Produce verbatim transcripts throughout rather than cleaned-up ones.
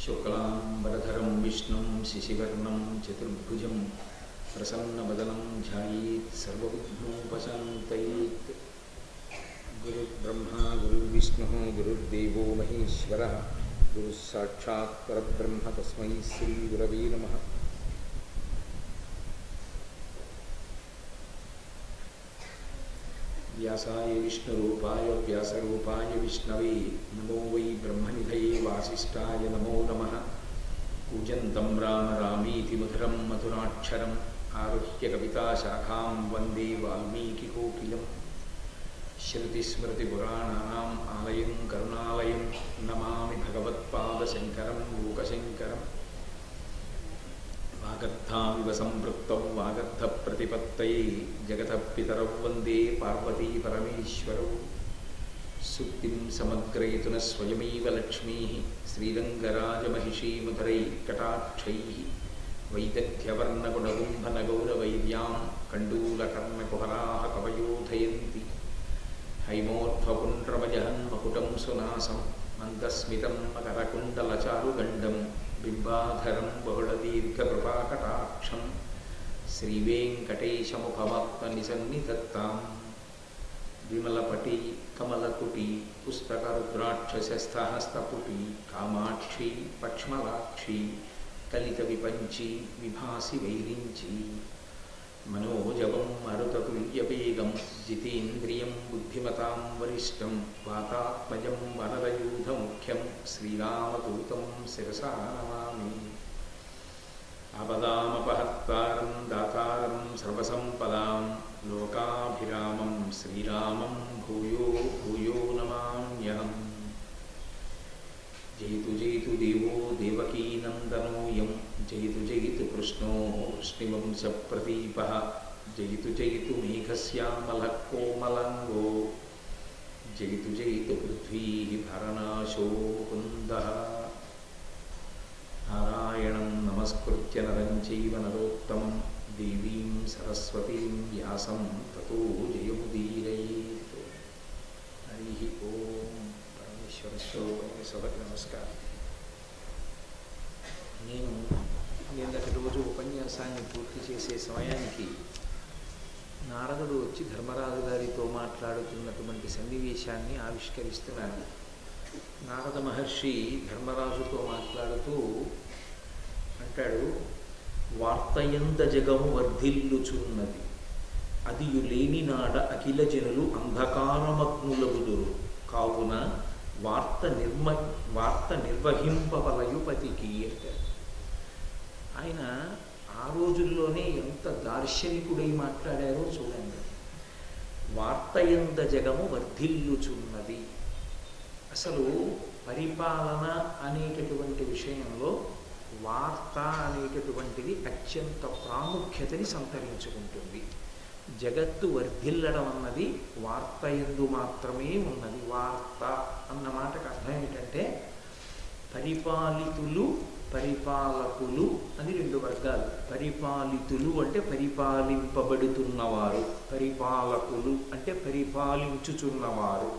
शुक्लांबरधरं विष्णुं शशिवर्णं चतुर्भुजं प्रसन्नवदनं ध्यायेत् सर्वविघ्नोपशान्तयेत्। गुरुर्ब्रह्मा गुरुर्विष्णुः गुरुर्देवो महेश्वरः गुरुस्साक्षात् परब्रह्म तस्मै श्रीगुरवे नमः। व्यासाय विष्णुरूपाय व्यासरूपाय विष्णवे नमो वै ब्रह्मनिधये वासिष्ठाय नमो नमः। कूजन्तं राम रामीति मधुरं मधुराक्षरम् आरुह्य कविताशाखां वन्दे वाल्मीकिकोकिलं। श्रुतिस्मृतिपुराणानाम् आलयं करुणालयं नमामि भगवत्पादशङ्करं लोकशङ्करम्। वागर्थाविव सम्पृक्तौ वागर्थप्रतिपत्तये जगतः पितरौ वन्दे पार्वती परमेश्वरौ। सुप्तिं समग्रयितुनः स्वयमेव लक्ष्मीः श्रीरङ्गराजमहिषीमधुरैः वैदग्ध्यवर्णगुणगुम्भनगौरवैर्यां कण्डूलकर्णकुहराः कवयोधयन्ति। हैमोर्ध्वपुण्ड्रमजहन्मकुटं सुनासं मन्दस्मितं मकरकुण्डलचारुगण्डं बिम्बाधरं बहुलदीर्घकृपाकटाक्षं श्रीवेङ्कटेशमुखमात्मनिसन्निधत्तां। विमलपटी कमलकुटी पुस्तकरुद्राक्षसस्थहस्तपुटी कामाक्षी पक्ष्मलाक्षी कलितविपञ्ची विभासि वैरिञ्ची। मनोजवं मरुततुल्यवेगं जितेन्द्रियं बुद्धिमतां वरिष्ठं वातात्मजं वनरयूथमुख्यं श्रीरामदूतं शिरसा नमामि। आपदामपहर्तारं दातारं सर्वसम्पदां लोकाभिरामं श्रीरामं भूयो भूयो नमाम्यहम्। जयतु जयतु देवो देवकीनन्दनोऽयं जयतु जयतु कृष्णो वृष्णिवंशप्रदीपः जयतु जयतु मेघश्यामलः कोमलाङ्गो जयतु जयतु पृथ्वीः भरनाशो कुन्दः। नारायणं नमस्कृत्य नरं चैव नरोत्तमं देवीं सरस्वतीं व्यासं ततो जयमुदीरयेत्। हरिः ओं। परमेश्वरस्वरूपమే సభకి నమస్కారం. నేను నిన్నటి రోజు ఉపన్యాసాన్ని పూర్తి చేసే సమయానికి నారదుడు వచ్చి ధర్మరాజు గారితో మాట్లాడుతున్నటువంటి సన్నివేశాన్ని ఆవిష్కరిస్తున్నాడు. నారద మహర్షి ధర్మరాజుతో మాట్లాడుతూ అంటాడు, వార్తయంద జగము వర్ధిల్లుచున్నది అదియు లేని నాడ అఖిల జనులు అంధకారమగ్నులగుదురు కావున వార్త నిర్మ వార్త నిర్వహింపవలయుపతికి అంటారు. ఆయన ఆ రోజుల్లోనే ఎంత దార్శనికుడై మాట్లాడారో చూడండి. వార్తయంద జగము వర్ధిల్లుచున్నది. అసలు పరిపాలన అనేటటువంటి విషయంలో వార్త అనేటటువంటిది అత్యంత ప్రాముఖ్యతని సంతరించుకుంటుంది. జగత్తు వర్ధిల్లడం అన్నది వార్త యందు మాత్రమే ఉన్నది. వార్త అన్న మాటకు అర్థం ఏమిటంటే పరిపాలితులు పరిపాలకులు అని రెండు వర్గాలు. పరిపాలితులు అంటే పరిపాలింపబడుతున్నవారు, పరిపాలకులు అంటే పరిపాలించుచున్నవారు.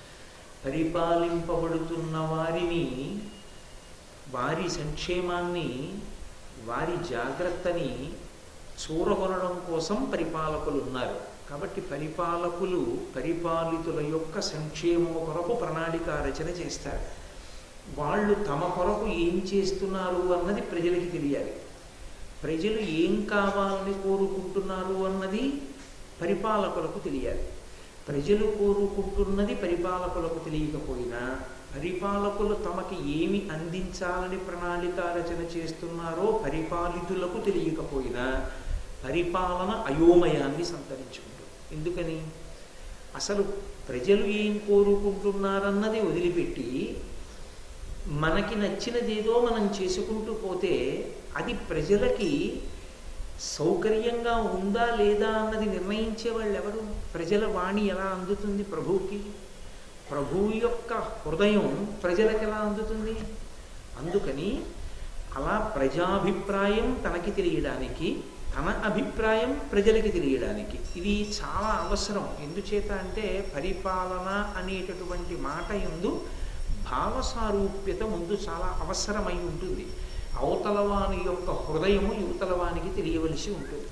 పరిపాలింపబడుతున్న వారిని, వారి సంక్షేమాన్ని, వారి జాగ్రత్తని చూరగొనడం కోసం పరిపాలకులు ఉన్నారు. కాబట్టి పరిపాలకులు పరిపాలితుల యొక్క సంక్షేమం కొరకు ప్రణాళిక రచన చేస్తారు. వాళ్ళు తమ కొరకు ఏం చేస్తున్నారు అన్నది ప్రజలకి తెలియాలి. ప్రజలు ఏం కావాలని కోరుకుంటున్నారు అన్నది పరిపాలకులకు తెలియాలి. ప్రజలు కోరుకుంటున్నది పరిపాలకులకు తెలియకపోయినా, పరిపాలకులు తమకి ఏమి అందించాలని ప్రణాళిక రచన చేస్తున్నారో పరిపాలితులకు తెలియకపోయినా పరిపాలన అయోమయాన్ని సంతరించుకుంటుంది. ఎందుకని? అసలు ప్రజలు ఏం కోరుకుంటున్నారన్నది వదిలిపెట్టి మనకి నచ్చినదేదో మనం చేసుకుంటూ పోతే అది ప్రజలకి సౌకర్యంగా ఉందా లేదా అన్నది నిర్ణయించే వాళ్ళు ఎవరు? ప్రజల వాణి ఎలా అందుతుంది ప్రభువుకి? ప్రభువు యొక్క హృదయం ప్రజలకు ఎలా అందుతుంది? అందుకని అలా ప్రజాభిప్రాయం తనకి తెలియడానికి, తన అభిప్రాయం ప్రజలకి తెలియడానికి ఇది చాలా అవసరం. ఎందుచేత అంటే పరిపాలన అనేటటువంటి మాట యందు భావసారూప్యత ముందు చాలా అవసరమై ఉంటుంది. అవతలవాని యొక్క హృదయము యువతలవానికి తెలియవలసి ఉంటుంది.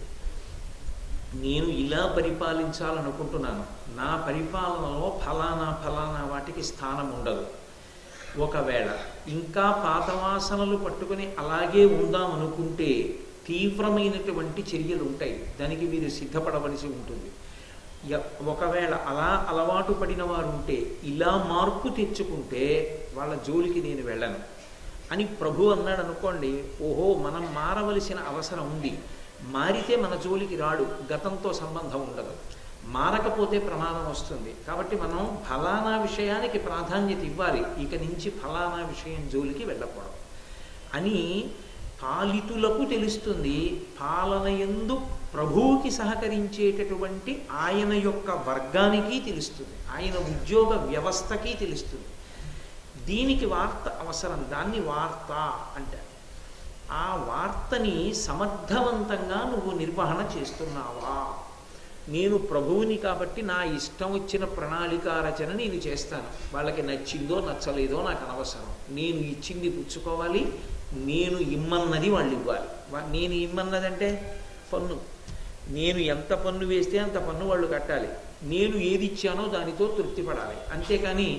నేను ఇలా పరిపాలించాలనుకుంటున్నాను, నా పరిపాలనలో ఫలానా ఫలానా వాటికి స్థానం ఉండదు. ఒకవేళ ఇంకా పాతవాసనలు పట్టుకుని అలాగే ఉందామనుకుంటే తీవ్రమైనటువంటి చర్యలు ఉంటాయి, దానికి మీరు సిద్ధపడవలసి ఉంటుంది. ఒకవేళ అలా అలవాటు పడిన వారు ఉంటే ఇలా మార్పు తెచ్చుకుంటే వాళ్ళ జోలికి నేను వెళ్ళను అని ప్రభు అన్నాడు అనుకోండి, ఓహో మనం మారవలసిన అవసరం ఉంది, మారితే మన జోలికి రాడు, గతంతో సంబంధం ఉండదు, మారకపోతే ప్రమాదం వస్తుంది. కాబట్టి మనం ఫలానా విషయానికి ప్రాధాన్యత ఇవ్వాలి, ఇక నుంచి ఫలానా విషయం జోలికి వెళ్ళకూడదు అని పాలితులకు తెలుస్తుంది. పాలనయందు ప్రభువుకి సహకరించేటటువంటి ఆయన యొక్క వర్గానికి తెలుస్తుంది, ఆయన ఉద్యోగ వ్యవస్థకి తెలుస్తుంది. దీనికి వార్త అవసరం, దాన్ని వార్త అంటారు. ఆ వార్తని సమర్థవంతంగా నువ్వు నిర్వహణ చేస్తున్నావా? నేను ప్రభువుని కాబట్టి నా ఇష్టం వచ్చిన ప్రణాళికా రచన నేను చేస్తాను, వాళ్ళకి నచ్చిందో నచ్చలేదో నాకు అనవసరం, నేను ఇచ్చింది పుచ్చుకోవాలి, నేను ఇమ్మన్నది వాళ్ళు ఇవ్వాలి. నేను ఇమ్మన్నదంటే పన్ను, నేను ఎంత పన్ను వేస్తే అంత పన్ను వాళ్ళు కట్టాలి, నేను ఏది ఇచ్చానో దానితో తృప్తి పడాలి. అంతేకాని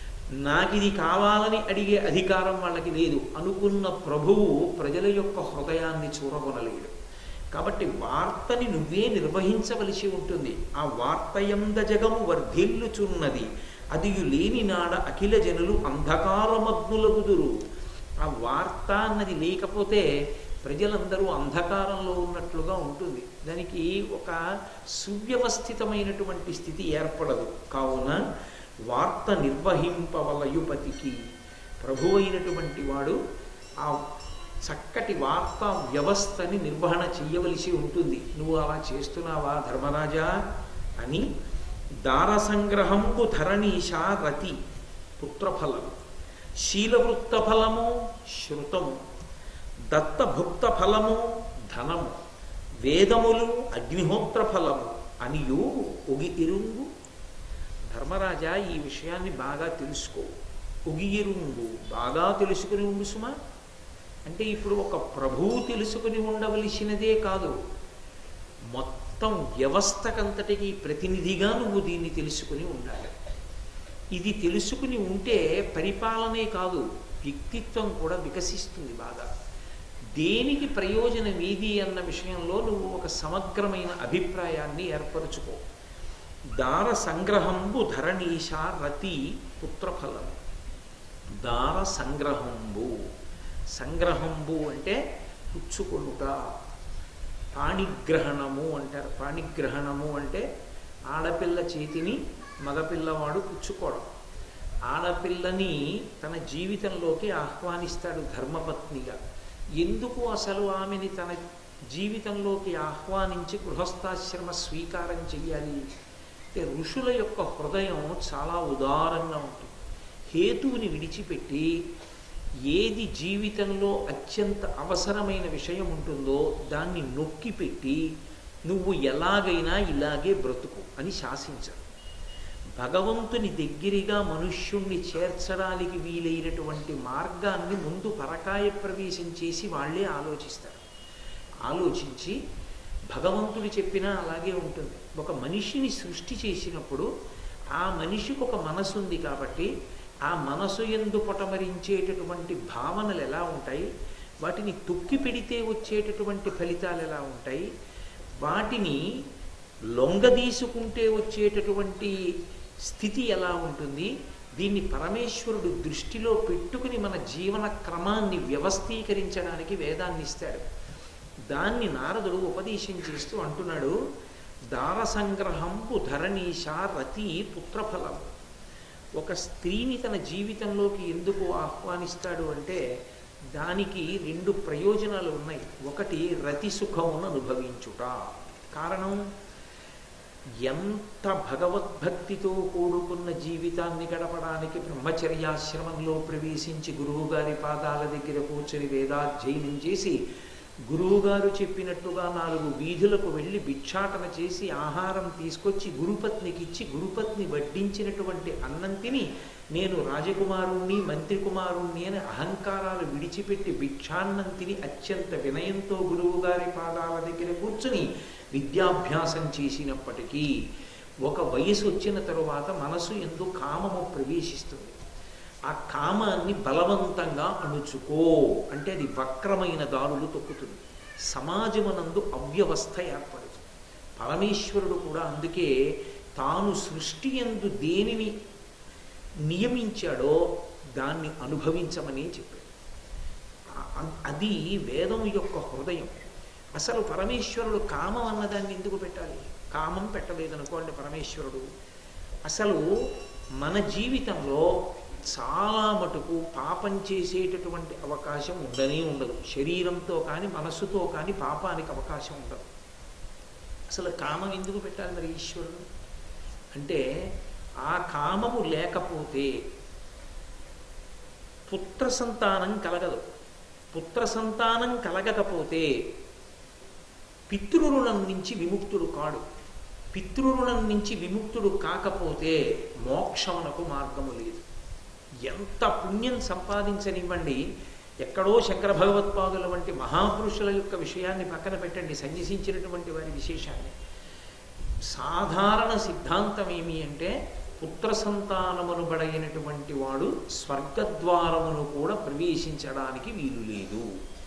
నాకు ఇది కావాలని అడిగే అధికారం వాళ్ళకి లేదు. అనుకున్న ప్రభువు ప్రజల యొక్క హృదయాన్ని చూరగొనలేడు. కాబట్టి వార్తని నువ్వే నిర్వహించవలసి ఉంటుంది. ఆ వార్తయంద జగము వర్ధిల్లుచున్నది, అదియు లేని నాడ అఖిల జనులు అంధకారమగ్నులగుదురు. ఆ వార్త అన్నది లేకపోతే ప్రజలందరూ అంధకారంలో ఉన్నట్లుగా ఉంటుంది, దానికి ఒక సువ్యవస్థితమైనటువంటి స్థితి ఏర్పడదు. కావున వార్త నిర్వహింపవలయుపతికి, ప్రభు అయినటువంటి వాడు ఆ చక్కటి వార్తా వ్యవస్థని నిర్వహణ చెయ్యవలసి ఉంటుంది. నువ్వు అలా చేస్తున్నావా ధర్మరాజా అని దార సంగ్రహంబు ధరణీషా రతి పుత్రఫలము, శీలవృత్త ఫలము శృతము, దత్తభుక్త ఫలము ధనము, వేదములు అగ్నిహోత్ర ఫలము అనియు ఒగి ఇరుంగు. ధర్మరాజా ఈ విషయాన్ని బాగా తెలుసుకో, ఒగి ఇరుంగు బాగా తెలుసుకుని ఉండు సుమా. అంటే ఇప్పుడు ఒక ప్రభువు తెలుసుకుని ఉండవలసినదే కాదు, మొత్తం వ్యవస్థకంతటికి ప్రతినిధిగా నువ్వు దీన్ని తెలుసుకుని ఉండాలి. ఇది తెలుసుకుని ఉంటే పరిపాలనే కాదు, వ్యక్తిత్వం కూడా వికసిస్తుంది బాగా. దేనికి ప్రయోజనం ఏది అన్న విషయంలో నువ్వు ఒక సమగ్రమైన అభిప్రాయాన్ని ఏర్పరచుకో. దార సంగ్రహంబు ధరణీషా రతి పుత్రఫలం. దార సంగ్రహంబు, సంగ్రహంబు అంటే పుచ్చుకొనుట, పాణిగ్రహణము అంటారు. పాణిగ్రహణము అంటే ఆడపిల్ల చేతిని మగపిల్లవాడు పుచ్చుకోవడం. ఆడపిల్లని తన జీవితంలోకి ఆహ్వానిస్తాడు ధర్మపత్నిగా. ఎందుకు అసలు ఆమెని తన జీవితంలోకి ఆహ్వానించి గృహస్థాశ్రమ స్వీకారం చెయ్యాలి అంటే ఋషుల యొక్క హృదయం చాలా ఉదారంగా ఉంటుంది. హేతువుని విడిచిపెట్టి ఏది జీవితంలో అత్యంత అవసరమైన విషయం ఉంటుందో దాన్ని నొక్కిపెట్టి నువ్వు ఎలాగైనా ఇలాగే బ్రతుకు అని శాసించరు. భగవంతుని దగ్గరగా మనుష్యుణ్ణి చేర్చడానికి వీలైనటువంటి మార్గాన్ని ముందు పరకాయ ప్రవేశం చేసి వాళ్ళే ఆలోచిస్తారు. ఆలోచించి భగవంతుడు చెప్పినా అలాగే ఉంటుంది. ఒక మనిషిని సృష్టి చేసినప్పుడు ఆ మనిషికి ఒక మనసు ఉంది కాబట్టి ఆ మనసు యందు పొటమరించేటటువంటి భావనలు ఎలా ఉంటాయి, వాటిని తొక్కి పెడితే వచ్చేటటువంటి ఫలితాలు ఎలా ఉంటాయి, వాటిని లొంగదీసుకుంటే వచ్చేటటువంటి స్థితి ఎలా ఉంటుంది, దీన్ని పరమేశ్వరుడు దృష్టిలో పెట్టుకుని మన జీవన క్రమాన్ని వ్యవస్థీకరించడానికి వేదాన్ని ఇస్తాడు. దాన్ని నారదుడు ఉపదేశం చేస్తూ అంటున్నాడు, దార సంగ్రహంపు ధరణీషా రతి పుత్రఫలం. ఒక స్త్రీని తన జీవితంలోకి ఎందుకు ఆహ్వానిస్తాడు అంటే దానికి రెండు ప్రయోజనాలు ఉన్నాయి. ఒకటి రతి సుఖమును అనుభవించుట. కారణం, ఎంత భగవద్భక్తితో కూడుకున్న జీవితాన్ని గడపడానికి బ్రహ్మచర్యాశ్రమంలో ప్రవేశించి గురువుగారి పాదాల దగ్గర కూర్చొని వేదాధ్యయనం చేసి గురువుగారు చెప్పినట్టుగా నాలుగు వీధులకు వెళ్ళి భిక్షాటన చేసి ఆహారం తీసుకొచ్చి గురుపత్నికి ఇచ్చి గురుపత్ని వడ్డించినటువంటి అన్నం తిని నేను రాజకుమారుణ్ణి మంత్రి కుమారుణ్ణి అని అహంకారాలు విడిచిపెట్టి భిక్షాన్నం తిని అత్యంత వినయంతో గురువుగారి పాదాల దగ్గర కూర్చుని విద్యాభ్యాసం చేసినప్పటికీ ఒక వయసు వచ్చిన తరువాత మనసు ఎందు కామము ప్రవేశిస్తుంది. ఆ కామాన్ని బలవంతంగా అణుచుకో అంటే అది వక్రమైన దారులు తొక్కుతుంది. సమాజమునందు అవ్యవస్థ ఏర్పడుతుంది. పరమేశ్వరుడు కూడా అందుకే తాను సృష్టి యందు దేనిని నియమించాడో దాన్ని అనుభవించమని చెప్పాడు. అది వేదం యొక్క హృదయం. అసలు పరమేశ్వరుడు కామం అన్నదాన్ని ఎందుకు పెట్టాలి? కామం పెట్టలేదనుకోండి పరమేశ్వరుడు. అసలు మన జీవితంలో చాలా మటుకు పాపం చేసేటటువంటి అవకాశం ఉండనే ఉండదు. శరీరంతో కానీ మనస్సుతో కానీ పాపానికి అవకాశం ఉండదు. అసలు కామం ఎందుకు పెట్టాలి మరి ఈశ్వరుడు అంటే, ఆ కామము లేకపోతే పుత్ర సంతానం కలగదు. పుత్ర సంతానం కలగకపోతే పితృరుణం నుంచి విముక్తుడు కాడు. పితృరుణం నుంచి విముక్తుడు కాకపోతే మోక్షమునకు మార్గము లేదు. ఎంత పుణ్యం సంపాదించనివ్వండి, ఎక్కడో శంకర భగవత్పాదుల వంటి మహాపురుషుల యొక్క విషయాన్ని పక్కన పెట్టండి, సన్యసించినటువంటి వారి విశేషాన్ని. సాధారణ సిద్ధాంతం ఏమి అంటే, పుత్ర సంతానమును బడైనటువంటి వాడు స్వర్గద్వారమును కూడా ప్రవేశించడానికి వీలు లేదు.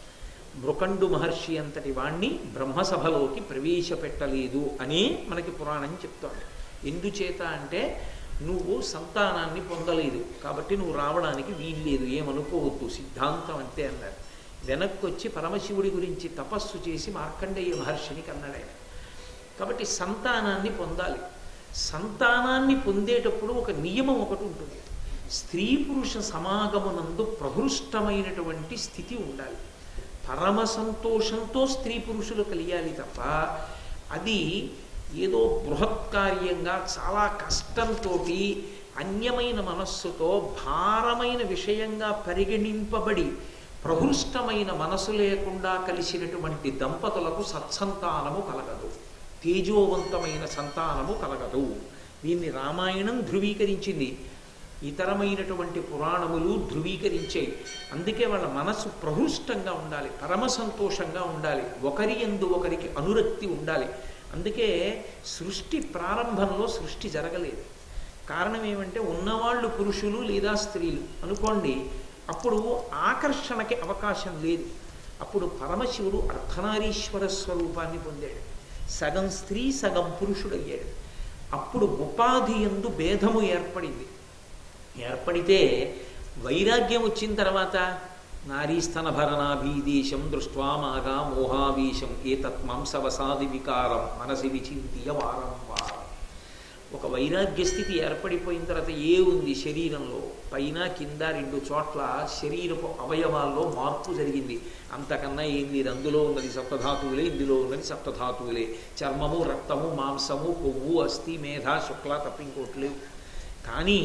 మృకండు మహర్షి అంతటి వాణ్ణి బ్రహ్మసభలోకి ప్రవేశపెట్టలేదు అని మనకి పురాణం చెప్తోంది. ఎందుచేత అంటే, నువ్వు సంతానాన్ని పొందలేదు కాబట్టి నువ్వు రావడానికి వీల్లేదు, ఏమనుకోవద్దు, సిద్ధాంతం అంతే అన్నారు. వెనక్కి వచ్చి పరమశివుడి గురించి తపస్సు చేసి మార్కండేయ మహర్షిని కన్నాడు ఆయన. కాబట్టి సంతానాన్ని పొందాలి. సంతానాన్ని పొందేటప్పుడు ఒక నియమం ఒకటి ఉంటుంది. స్త్రీ పురుష సమాగమనందు ప్రహృష్టమైనటువంటి స్థితి ఉండాలి. పరమ సంతోషంతో స్త్రీ పురుషులు కలియాలి తప్ప అది ఏదో బృహత్కార్యంగా చాలా కష్టంతో అన్యమైన మనస్సుతో భారమైన విషయంగా పరిగణింపబడి ప్రహృష్టమైన మనసు లేకుండా కలిసినటువంటి దంపతులకు సత్సంతానము కలగదు, తేజోవంతమైన సంతానము కలగదు. దీన్ని రామాయణం ధృవీకరించింది, ఇతరమైనటువంటి పురాణములు ధృవీకరించాయి. అందుకే వాళ్ళ మనసు ప్రహృష్టంగా ఉండాలి, పరమ సంతోషంగా ఉండాలి, ఒకరి యందు ఒకరికి అనురక్తి ఉండాలి. అందుకే సృష్టి ప్రారంభంలో సృష్టి జరగలేదు. కారణం ఏమంటే, ఉన్నవాళ్ళు పురుషులు లేదా స్త్రీలు అనుకోండి, అప్పుడు ఆకర్షణకి అవకాశం లేదు. అప్పుడు పరమశివుడు అర్ధనారీశ్వర స్వరూపాన్ని పొందాడు, సగం స్త్రీ సగం పురుషుడయ్యాడు. అప్పుడు ఉపాధి యందు భేదము ఏర్పడింది. ఏర్పడితే వైరాగ్యం వచ్చిన తర్వాత నారీస్తన భరణాభీదేశం దృష్ట్వా మాగా మోహావీశం ఏతత్ మాంసవసాది వికారం మనసి విచింతియ వారం వారం. ఒక వైరాగ్య స్థితి ఏర్పడిపోయిన తర్వాత ఏ ఉంది శరీరంలో, పైన కింద రెండు చోట్ల శరీరపు అవయవాల్లో మార్పు జరిగింది. అంతకన్నా ఏం లేదు. అందులో ఉన్నది సప్తధాతువులే, ఇందులో ఉన్నది సప్తధాతువులే. చర్మము, రక్తము, మాంసము, కొవ్వు, అస్థి, మేధ, శుక్ల తప్ప ఇంకోట్లేవు. కానీ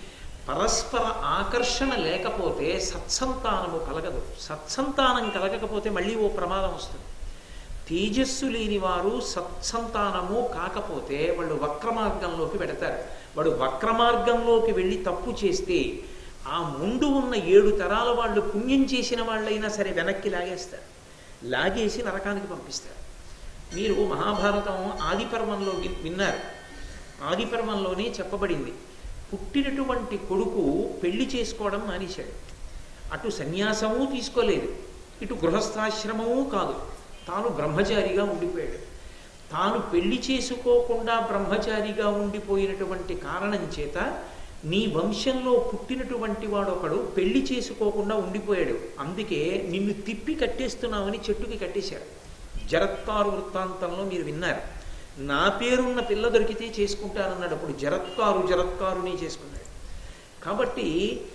పరస్పర ఆకర్షణ లేకపోతే సత్సంతానము కలగదు. సత్సంతానం కలగకపోతే మళ్ళీ ఓ ప్రమాదం వస్తుంది. తేజస్సు లేని వారు సత్సంతానము కాకపోతే వాళ్ళు వక్రమార్గంలోకి పెడతారు. వాడు వక్రమార్గంలోకి వెళ్ళి తప్పు చేస్తే ఆ ముందు ఉన్న ఏడు తరాల వాళ్ళు పుణ్యం చేసిన వాళ్ళైనా సరే వెనక్కి లాగేస్తారు, లాగేసి నరకానికి పంపిస్తారు. మీరు మహాభారతం ఆదిపర్వంలో విన్నారు. ఆదిపర్వంలోనే చెప్పబడింది, పుట్టినటువంటి కొడుకు పెళ్లి చేసుకోవడం మానేశాడు. అటు సన్యాసము తీసుకోలేదు, ఇటు గృహస్థాశ్రమము కాదు, తాను బ్రహ్మచారిగా ఉండిపోయాడు. తాను పెళ్లి చేసుకోకుండా బ్రహ్మచారిగా ఉండిపోయినటువంటి కారణం చేత నీ వంశంలో పుట్టినటువంటి వాడొకడు పెళ్లి చేసుకోకుండా ఉండిపోయాడు, అందుకే నిన్ను తిప్పి కట్టేస్తున్నామని చెట్టుకి కట్టేశాడు. జరత్కారు వృత్తాంతంలో మీరు విన్నారు. నా పేరున్న పిల్ల దొరికితే చేసుకుంటానన్నాడు. అప్పుడు జరత్కారు జరత్కారుని చేసుకున్నాడు. కాబట్టి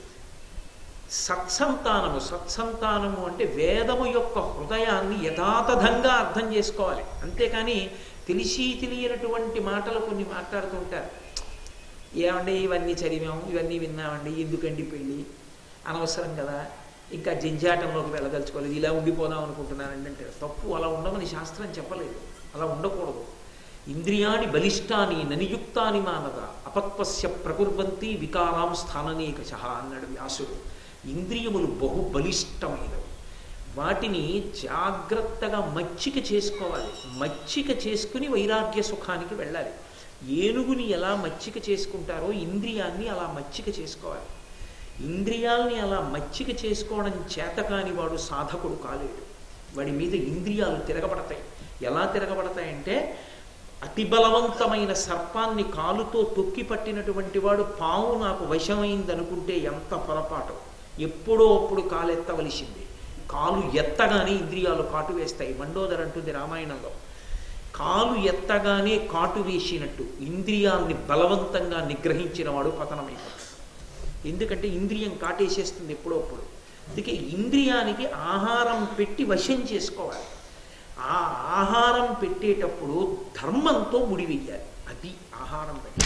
సత్సంతానము సత్సంతానము అంటే వేదము యొక్క హృదయాన్ని యథాతథంగా అర్థం చేసుకోవాలి. అంతేకాని తెలిసి తెలియనటువంటి మాటలు కొన్ని మాట్లాడుతుంటారు. ఏమండి ఇవన్నీ చదివాము, ఇవన్నీ విన్నామండి, ఎందుకండి పెళ్ళి, అనవసరం కదా ఇంకా జంజాటంలోకి వెళ్ళదలుచుకోలేదు, ఇలా ఉండిపోదాం అనుకుంటున్నానండి అంటే తప్పు. అలా ఉండమని శాస్త్రం చెప్పలేదు, అలా ఉండకూడదు. ఇంద్రియాణి బలిష్టాని ననియుక్తాని మానద అపత్వస్య ప్రకుర్వంతి వికారాం స్థాననేకశ అన్నాడు వ్యాసుడు. ఇంద్రియములు బహు బలిష్టమైనవి, వాటిని జాగ్రత్తగా మచ్చిక చేసుకోవాలి. మచ్చిక చేసుకుని వైరాగ్య సుఖానికి వెళ్ళాలి. ఏనుగుని ఎలా మచ్చిక చేసుకుంటారో ఇంద్రియాన్ని అలా మచ్చిక చేసుకోవాలి. ఇంద్రియాల్ని అలా మచ్చిక చేసుకోవడం చేతకాని వాడు సాధకుడు కాలేడు. వాడి మీద ఇంద్రియాలు తిరగబడతాయి. ఎలా తిరగబడతాయంటే, అతి బలవంతమైన సర్పాన్ని కాలుతో తొక్కి పట్టినటువంటి వాడు పాము నాకు వశమైందనుకుంటే ఎంత పొరపాటు. ఎప్పుడో అప్పుడు కాలెత్తవలసింది. కాలు ఎత్తగానే ఇంద్రియాలు కాటు వేస్తాయి. మండోదర్ అంటుంది రామాయణంలో, కాలు ఎత్తగానే కాటు వేసినట్టు ఇంద్రియాల్ని బలవంతంగా నిగ్రహించిన వాడు పతనమైపోతాడు. ఎందుకంటే ఇంద్రియం కాటేసేస్తుంది ఎప్పుడో అప్పుడు. అందుకే ఇంద్రియానికి ఆహారం పెట్టి వశం చేసుకోవాలి. ఆ ఆహారం పెట్టేటప్పుడు ధర్మంతో ముడివెయ్యాలి. అది ఆహారం పెట్టి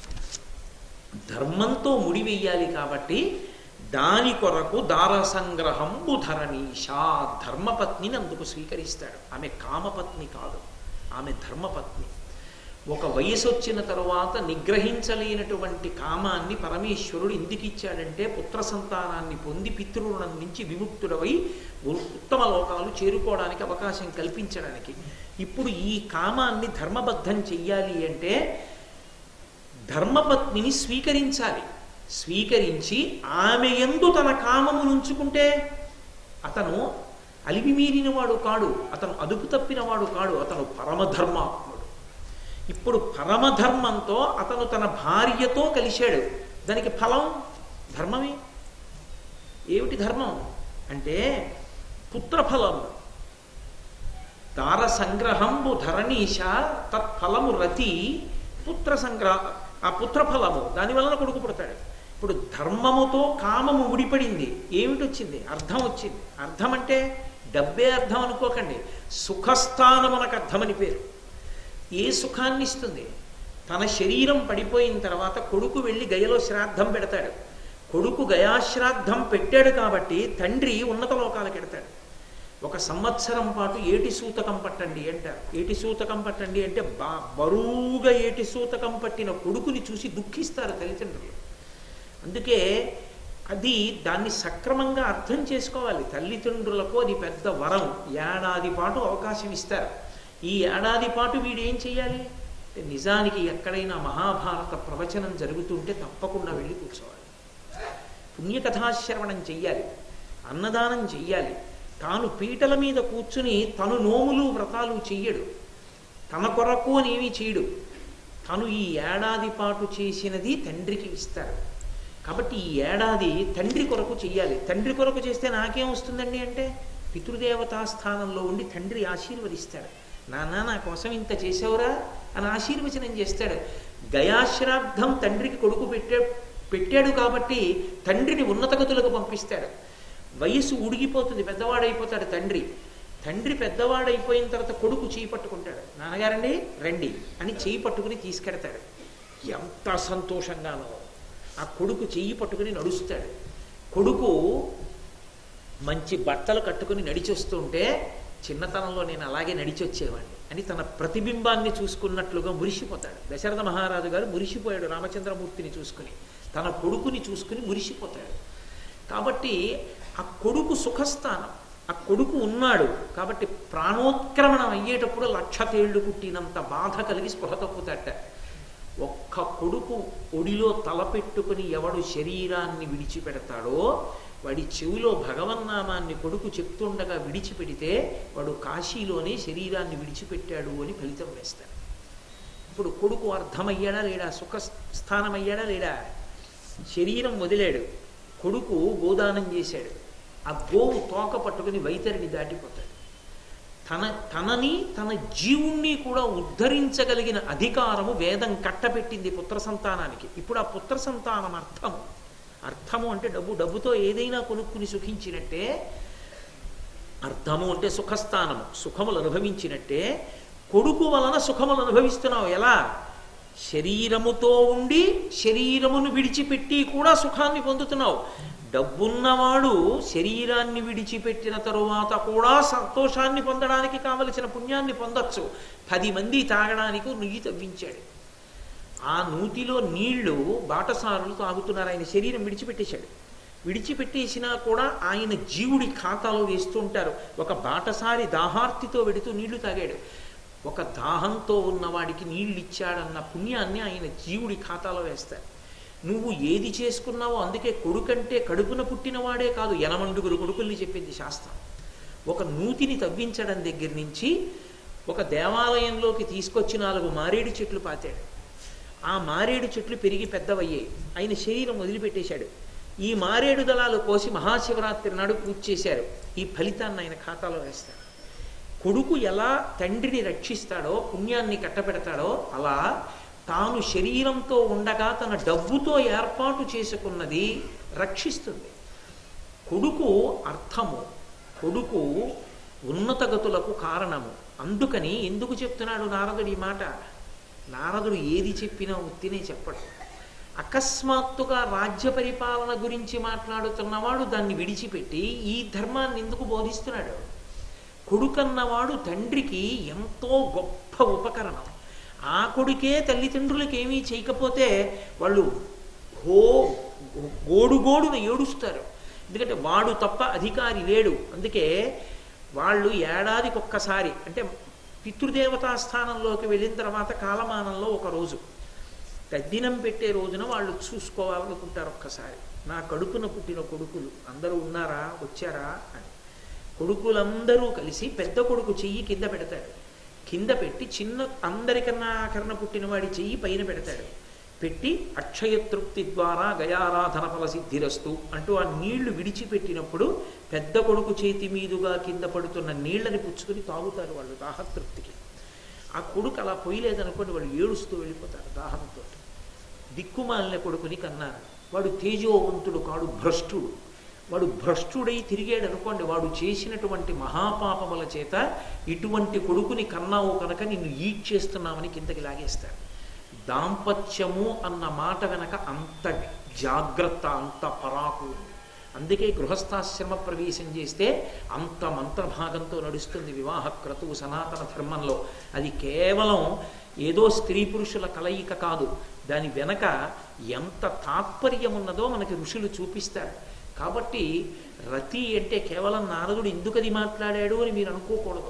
ధర్మంతో ముడివెయ్యాలి. కాబట్టి దాని కొరకు దార సంగ్రహంబు ధరణీషా, ధర్మపత్నిని అందుకు స్వీకరిస్తాడు. ఆమె కామపత్ని కాదు, ఆమె ధర్మపత్ని. ఒక వయసు వచ్చిన తరువాత నిగ్రహించలేనటువంటి కామాన్ని పరమేశ్వరుడు ఎందుకు ఇచ్చాడంటే, పుత్ర సంతానాన్ని పొంది పితృరుణం నుంచి విముక్తుడవై ఉత్తమ లోకాలు చేరుకోవడానికి అవకాశం కల్పించడానికి. ఇప్పుడు ఈ కామాన్ని ధర్మబద్ధం చెయ్యాలి అంటే ధర్మపత్నిని స్వీకరించాలి. స్వీకరించి ఆమె యందు తన కామమును ఉంచుకుంటే అతను అలివిమీరిన వాడు కాడు, అతను అదుపు తప్పిన వాడు కాడు, అతను పరమధర్మాత్ముడు. ఇప్పుడు పరమధర్మంతో అతను తన భార్యతో కలిశాడు. దానికి ఫలం ధర్మమే. ఏమిటి ధర్మం అంటే పుత్రఫలము. దార సంగ్రహంబు ధరణీష తత్ఫలము రతి పుత్ర సంగ్రహ, ఆ పుత్రఫలము దానివలన కొడుకు పుడతాడు. ఇప్పుడు ధర్మముతో కామము ముడిపడింది. ఏమిటి వచ్చింది? అర్థం వచ్చింది. అర్థం అంటే డబ్బే అర్థం అనుకోకండి, సుఖస్థానమునకు అర్థమని పేరు. ఏ సుఖాన్ని ఇస్తుంది? తన శరీరం పడిపోయిన తర్వాత కొడుకు వెళ్ళి గయలో శ్రాద్ధం పెడతాడు. కొడుకు గయాశ్రాద్ధం పెట్టాడు కాబట్టి తండ్రి ఉన్నత లోకాలకు ఎడతాడు. ఒక సంవత్సరం పాటు ఏటి సూతకం పట్టండి అంటారు. ఏటి సూతకం పట్టండి అంటే బా బరువుగా ఏటి సూతకం పట్టిన కొడుకుని చూసి దుఃఖిస్తారు తల్లిదండ్రులు. అందుకే అది దాన్ని సక్రమంగా అర్థం చేసుకోవాలి. తల్లిదండ్రులకు అది పెద్ద వరం. ఏడాది పాటు అవకాశం ఇస్తారు. ఈ ఏడాది పాటు వీడు ఏం చెయ్యాలి అంటే, నిజానికి ఎక్కడైనా మహాభారత ప్రవచనం జరుగుతుంటే తప్పకుండా వెళ్ళి కూర్చోవాలి. పుణ్యకథాశ్రవణం చెయ్యాలి, అన్నదానం చెయ్యాలి. తాను పీటల మీద కూర్చుని తను నోములు వ్రతాలు చెయ్యడు, తన కొరకు అనేవి చేయడు. తను ఈ ఏడాది పాటు చేసినది తండ్రికి ఇస్తారు. కాబట్టి ఈ ఏడాది తండ్రి కొరకు చెయ్యాలి. తండ్రి కొరకు చేస్తే నాకేం వస్తుందండి అంటే, పితృదేవతా స్థానంలో ఉండి తండ్రి ఆశీర్వదిస్తాడు. నాన్న నా కోసం ఇంత చేసావురా అని ఆశీర్వచనం చేస్తాడు. గయాశ్రాద్ధం తండ్రికి కొడుకు పెట్టా పెట్టాడు కాబట్టి తండ్రిని ఉన్నత గతులకు పంపిస్తాడు. వయస్సు ఉడిగిపోతుంది, పెద్దవాడైపోతాడు తండ్రి. తండ్రి పెద్దవాడైపోయిన తర్వాత కొడుకు చేయి పట్టుకుంటాడు. నాన్నగారండి రండి అని చేయి పట్టుకుని తీసుకెడతాడు. ఎంత సంతోషంగానో ఆ కొడుకు చెయ్యి పట్టుకుని నడుస్తాడు. కొడుకు మంచి బట్టలు కట్టుకుని నడిచొస్తుంటే, చిన్నతనంలో నేను అలాగే నడిచొచ్చేవాడిని అని తన ప్రతిబింబాన్ని చూసుకున్నట్లుగా మురిసిపోతాడు. దశరథ మహారాజు గారు మురిసిపోయాడు రామచంద్రమూర్తిని చూసుకుని, తన కొడుకుని చూసుకుని మురిసిపోతాడు. కాబట్టి ఆ కొడుకు సుఖస్థానం, ఆ కొడుకు ఉన్నాడు కాబట్టి ప్రాణోత్క్రమణం అయ్యేటప్పుడు లక్ష తేళ్లు కుట్టినంత బాధ కలిగి స్పృహ తప్పుతాట. ఒక్క కొడుకు ఒడిలో తలపెట్టుకుని ఎవడు శరీరాన్ని విడిచిపెడతాడో వాడి చెవిలో భగవన్నామాన్ని కొడుకు చెప్తుండగా విడిచిపెడితే వాడు కాశీలోనే శరీరాన్ని విడిచిపెట్టాడు అని ఫలితం వేస్తాడు. ఇప్పుడు కొడుకు అర్థమయ్యాడా లేడా? సుఖస్థానమయ్యాడా లేడా? శరీరం వదిలాడు, కొడుకు గోదానం చేశాడు. ఆ గోవు తోక పట్టుకుని వైతరిని దాటిపోతాడు. తన తనని తన జీవుణ్ణి కూడా ఉద్ధరించగలిగిన అధికారము వేదం కట్టపెట్టింది పుత్ర సంతానానికి. ఇప్పుడు ఆ పుత్ర సంతానం అర్థము అర్థము అంటే డబ్బు, డబ్బుతో ఏదైనా కొనుక్కుని సుఖించినట్టే. అర్థము అంటే సుఖస్థానము, సుఖములు అనుభవించినట్టే. కొడుకు వలన సుఖములు అనుభవిస్తున్నావు. ఎలా? శరీరముతో ఉండి శరీరమును విడిచిపెట్టి కూడా సుఖాన్ని పొందుతున్నావు. డబ్బున్నవాడు శరీరాన్ని విడిచిపెట్టిన తరువాత కూడా సంతోషాన్ని పొందడానికి కావలసిన పుణ్యాన్ని పొందొచ్చు. పది మంది తాగడానికి నుయ్యి తవ్వించాడు. ఆ నూతిలో నీళ్లు బాటసారులు తాగుతున్నారు. ఆయన శరీరం విడిచిపెట్టేశాడు. విడిచిపెట్టేసినా కూడా ఆయన జీవుడి ఖాతాలో వేస్తూ ఉంటారు. ఒక బాటసారి దాహార్తితో వెడుతూ నీళ్లు తాగాడు. ఒక దాహంతో ఉన్నవాడికి నీళ్ళు ఇచ్చాడన్న పుణ్యాన్ని ఆయన జీవుడి ఖాతాలో వేస్తారు. నువ్వు ఏది చేసుకున్నావో, అందుకే కొడుకంటే కడుపున పుట్టినవాడే కాదు, ఎనమండుగురు కొడుకుల్ని చెప్పింది శాస్త్రం. ఒక నూతిని తవ్వించడం దగ్గర నుంచి ఒక దేవాలయంలోకి తీసుకొచ్చి నాలుగు మారేడు చెట్లు పాతాడు. ఆ మారేడు చెట్లు పెరిగి పెద్దవయ్యాయి. ఆయన శరీరం వదిలిపెట్టేశాడు. ఈ మారేడు దళాలు కోసి మహాశివరాత్రి నాడు పూజ చేశారు. ఈ ఫలితాన్ని ఆయన ఖాతాలో వేస్తాడు. కొడుకు ఎలా తండ్రిని రక్షిస్తాడో, పుణ్యాన్ని కట్టబెడతాడో, అలా తాను శరీరంతో ఉండగా తన డబ్బుతో ఏర్పాటు చేసుకున్నది రక్షిస్తుంది. కొడుకు అర్థము, కొడుకు ఉన్నతగతులకు కారణము. అందుకని ఎందుకు చెప్తున్నాడు నారదుడు ఈ మాట? నారదుడు ఏది చెప్పినా ఉత్తినే చెప్పడు. అకస్మాత్తుగా రాజ్య పరిపాలన గురించి మాట్లాడుతున్నవాడు దాన్ని విడిచిపెట్టి ఈ ధర్మాన్ని ఎందుకు బోధిస్తున్నాడు? కొడుకన్నవాడు తండ్రికి ఎంతో గొప్ప ఉపకరణం. ఆ కొడుకే తల్లిదండ్రులకు ఏమీ చేయకపోతే వాళ్ళు హో గోడుగోడున ఏడుస్తారు. ఎందుకంటే వాడు తప్ప అధికారి లేడు. అందుకే వాళ్ళు ఏడాదికి ఒక్కసారి, అంటే పితృదేవతా స్థానంలోకి వెళ్ళిన తర్వాత కాలమానంలో ఒక రోజు తద్దినం పెట్టే రోజున వాళ్ళు చూసుకోవాలనుకుంటారు. ఒక్కసారి నా కడుపున పుట్టిన కొడుకులు అందరూ ఉన్నారా, వచ్చారా అని. కొడుకులందరూ కలిసి పెద్ద కొడుకు చెయ్యి కింద పెడతాడు. కింద పెట్టి చిన్న అందరికన్నా ఆఖరణ పుట్టినవాడి చెయ్యి పైన పెడతాడు. పెట్టి అక్షయ తృప్తి ద్వారా గయారాధన ఫల సిద్ధిరస్తు అంటూ ఆ నీళ్లు విడిచిపెట్టినప్పుడు పెద్ద కొడుకు చేతి మీదుగా కింద పడుతున్న నీళ్లని పుచ్చుకొని తాగుతారు వాళ్ళు దాహతృప్తికి. ఆ కొడుకు అలా పోయలేదనుకోండి వాళ్ళు ఏడుస్తూ వెళ్ళిపోతారు దాహంతో. దిక్కుమాలిన కొడుకుని కన్నారు. వాడు తేజోవంతుడు కాడు, భ్రష్టుడు. వాడు భ్రష్టుడై తిరిగాడు అనుకోండి, వాడు చేసినటువంటి మహాపాపముల చేత ఇటువంటి కొడుకుని కన్నావు కనుక నిన్ను ఈడ్చేస్తున్నామని కిందకి లాగేస్తాడు. దాంపత్యము అన్న మాట వెనక అంత జాగ్రత్త, అంత పరాకు. అందుకే గృహస్థాశ్రమ ప్రవేశం చేస్తే అంత మంత్రభాగంతో నడుస్తుంది వివాహ క్రతువు సనాతన ధర్మంలో. అది కేవలం ఏదో స్త్రీ పురుషుల కలయిక కాదు. దాని వెనక ఎంత తాత్పర్యం ఉన్నదో మనకి ఋషులు చూపిస్తారు. కాబట్టి రతి అంటే కేవలం నారదుడు ఎందుకది మాట్లాడాడు అని మీరు అనుకోకూడదు.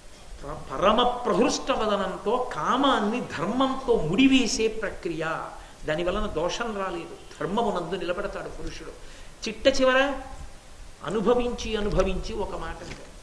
పరమ ప్రహృష్ట వదనంతో కామాన్ని ధర్మంతో ముడివేసే ప్రక్రియ. దాని వలన దోషం రాలేదు. ధర్మమునందు నిలబడతాడు పురుషుడు. చిట్ట చివర అనుభవించి అనుభవించి ఒక మాట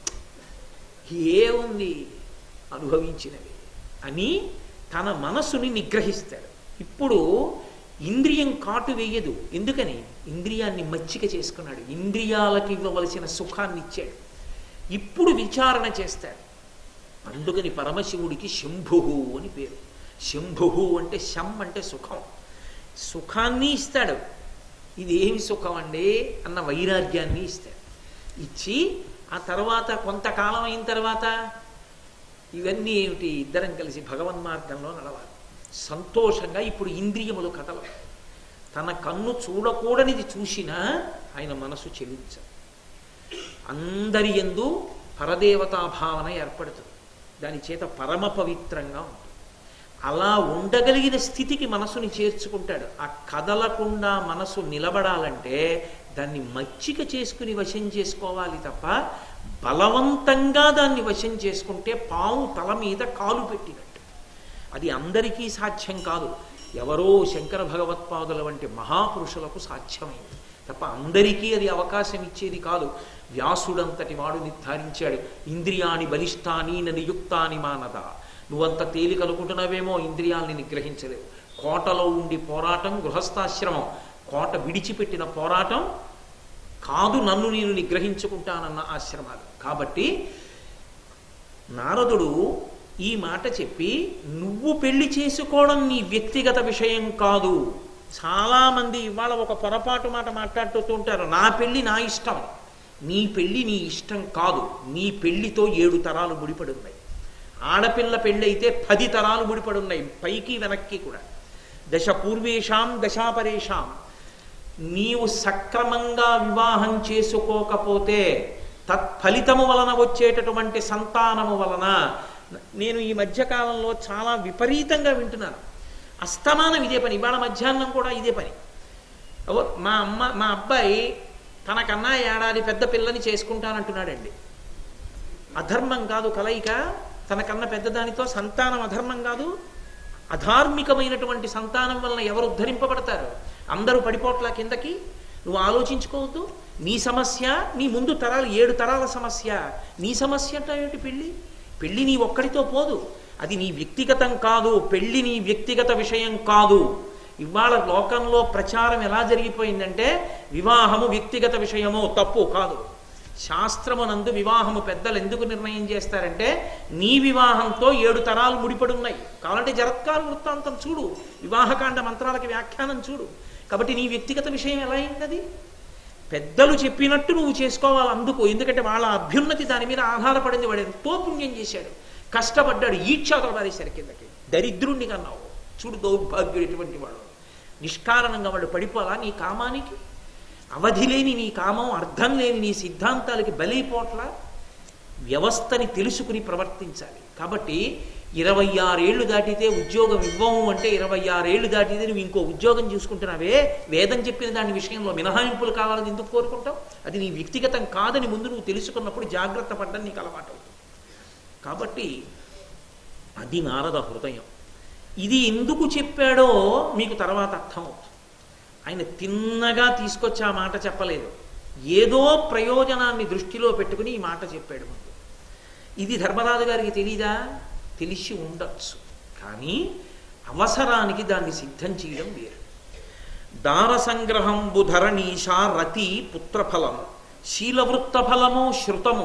ఏముంది అనుభవించినవి అని తన మనసుని నిగ్రహిస్తాడు. ఇప్పుడు ఇంద్రియం కాటు వేయదు. ఎందుకని? ఇంద్రియాన్ని మచ్చిక చేసుకున్నాడు. ఇంద్రియాలకు ఇవ్వవలసిన సుఖాన్ని ఇచ్చాడు. ఇప్పుడు విచారణ చేస్తాడు. అందుకని పరమశివుడికి శంభుహు అని పేరు. శంభుహు అంటే శం అంటే సుఖం. సుఖాన్ని ఇస్తాడు. ఇది ఏమి సుఖం అండి అన్న వైరాగ్యాన్ని ఇస్తాడు. ఇచ్చి ఆ తర్వాత కొంతకాలం అయిన తర్వాత ఇవన్నీ ఏమిటి, ఇద్దరం కలిసి భగవన్మార్గంలో నడవాలి. సంతోషంగా ఇప్పుడు ఇంద్రియములు కథలు. తన కన్ను చూడకూడనిది చూసినా ఆయన మనసు చెలించదు. అందరి యందు పరదేవతా భావన ఏర్పడుతుంది. దాని చేత పరమ పవిత్రంగా ఉంటుంది. అలా ఉండగలిగిన స్థితికి మనసుని చేర్చుకుంటాడు. ఆ కదలకుండా మనసు నిలబడాలంటే దాన్ని మచ్చిక చేసుకుని వశం చేసుకోవాలి తప్ప బలవంతంగా దాన్ని వశం చేసుకుంటే పాము తల మీద కాలు పెట్టినట్టు. అది అందరికీ సాధ్యం కాదు. ఎవరో శంకర భగవత్పాదుల వంటి మహాపురుషులకు సాధ్యమైంది తప్ప అందరికీ అది అవకాశం ఇచ్చేది కాదు. వ్యాసుడంతటి వాడు నిర్ధారించాడు. ఇంద్రియాని బలిష్టాని నియుక్తాని మానద. నువ్వంత తేలిక అనుకుంటున్నావేమో, ఇంద్రియాలని నిగ్రహించలేవు. కోటలో ఉండి పోరాటం గృహస్థాశ్రమం, కోట విడిచిపెట్టిన పోరాటం కాదు నన్ను నేను నిగ్రహించుకుంటానన్న ఆశ్రమాలు. కాబట్టి నారదుడు ఈ మాట చెప్పి నువ్వు పెళ్లి చేసుకోవడం నీ వ్యక్తిగత విషయం కాదు. చాలామంది ఇవాళ ఒక పొరపాటు మాట మాట్లాడుతూ ఉంటారు, నా పెళ్లి నా ఇష్టం. నీ పెళ్లి నీ ఇష్టం కాదు. నీ పెళ్లితో ఏడు తరాలు ముడిపడి ఉన్నాయి. ఆడపిల్ల పెళ్ళి అయితే పది తరాలు ముడిపడి ఉన్నాయి, పైకి వెనక్కి కూడా. దశ పూర్వేషాం దశాపరేషాం. నీవు సక్రమంగా వివాహం చేసుకోకపోతే తత్ఫలితము వలన వచ్చేటటువంటి సంతానము వలన, నేను ఈ మధ్యకాలంలో చాలా విపరీతంగా వింటున్నాను, అస్తమానం ఇదే పని, ఇవాళ మధ్యాహ్నం కూడా ఇదే పని. మా అమ్మ మా అబ్బాయి తనకన్నా ఏడాది పెద్ద పిల్లని చేసుకుంటానంటున్నాడండి. అధర్మం కాదు కలయిక, తనకన్నా పెద్దదానితో సంతానం అధర్మం కాదు. అధార్మికమైనటువంటి సంతానం వలన ఎవరు ఉద్ధరింపబడతారు? అందరూ పడిపోట్ల కిందకి. నువ్వు ఆలోచించుకోవద్దు. నీ సమస్య, నీ ముందు తరాలు ఏడు తరాల సమస్య. నీ సమస్య అంటే ఏమిటి? పెళ్ళి పెళ్ళి నీ ఒక్కడితో పోదు, అది నీ వ్యక్తిగతం కాదు. పెళ్ళి నీ వ్యక్తిగత విషయం కాదు. ఇవాళ లోకంలో ప్రచారం ఎలా జరిగిపోయిందంటే వివాహము వ్యక్తిగత విషయము, తప్పు కాదు. శాస్త్రమునందు వివాహము పెద్దలు ఎందుకు నిర్ణయం చేస్తారంటే నీ వివాహంతో ఏడు తరాలు ముడిపడి ఉన్నాయి. కావాలంటే జరత్కాల వృత్తాంతం చూడు, వివాహకాండ మంత్రాలకి వ్యాఖ్యానం చూడు. కాబట్టి నీ వ్యక్తిగత విషయం ఎలా అయింది? పెద్దలు చెప్పినట్టు నువ్వు చేసుకోవాలి అందుకు. ఎందుకంటే వాళ్ళ అభ్యున్నతి దాని మీద ఆధారపడింది. వాడు ఎంతో పుణ్యం చేశాడు, కష్టపడ్డాడు, ఈడ్చాతలు పారేశారు కిందకి. దరిద్రుణ్ణి కన్నావు చూడు, దౌర్భాగ్యుడు ఎటువంటి వాడు. నిష్కారణంగా వాడు పడిపోలా నీ కామానికి. అవధి లేని నీ కామం, అర్థం లేని నీ సిద్ధాంతాలకి బలైపోట్ల. వ్యవస్థని తెలుసుకుని ప్రవర్తించాలి. కాబట్టి ఇరవై ఆరేళ్లు దాటితే ఉద్యోగం ఇవ్వము అంటే ఇరవై ఆరేళ్లు దాటితే నువ్వు ఇంకో ఉద్యోగం చూసుకుంటున్నావే, వేదం చెప్పిన దాని విషయంలో మినహాయింపులు కావాలని ఎందుకు కోరుకుంటావు? అది నీ వ్యక్తిగతం కాదని ముందు నువ్వు తెలుసుకున్నప్పుడు జాగ్రత్త పడ్డం నీకు అలవాటు అవుతుంది. కాబట్టి అది నారద హృదయం. ఇది ఎందుకు చెప్పాడో మీకు తర్వాత అర్థమవుతుంది. ఆయన తిన్నగా తీసుకొచ్చి ఆ మాట చెప్పలేదు, ఏదో ప్రయోజనాన్ని దృష్టిలో పెట్టుకుని ఈ మాట చెప్పాడు ముందు. ఇది ధర్మరాజు గారికి తెలీదా? తెలిసి ఉండొచ్చు, కానీ అవసరానికి దాన్ని సిద్ధం చేయడం వేరు. దార సంగ్రహంబు ధరణీషా రతి పుత్రఫలము శీలవృత్త ఫలము శృతము.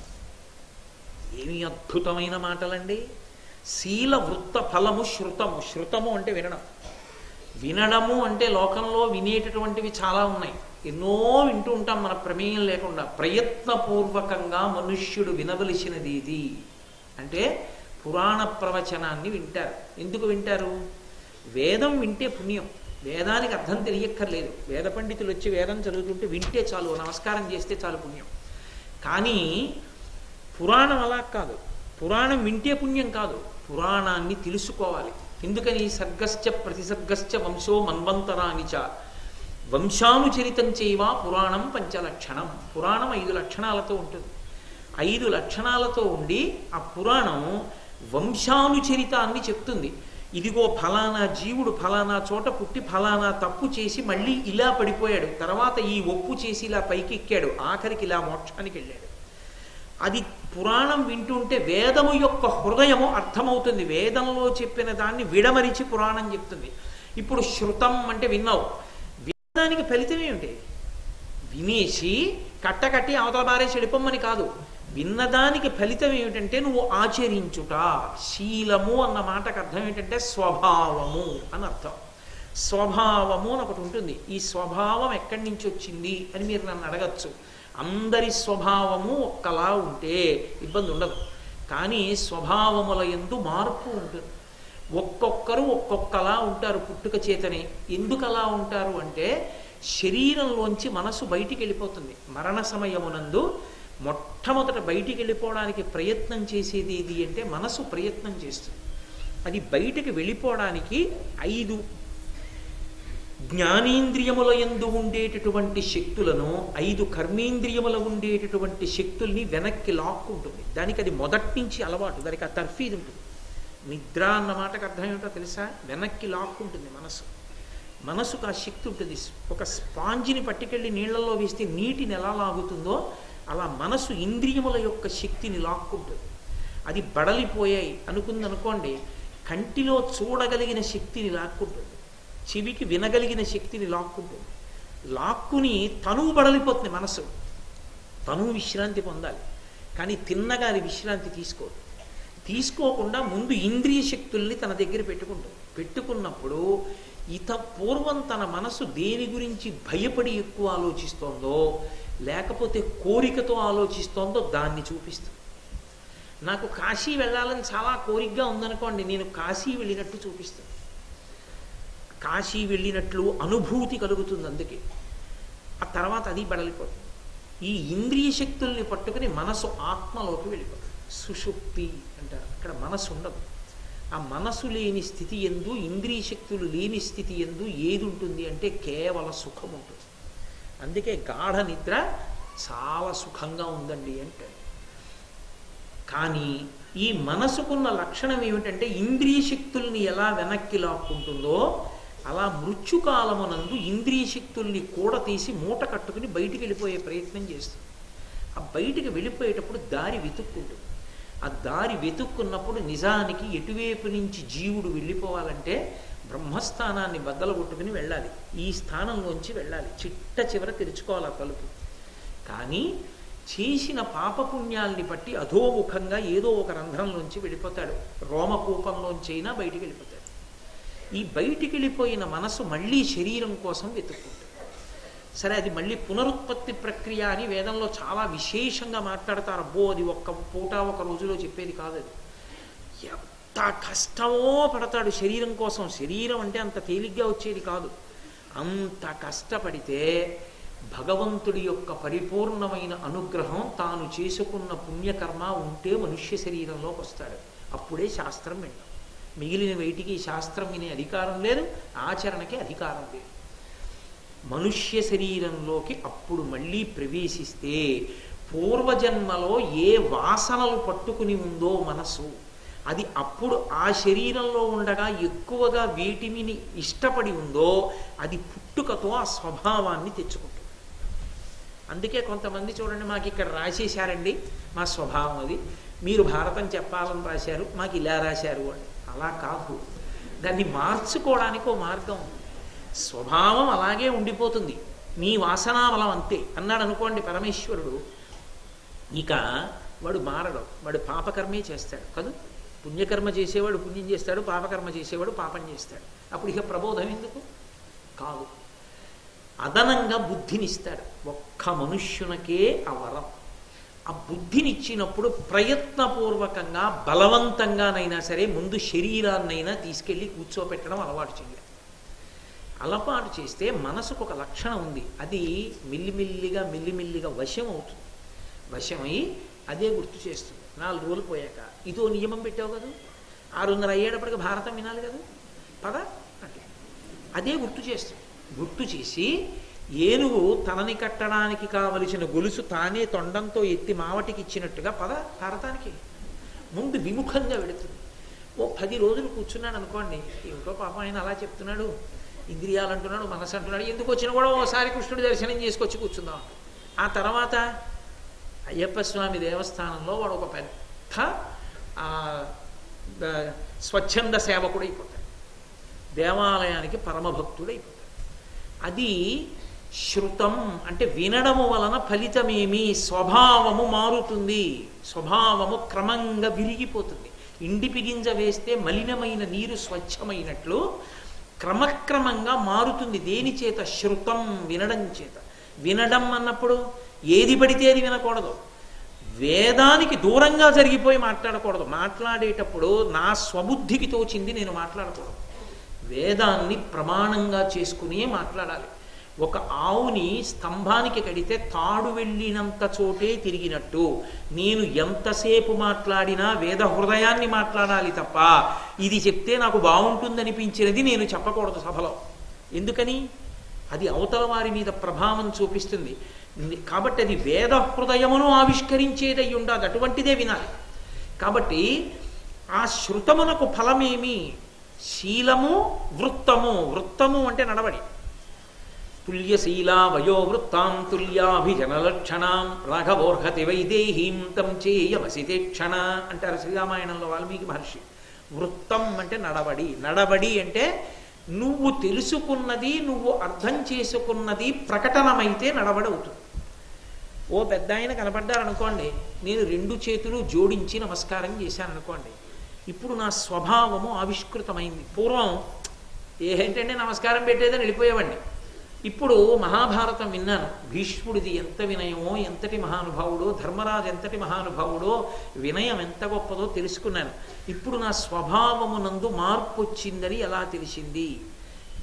ఏమి అద్భుతమైన మాటలండి! శీల వృత్త ఫలము శృతము. శృతము అంటే వినడం. వినడము అంటే లోకంలో వినేటటువంటివి చాలా ఉన్నాయి, ఎన్నో వింటూ ఉంటాం మన ప్రమేయం లేకుండా. ప్రయత్నపూర్వకంగా మనుష్యుడు వినవలసినది ఇది అంటే పురాణ ప్రవచనాన్ని వింటారు. ఎందుకు వింటారు? వేదం వింటే పుణ్యం. వేదానికి అర్థం తెలియక్కర్లేదు. వేద పండితులు వచ్చి వేదం చదువుతుంటే వింటే చాలు, నమస్కారం చేస్తే చాలు పుణ్యం. కానీ పురాణం అలా కాదు. పురాణం వింటే పుణ్యం కాదు, పురాణాన్ని తెలుసుకోవాలి. ఎందుకని? సర్గశ్చ ప్రతిసర్గశ్చ వంశో మన్వంతరానిచ వంశానుచరితం చేయవా పురాణం పంచలక్షణం. పురాణం ఐదు లక్షణాలతో ఉంటుంది. ఐదు లక్షణాలతో ఉండి ఆ పురాణం వంశానుచరితాన్ని చెప్తుంది. ఇదిగో ఫలానా జీవుడు ఫలానా చోట పుట్టి ఫలానా తప్పు చేసి మళ్ళీ ఇలా పడిపోయాడు, తర్వాత ఈ ఒప్పు చేసి ఇలా పైకి ఎక్కాడు, ఆఖరికి ఇలా మోక్షానికి వెళ్ళాడు. అది పురాణం వింటుంటే వేదము యొక్క హృదయము అర్థమవుతుంది. వేదంలో చెప్పిన దాన్ని విడమరిచి పురాణం చెప్తుంది. ఇప్పుడు శృతం అంటే విన్నావు, వినడానికి ఫలితం ఏమిటి? వినేసి కట్టకట్టి అవతల బారే చెడిపోమ్మని కాదు. విన్నదానికి ఫలితం ఏమిటంటే నువ్వు ఆచరించుట. శీలము అన్న మాటకు అర్థం ఏంటంటే స్వభావము అని అర్థం. స్వభావము అని ఒకటి ఉంటుంది. ఈ స్వభావం ఎక్కడి నుంచి వచ్చింది అని మీరు నన్ను అడగచ్చు. అందరి స్వభావము ఒక్కలా ఉంటే ఇబ్బంది ఉండదు, కానీ స్వభావముల యందు మార్పు ఉంటుంది. ఒక్కొక్కరు ఒక్కొక్కలా ఉంటారు పుట్టుక చేతనే. ఎందుకు అలా ఉంటారు అంటే శరీరంలోంచి మనసు బయటికి వెళ్ళిపోతుంది. మరణ సమయమునందు మొట్టమొదట బయటికి వెళ్ళిపోవడానికి ప్రయత్నం చేసేది ఏది అంటే మనసు ప్రయత్నం చేస్తుంది. అది బయటికి వెళ్ళిపోవడానికి ఐదు జ్ఞానేంద్రియముల యందు ఉండేటటువంటి శక్తులను, ఐదు కర్మేంద్రియముల ఉండేటటువంటి శక్తుల్ని వెనక్కి లాక్కుంటుంది. దానికి అది మొదటి నుంచి అలవాటు, దానికి ఆ తర్ఫీదు ఉంటుంది. నిద్ర అన్న మాటకు అర్థం ఏమిటో తెలుసా? వెనక్కి లాక్కుంటుంది మనసు. మనసుకు ఆ శక్తి ఉంటుంది. ఒక స్పాంజిని పట్టుకెళ్ళి నీళ్లలో వేస్తే నీటిని ఎలా లాగుతుందో అలా మనసు ఇంద్రియముల యొక్క శక్తిని లాక్కుంటుంది. అది బడలిపోయాయి అనుకుందనుకోండి, కంటిలో చూడగలిగిన శక్తిని లాక్కుంటుంది, చెవికి వినగలిగిన శక్తిని లాక్కుంటుంది. లాక్కుని తనువు బడలిపోతుంది మనసు. తనువు విశ్రాంతి పొందాలి, కానీ తిన్నగా అది విశ్రాంతి తీసుకోదు. తీసుకోకుండా ముందు ఇంద్రియ శక్తుల్ని తన దగ్గర పెట్టుకుంటుంది. పెట్టుకున్నప్పుడు ఇత పూర్వం తన మనసు దేని గురించి భయపడి ఎక్కువ ఆలోచిస్తోందో లేకపోతే కోరికతో ఆలోచిస్తోందో దాన్ని చూపిస్తుంది. నాకు కాశీ వెళ్ళాలని చాలా కోరికగా ఉందనుకోండి, నేను కాశీ వెళ్ళినట్టు చూపిస్తాను. కాశీ వెళ్ళినట్లు అనుభూతి కలుగుతుంది. అందుకే ఆ తర్వాత అది బడలిపోతుంది. ఈ ఇంద్రియ శక్తుల్ని పట్టుకుని మనసు ఆత్మలోకి వెళ్ళిపోతుంది. సుషుప్తి అంటారు. అక్కడ మనసు ఉండదు. ఆ మనసు లేని స్థితి ఎందు, ఇంద్రియ శక్తులు లేని స్థితి ఎందు ఏది ఉంటుంది అంటే కేవల సుఖం ఉంటుంది. అందుకే గాఢ నిద్ర చాలా సుఖంగా ఉందండి అంటే. కానీ ఈ మనసుకున్న లక్షణం ఏమిటంటే ఇంద్రియ శక్తుల్ని ఎలా వెనక్కి లాక్కుంటుందో అలా మృత్యుకాలమునందు ఇంద్రియ శక్తుల్ని కూడా తీసి మూట కట్టుకుని బయటికి వెళ్ళిపోయే ప్రయత్నం చేస్తుంది. ఆ బయటికి వెళ్ళిపోయేటప్పుడు దారి వెతుక్కుంటుంది. ఆ దారి వెతుక్కున్నప్పుడు నిజానికి ఎటువైపు నుంచి జీవుడు వెళ్ళిపోవాలంటే బ్రహ్మస్థానాన్ని బద్దలు కొట్టుకుని వెళ్ళాలి. ఈ స్థానంలోంచి వెళ్ళాలి. చిట్ట చివర తెరుచుకోవాలి ఆ తలుపు. కానీ చేసిన పాపపుణ్యాల్ని బట్టి అధోముఖంగా ఏదో ఒక రంధ్రంలోంచి వెళ్ళిపోతాడు. రోమకూపంలోంచైనా బయటికి వెళ్ళిపోతాడు. ఈ బయటికి వెళ్ళిపోయిన మనసు మళ్ళీ శరీరం కోసం వెతుక్కుంటుంది. సరే, అది మళ్ళీ పునరుత్పత్తి ప్రక్రియ అని వేదంలో చాలా విశేషంగా మాట్లాడతారు. అబ్బో, అది ఒక్క పూట ఒక రోజులో చెప్పేది కాదు. అది ఎంత కష్టమో పడతాడు శరీరం కోసం. శరీరం అంటే అంత తేలిగ్గా వచ్చేది కాదు. అంత కష్టపడితే భగవంతుడి యొక్క పరిపూర్ణమైన అనుగ్రహం, తాను చేసుకున్న పుణ్యకర్మ ఉంటే మనుష్య శరీరంలోకి వస్తాడు. అప్పుడే శాస్త్రం వింటాం. మిగిలిన వేటికి శాస్త్రం వినే అధికారం లేదు, ఆచరణకి అధికారం లేదు. మనుష్య శరీరంలోకి అప్పుడు మళ్ళీ ప్రవేశిస్తే పూర్వజన్మలో ఏ వాసనలు పట్టుకుని ఉందో మనసు, అది అప్పుడు ఆ శరీరంలో ఉండగా ఎక్కువగా వేటిమిని ఇష్టపడి ఉందో అది పుట్టుకతో ఆ స్వభావాన్ని తెచ్చుకుంటుంది. అందుకే కొంతమంది చూడండి, మాకు ఇక్కడ రాసేశారండి, మా స్వభావం అది, మీరు భారతం చెప్పాలని రాశారు, మాకు ఇలా రాశారు అని. అలా కాదు, దాన్ని మార్చుకోవడానికి ఓ మార్గం ఉంది. స్వభావం అలాగే ఉండిపోతుంది, మీ వాసనాబలం అంతే అన్నాడు అనుకోండి పరమేశ్వరుడు. ఇక వాడు మారడు, వాడు పాపకర్మే చేస్తాడు కదా. పుణ్యకర్మ చేసేవాడు పుణ్యం చేస్తాడు, పాపకర్మ చేసేవాడు పాపం చేస్తాడు. అప్పుడు ఇక ప్రబోధం ఎందుకు? కాదు, అదనంగా బుద్ధినిస్తాడు. ఒక్క మనుష్యునకే ఆ వరం. ఆ బుద్ధినిచ్చినప్పుడు ప్రయత్నపూర్వకంగా బలవంతంగానైనా సరే ముందు శరీరాన్నైనా తీసుకెళ్ళి కూర్చోపెట్టడం అలవాటు చేయాలి. అలవాటు చేస్తే మనసుకు ఒక లక్షణం ఉంది, అది మిల్లిమిల్లిగా మిల్లిమిల్లిగా వశం అవుతుంది. వశమై అదే గుర్తు చేస్తుంది. నాలుగు రోజులు పోయాక ఇదో నియమం పెట్టావు కదా, ఆరున్నర అయ్యేటప్పటికి భారతం వినాలి కదా, పద అంటే అదే గుర్తు చేస్తుంది. గుర్తు చేసి ఏనుగు తనని కట్టడానికి కావలసిన గొలుసు తానే తొండంతో ఎత్తి మావటికి ఇచ్చినట్టుగా పద భారతానికి ముందు విముఖంగా వెళుతుంది. ఓ పది రోజులు కూర్చున్నాడు అనుకోండి, ఏమిటో పాపం ఆయన అలా చెప్తున్నాడు, ఇంద్రియాలు అంటున్నాడు, మనసు అంటున్నాడు, ఎందుకు వచ్చినా కూడా ఓసారి కృష్ణుడి దర్శనం చేసుకొచ్చి కూర్చుందాం. ఆ తర్వాత అయ్యప్ప స్వామి దేవస్థానంలో వాడు ఒక పెద్ద స్వచ్ఛంద సేవకుడు అయిపోతాడు, దేవాలయానికి పరమభక్తుడైపోతాడు. అది శృతం అంటే వినడము వలన ఫలితమేమి, స్వభావము మారుతుంది, స్వభావము క్రమంగా విరిగిపోతుంది. ఇండిపి గింజ వేస్తే మలినమైన నీరు స్వచ్ఛమైనట్లు క్రమక్రమంగా మారుతుంది. దేని చేత? శృతం, వినడం చేత. వినడం అన్నప్పుడు ఏది పడితే అది వినకూడదు, వేదానికి దూరంగా జరిగిపోయి మాట్లాడకూడదు. మాట్లాడేటప్పుడు నా స్వబుద్ధికి తోచింది నేను మాట్లాడకూడదు, వేదాన్ని ప్రమాణంగా చేసుకునే మాట్లాడాలి. ఒక ఆవుని స్తంభానికి కడితే తాడు వెళ్ళినంత చోటే తిరిగినట్టు నేను ఎంతసేపు మాట్లాడినా వేద హృదయాన్ని మాట్లాడాలి తప్ప ఇది చెప్తే నాకు బాగుంటుందనిపించినది నేను చెప్పకూడదు సభలో. ఎందుకని? అది అవతల వారి మీద ప్రభావం చూపిస్తుంది. కాబట్టి అది వేద హృదయమును ఆవిష్కరించేదై ఉండాలి, అటువంటిదే వినాలి. కాబట్టి ఆ శృతమునకు ఫలమేమి? శీలము, వృత్తము. వృత్తము అంటే నడవడి. తుల్యశీలా వయోవృత్తాం తుల్యాభిజనలక్షణాం రాఘవోర్హతి వైదేహీం తం చేయమసితే క్షణ అంటారు శ్రీరామాయణంలో వాల్మీకి మహర్షి. వృత్తం అంటే నడవడి. నడవడి అంటే నువ్వు తెలుసుకున్నది, నువ్వు అర్థం చేసుకున్నది ప్రకటనమైతే నడవడి అవుతుంది. ఓ పెద్ద ఆయన కనపడ్డారనుకోండి, నేను రెండు చేతులు జోడించి నమస్కారం చేశాను అనుకోండి, ఇప్పుడు నా స్వభావము ఆవిష్కృతమైంది. పూర్వం ఏంటంటే నమస్కారం పెట్టేదని వెళ్ళిపోయేవాడిని. ఇప్పుడు మహాభారతం విన్నాను, భీష్ముడిది ఎంత వినయమో, ఎంతటి మహానుభావుడో, ధర్మరాజు ఎంతటి మహానుభావుడో, వినయం ఎంత గొప్పదో తెలుసుకున్నాను. ఇప్పుడు నా స్వభావమునందు మార్పు వచ్చిందని ఎలా తెలిసింది?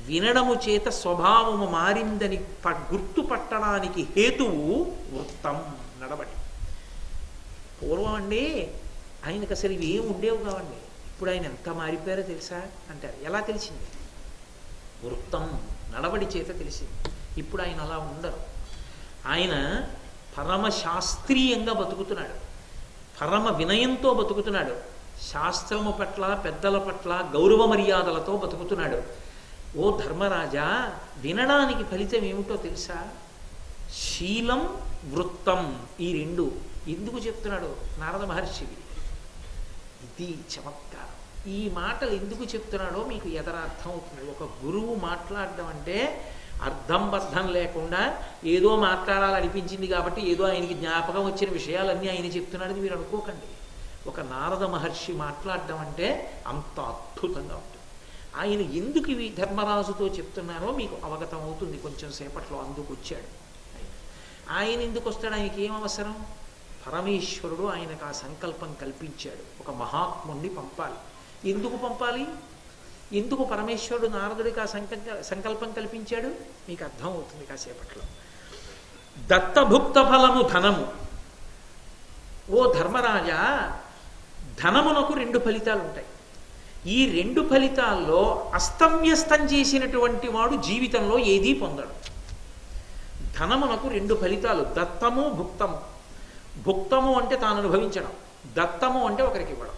వినడము చేత స్వభావము మారిందని ప గుర్తుపట్టడానికి హేతువు వృత్తం, నడవడి. పూర్వం అండి ఆయనకు అసలు ఇవి ఏమి ఉండేవి కావండి. ఇప్పుడు ఆయన ఎంత మారిపోయారో తెలుసా అంటారు. ఎలా తెలిసింది? వృత్తం, నడవడి చేత తెలిసింది. ఇప్పుడు ఆయన అలా ఉండరు. ఆయన పరమ శాస్త్రీయంగా బతుకుతున్నాడు, పరమ వినయంతో బతుకుతున్నాడు, శాస్త్రము పట్ల పెద్దల పట్ల గౌరవ మర్యాదలతో బతుకుతున్నాడు. ఓ ధర్మరాజా, వినడానికి ఫలితం ఏమిటో తెలుసా? శీలం వృత్తం, ఈ రెండు. ఎందుకు చెప్తున్నాడు నారద మహర్షికి? ఇది చమత్కారం. ఈ మాటలు ఎందుకు చెప్తున్నాడో మీకు ఎదరార్థం అవుతుంది. ఒక గురువు మాట్లాడడం అంటే అర్థం బద్ధం లేకుండా ఏదో మాట్లాడాలనిపించింది కాబట్టి ఏదో ఆయనకి జ్ఞాపకం వచ్చిన విషయాలన్నీ ఆయన చెప్తున్నాడని మీరు అనుకోకండి. ఒక నారద మహర్షి మాట్లాడడం అంటే అంత అద్భుతంగా ఉంటుంది. ఆయన ఎందుకు ఇవి ధర్మరాజుతో చెప్తున్నారో మీకు అవగతం అవుతుంది కొంచెం సేపట్లో. అందుకు వచ్చాడు ఆయన. ఆయన ఎందుకు వస్తాడు? ఆయనకి ఏం అవసరం? పరమేశ్వరుడు ఆయనకు ఆ సంకల్పం కల్పించాడు, ఒక మహాత్ముణ్ణి పంపాలి. ఎందుకు పంపాలి? ఎందుకు పరమేశ్వరుడు నారదుడికి ఆ సంకల్ప సంకల్పం కల్పించాడు మీకు అర్థం అవుతుంది కాసేపట్లో. దత్తభుక్త ఫలము ధనము. ఓ ధర్మరాజా, ధనమునకు రెండు ఫలితాలు ఉంటాయి. ఈ రెండు ఫలితాల్లో అస్తవ్యస్తం చేసినటువంటి వాడు జీవితంలో ఏదీ పొందడు. ధనమునకు రెండు ఫలితాలు, దత్తము భుక్తము. భుక్తము అంటే తాను అనుభవించడం, దత్తము అంటే ఒకరికి ఇవ్వడం.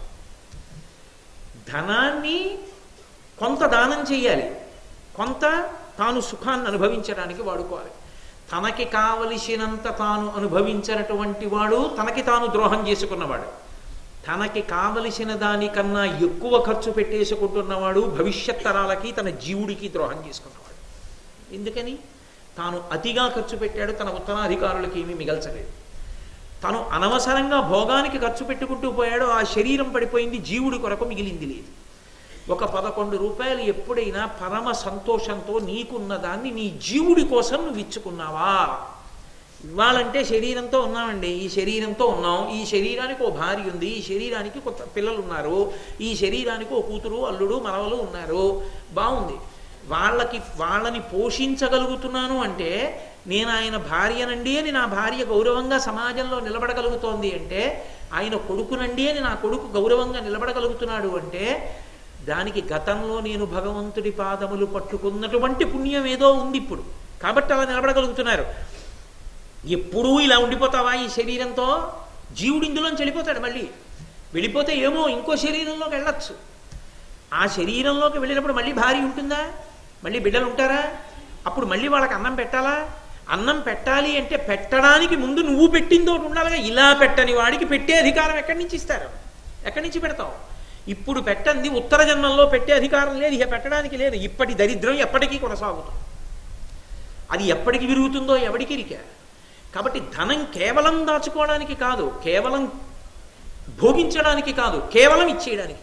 ధనాన్ని కొంత దానం చేయాలి, కొంత తాను సుఖాన్ని అనుభవించడానికి వాడుకోవాలి. తనకి కావలసినంత తాను అనుభవించినటువంటి వాడు తనకి తాను ద్రోహం చేసుకున్నవాడు. తనకి కావలసిన దానికన్నా ఎక్కువ ఖర్చు పెట్టేసుకుంటున్నవాడు భవిష్యత్ తరాలకి తన జీవుడికి ద్రోహం చేసుకున్నవాడు. ఎందుకని? తాను అతిగా ఖర్చు పెట్టాడు, తన ఉత్తరాధికారులకి ఏమీ మిగల్చలేదు. తను అనవసరంగా భోగానికి ఖర్చు పెట్టుకుంటూ పోయాడు, ఆ శరీరం పడిపోయింది, జీవుడి కొరకు మిగిలింది లేదు. ఒక పదకొండు రూపాయలు ఎప్పుడైనా పరమ సంతోషంతో నీకున్న దాన్ని నీ జీవుడి కోసం నువ్వు ఇచ్చుకున్నావా? ఇవ్వాలంటే శరీరంతో ఉన్నామండి, ఈ శరీరంతో ఉన్నాం, ఈ శరీరానికి ఓ భార్య ఉంది, ఈ శరీరానికి కొత్త పిల్లలు ఉన్నారు, ఈ శరీరానికి ఓ కూతురు అల్లుడు మనవలు ఉన్నారు, బాగుంది. వాళ్ళకి వాళ్ళని పోషించగలుగుతున్నాను అంటే నేను ఆయన భార్యనండి అని నా భార్య గౌరవంగా సమాజంలో నిలబడగలుగుతోంది అంటే, ఆయన కొడుకునండి అని నా కొడుకు గౌరవంగా నిలబడగలుగుతున్నాడు అంటే, దానికి గతంలో నేను భగవంతుడి పాదములు పట్టుకున్నటువంటి పుణ్యం ఏదో ఉంది ఇప్పుడు, కాబట్టి అలా నిలబడగలుగుతున్నారు. ఎప్పుడూ ఇలా ఉండిపోతావా ఈ శరీరంతో? జీవుడు ఇందులోంచి వెళ్ళిపోతాడు. మళ్ళీ వెళ్ళిపోతే ఏమో ఇంకో శరీరంలోకి వెళ్ళచ్చు. ఆ శరీరంలోకి వెళ్ళినప్పుడు మళ్ళీ భార్య ఉంటుందా? మళ్ళీ బిడ్డలు ఉంటారా? అప్పుడు మళ్ళీ వాళ్ళకి అన్నం పెట్టాలా? అన్నం పెట్టాలి అంటే పెట్టడానికి ముందు నువ్వు పెట్టిందో ఉండాలిగా. ఇలా పెట్టని వాడికి పెట్టే అధికారం ఎక్కడి నుంచి ఇస్తారు? ఎక్కడి నుంచి పెడతావు? ఇప్పుడు పెట్టండి, ఉత్తర జన్మంలో పెట్టే అధికారం లేదు, ఇక పెట్టడానికి లేదు. ఇప్పటి దరిద్రం ఎప్పటికీ కొనసాగుతుంది. అది ఎప్పటికి విరుగుతుందో ఎవడికి ఇరికా. కాబట్టి ధనం కేవలం దాచుకోవడానికి కాదు, కేవలం భోగించడానికి కాదు, కేవలం ఇచ్చేయడానికి.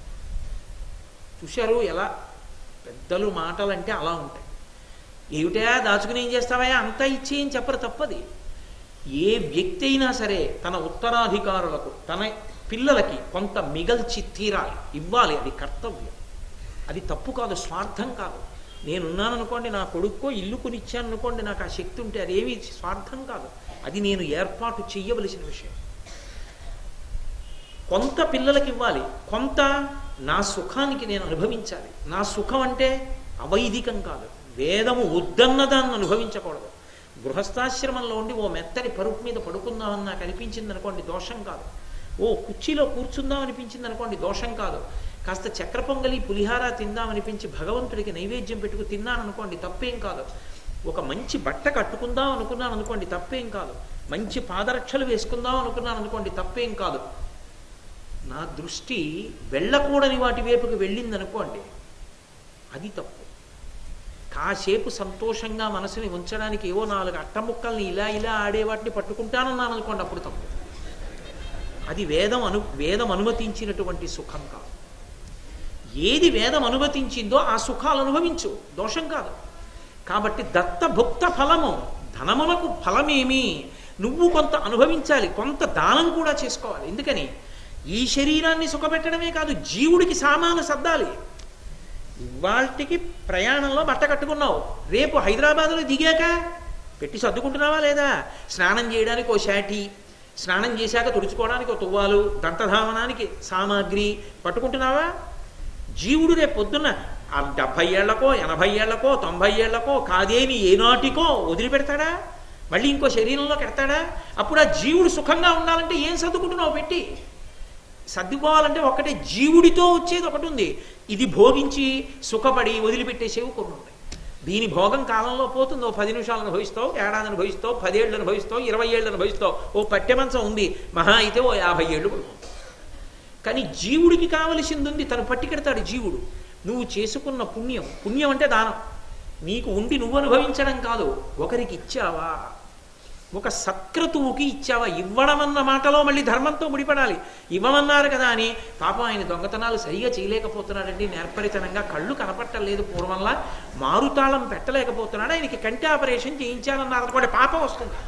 చూశారు ఎలా పెద్దలు మాటలంటే అలా ఉంటాయి. ఏమిటా దాచుకుని ఏం చేస్తావా, అంతా ఇచ్చేయని చెప్పరు, తప్పది. ఏ వ్యక్తి అయినా సరే తన ఉత్తరాధికారులకు తన పిల్లలకి కొంత మిగల్చి తీరాలి, ఇవ్వాలి. అది కర్తవ్యం, అది తప్పు కాదు, స్వార్థం కాదు. నేనున్నాను అనుకోండి, నా కొడుక్కో ఇల్లు కొనిచ్చాను అనుకోండి, నాకు ఆ శక్తి ఉంటే అదేమి స్వార్థం కాదు, అది నేను ఏర్పాటు చెయ్యవలసిన విషయం. కొంత పిల్లలకి ఇవ్వాలి, కొంత నా సుఖానికి నేను అనుభవించాలి. నా సుఖం అంటే అవైదికం కాదు, వేదము వద్దన్న దాన్ని అనుభవించకూడదు. గృహస్థాశ్రమంలో ఉండి ఓ మెత్తని పరుపు మీద పడుకుందామని నాకు అనిపించింది అనుకోండి, దోషం కాదు. ఓ కుర్చీలో కూర్చుందాం అనిపించింది అనుకోండి, దోషం కాదు. కాస్త చక్ర పొంగలి పులిహార తిందామనిపించి భగవంతుడికి నైవేద్యం పెట్టుకు తిన్నాను అనుకోండి, తప్పేం కాదు. ఒక మంచి బట్ట కట్టుకుందాం అనుకున్నాను అనుకోండి, తప్పేం కాదు. మంచి పాదరక్షలు వేసుకుందాం అనుకున్నాను అనుకోండి, తప్పేం కాదు. నా దృష్టి వెళ్ళకూడని వాటి వైపుకి వెళ్ళింది అనుకోండి, అది తప్పు. కాసేపు సంతోషంగా మనసుని ఉంచడానికి ఏవో నాలుగు అట్టముక్కల్ని ఇలా ఇలా ఆడే వాటిని పట్టుకుంటానన్నాను అనుకోండి, అప్పుడు తప్పు. అది వేదం అను వేదం అనుమతించినటువంటి సుఖం కాదు. ఏది వేదం అనుమతించిందో ఆ సుఖాలు అనుభవించు, దోషం కాదు. కాబట్టి దత్తభుక్త ఫలము, ధనమునకు ఫలమేమి? నువ్వు కొంత అనుభవించాలి, కొంత దానం కూడా చేసుకోవాలి. ఎందుకని? ఈ శరీరాన్ని సుఖపెట్టడమే కాదు, జీవుడికి సామాను సర్దాలి. ఇవాళకి ప్రయాణంలో బట్ట కట్టుకున్నావు, రేపు హైదరాబాద్లో దిగాక పెట్టి సర్దుకుంటున్నావా లేదా? స్నానం చేయడానికి ఓ షాటి, స్నానం చేశాక తుడుచుకోవడానికి ఒక తువ్వాలు, దంతధావనానికి సామాగ్రి పట్టుకుంటున్నావా? జీవుడు రేపు పొద్దున్న ఆ డెబ్భై ఏళ్లకో ఎనభై ఏళ్లకో తొంభై ఏళ్లకో కాదేని ఏనాటికో వదిలిపెడతాడా? మళ్ళీ ఇంకో శరీరంలో పెడతాడా? అప్పుడు ఆ జీవుడు సుఖంగా ఉండాలంటే ఏం సర్దుకుంటున్నావు పెట్టి? సర్దుకోవాలంటే ఒకటే, జీవుడితో వచ్చేది ఒకటి ఉంది, ఇది భోగించి సుఖపడి వదిలిపెట్టేసేవి కొన్ని ఉంటాయి. దీని భోగం కాలంలో పోతుంది. ఓ పది నిమిషాలు అనుభవిస్తావు, ఏడాది అనుభవిస్తావు, పదేళ్ళు అనుభవిస్తావు, ఇరవై ఏళ్ళు అనుభవిస్తావు. ఓ పట్టెమంచం ఉంది, మహా అయితే ఓ యాభై ఏళ్ళు పడుతుంది. కానీ జీవుడికి కావలసింది ఉంది, తను పట్టికెడతాడు జీవుడు. నువ్వు చేసుకున్న పుణ్యం, పుణ్యం అంటే దానం, నీకు ఉండి నువ్వు అనుభవించడం కాదు, ఒకరికి ఇచ్చావా, ఒక సత్క్రతువుకి ఇచ్చావా. ఇవ్వడం అన్న మాటలో మళ్ళీ ధర్మంతో ముడిపడాలి. ఇవ్వమన్నారు కదా అని పాపం ఆయన దొంగతనాలు సరిగా చేయలేకపోతున్నాడండి, నేర్పరితనంగా కళ్ళు కనపట్టలేదు, పూర్వంలా మారుతాళం పెట్టలేకపోతున్నాడు, ఆయనకి కంటి ఆపరేషన్ చేయించాలన్నారు అనుకోండి, పాపం వస్తుంది.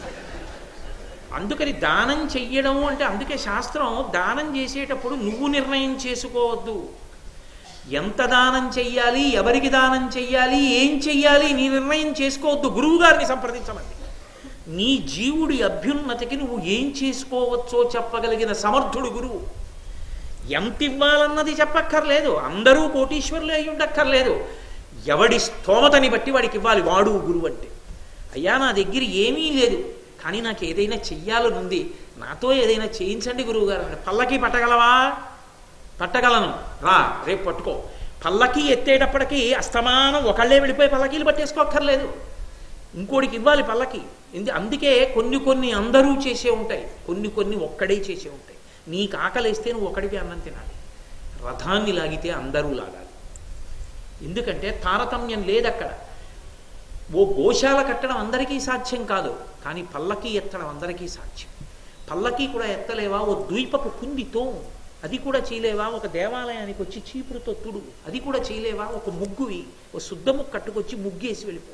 అందుకని దానం చెయ్యడం అంటే, అందుకే శాస్త్రం దానం చేసేటప్పుడు నువ్వు నిర్ణయం చేసుకోవద్దు. ఎంత దానం చెయ్యాలి, ఎవరికి దానం చెయ్యాలి, ఏం చెయ్యాలి నీ నిర్ణయం చేసుకోవద్దు, గురువు గారిని సంప్రదించమండి. నీ జీవుడి అభ్యున్నతికి నువ్వు ఏం చేసుకోవచ్చో చెప్పగలిగిన సమర్థుడు గురువు. ఎంత ఇవ్వాలన్నది చెప్పక్కర్లేదు, అందరూ కోటీశ్వరులు అయి ఉండక్కర్లేదు, ఎవడి స్తోమతని బట్టి వాడికి ఇవ్వాలి, వాడు గురువు అంటే. అయ్యా నా దగ్గర ఏమీ లేదు కానీ నాకు ఏదైనా చెయ్యాలని ఉంది, నాతో ఏదైనా చేయించండి గురువుగారు అంటే, పల్లకి పట్టగలవా? పట్టగలను, రా రేపు పట్టుకో. పల్లకి ఎత్తేటప్పటికీ అస్తమానం ఒకళ్ళే వెళ్ళిపోయి పల్లకీలు పట్టేసుకోక్కర్లేదు, ఇంకోటికి ఇవ్వాలి పల్లకి. అందుకే కొన్ని కొన్ని అందరూ చేసే ఉంటాయి, కొన్ని కొన్ని ఒక్కడే చేసే ఉంటాయి. నీకు ఆకలిస్తే నువ్వు ఒక్కడికి అన్నం తినాలి, రథాన్ని లాగితే అందరూ లాగాలి. ఎందుకంటే తారతమ్యం లేదు అక్కడ. ఓ గోశాల కట్టడం అందరికీ సాధ్యం కాదు, కానీ పల్లకి ఎత్తడం అందరికీ సాధ్యం. పల్లకి కూడా ఎత్తలేవా? ఓ ద్వీపపు కుందితో అది కూడా చేయలేవా? ఒక దేవాలయానికి వచ్చి చీపురుతో తుడు అది కూడా చేయలేవా? ఒక ముగ్గువి ఓ శుద్ధ ముగ్గు కట్టుకొచ్చి ముగ్గేసి వెళ్ళిపో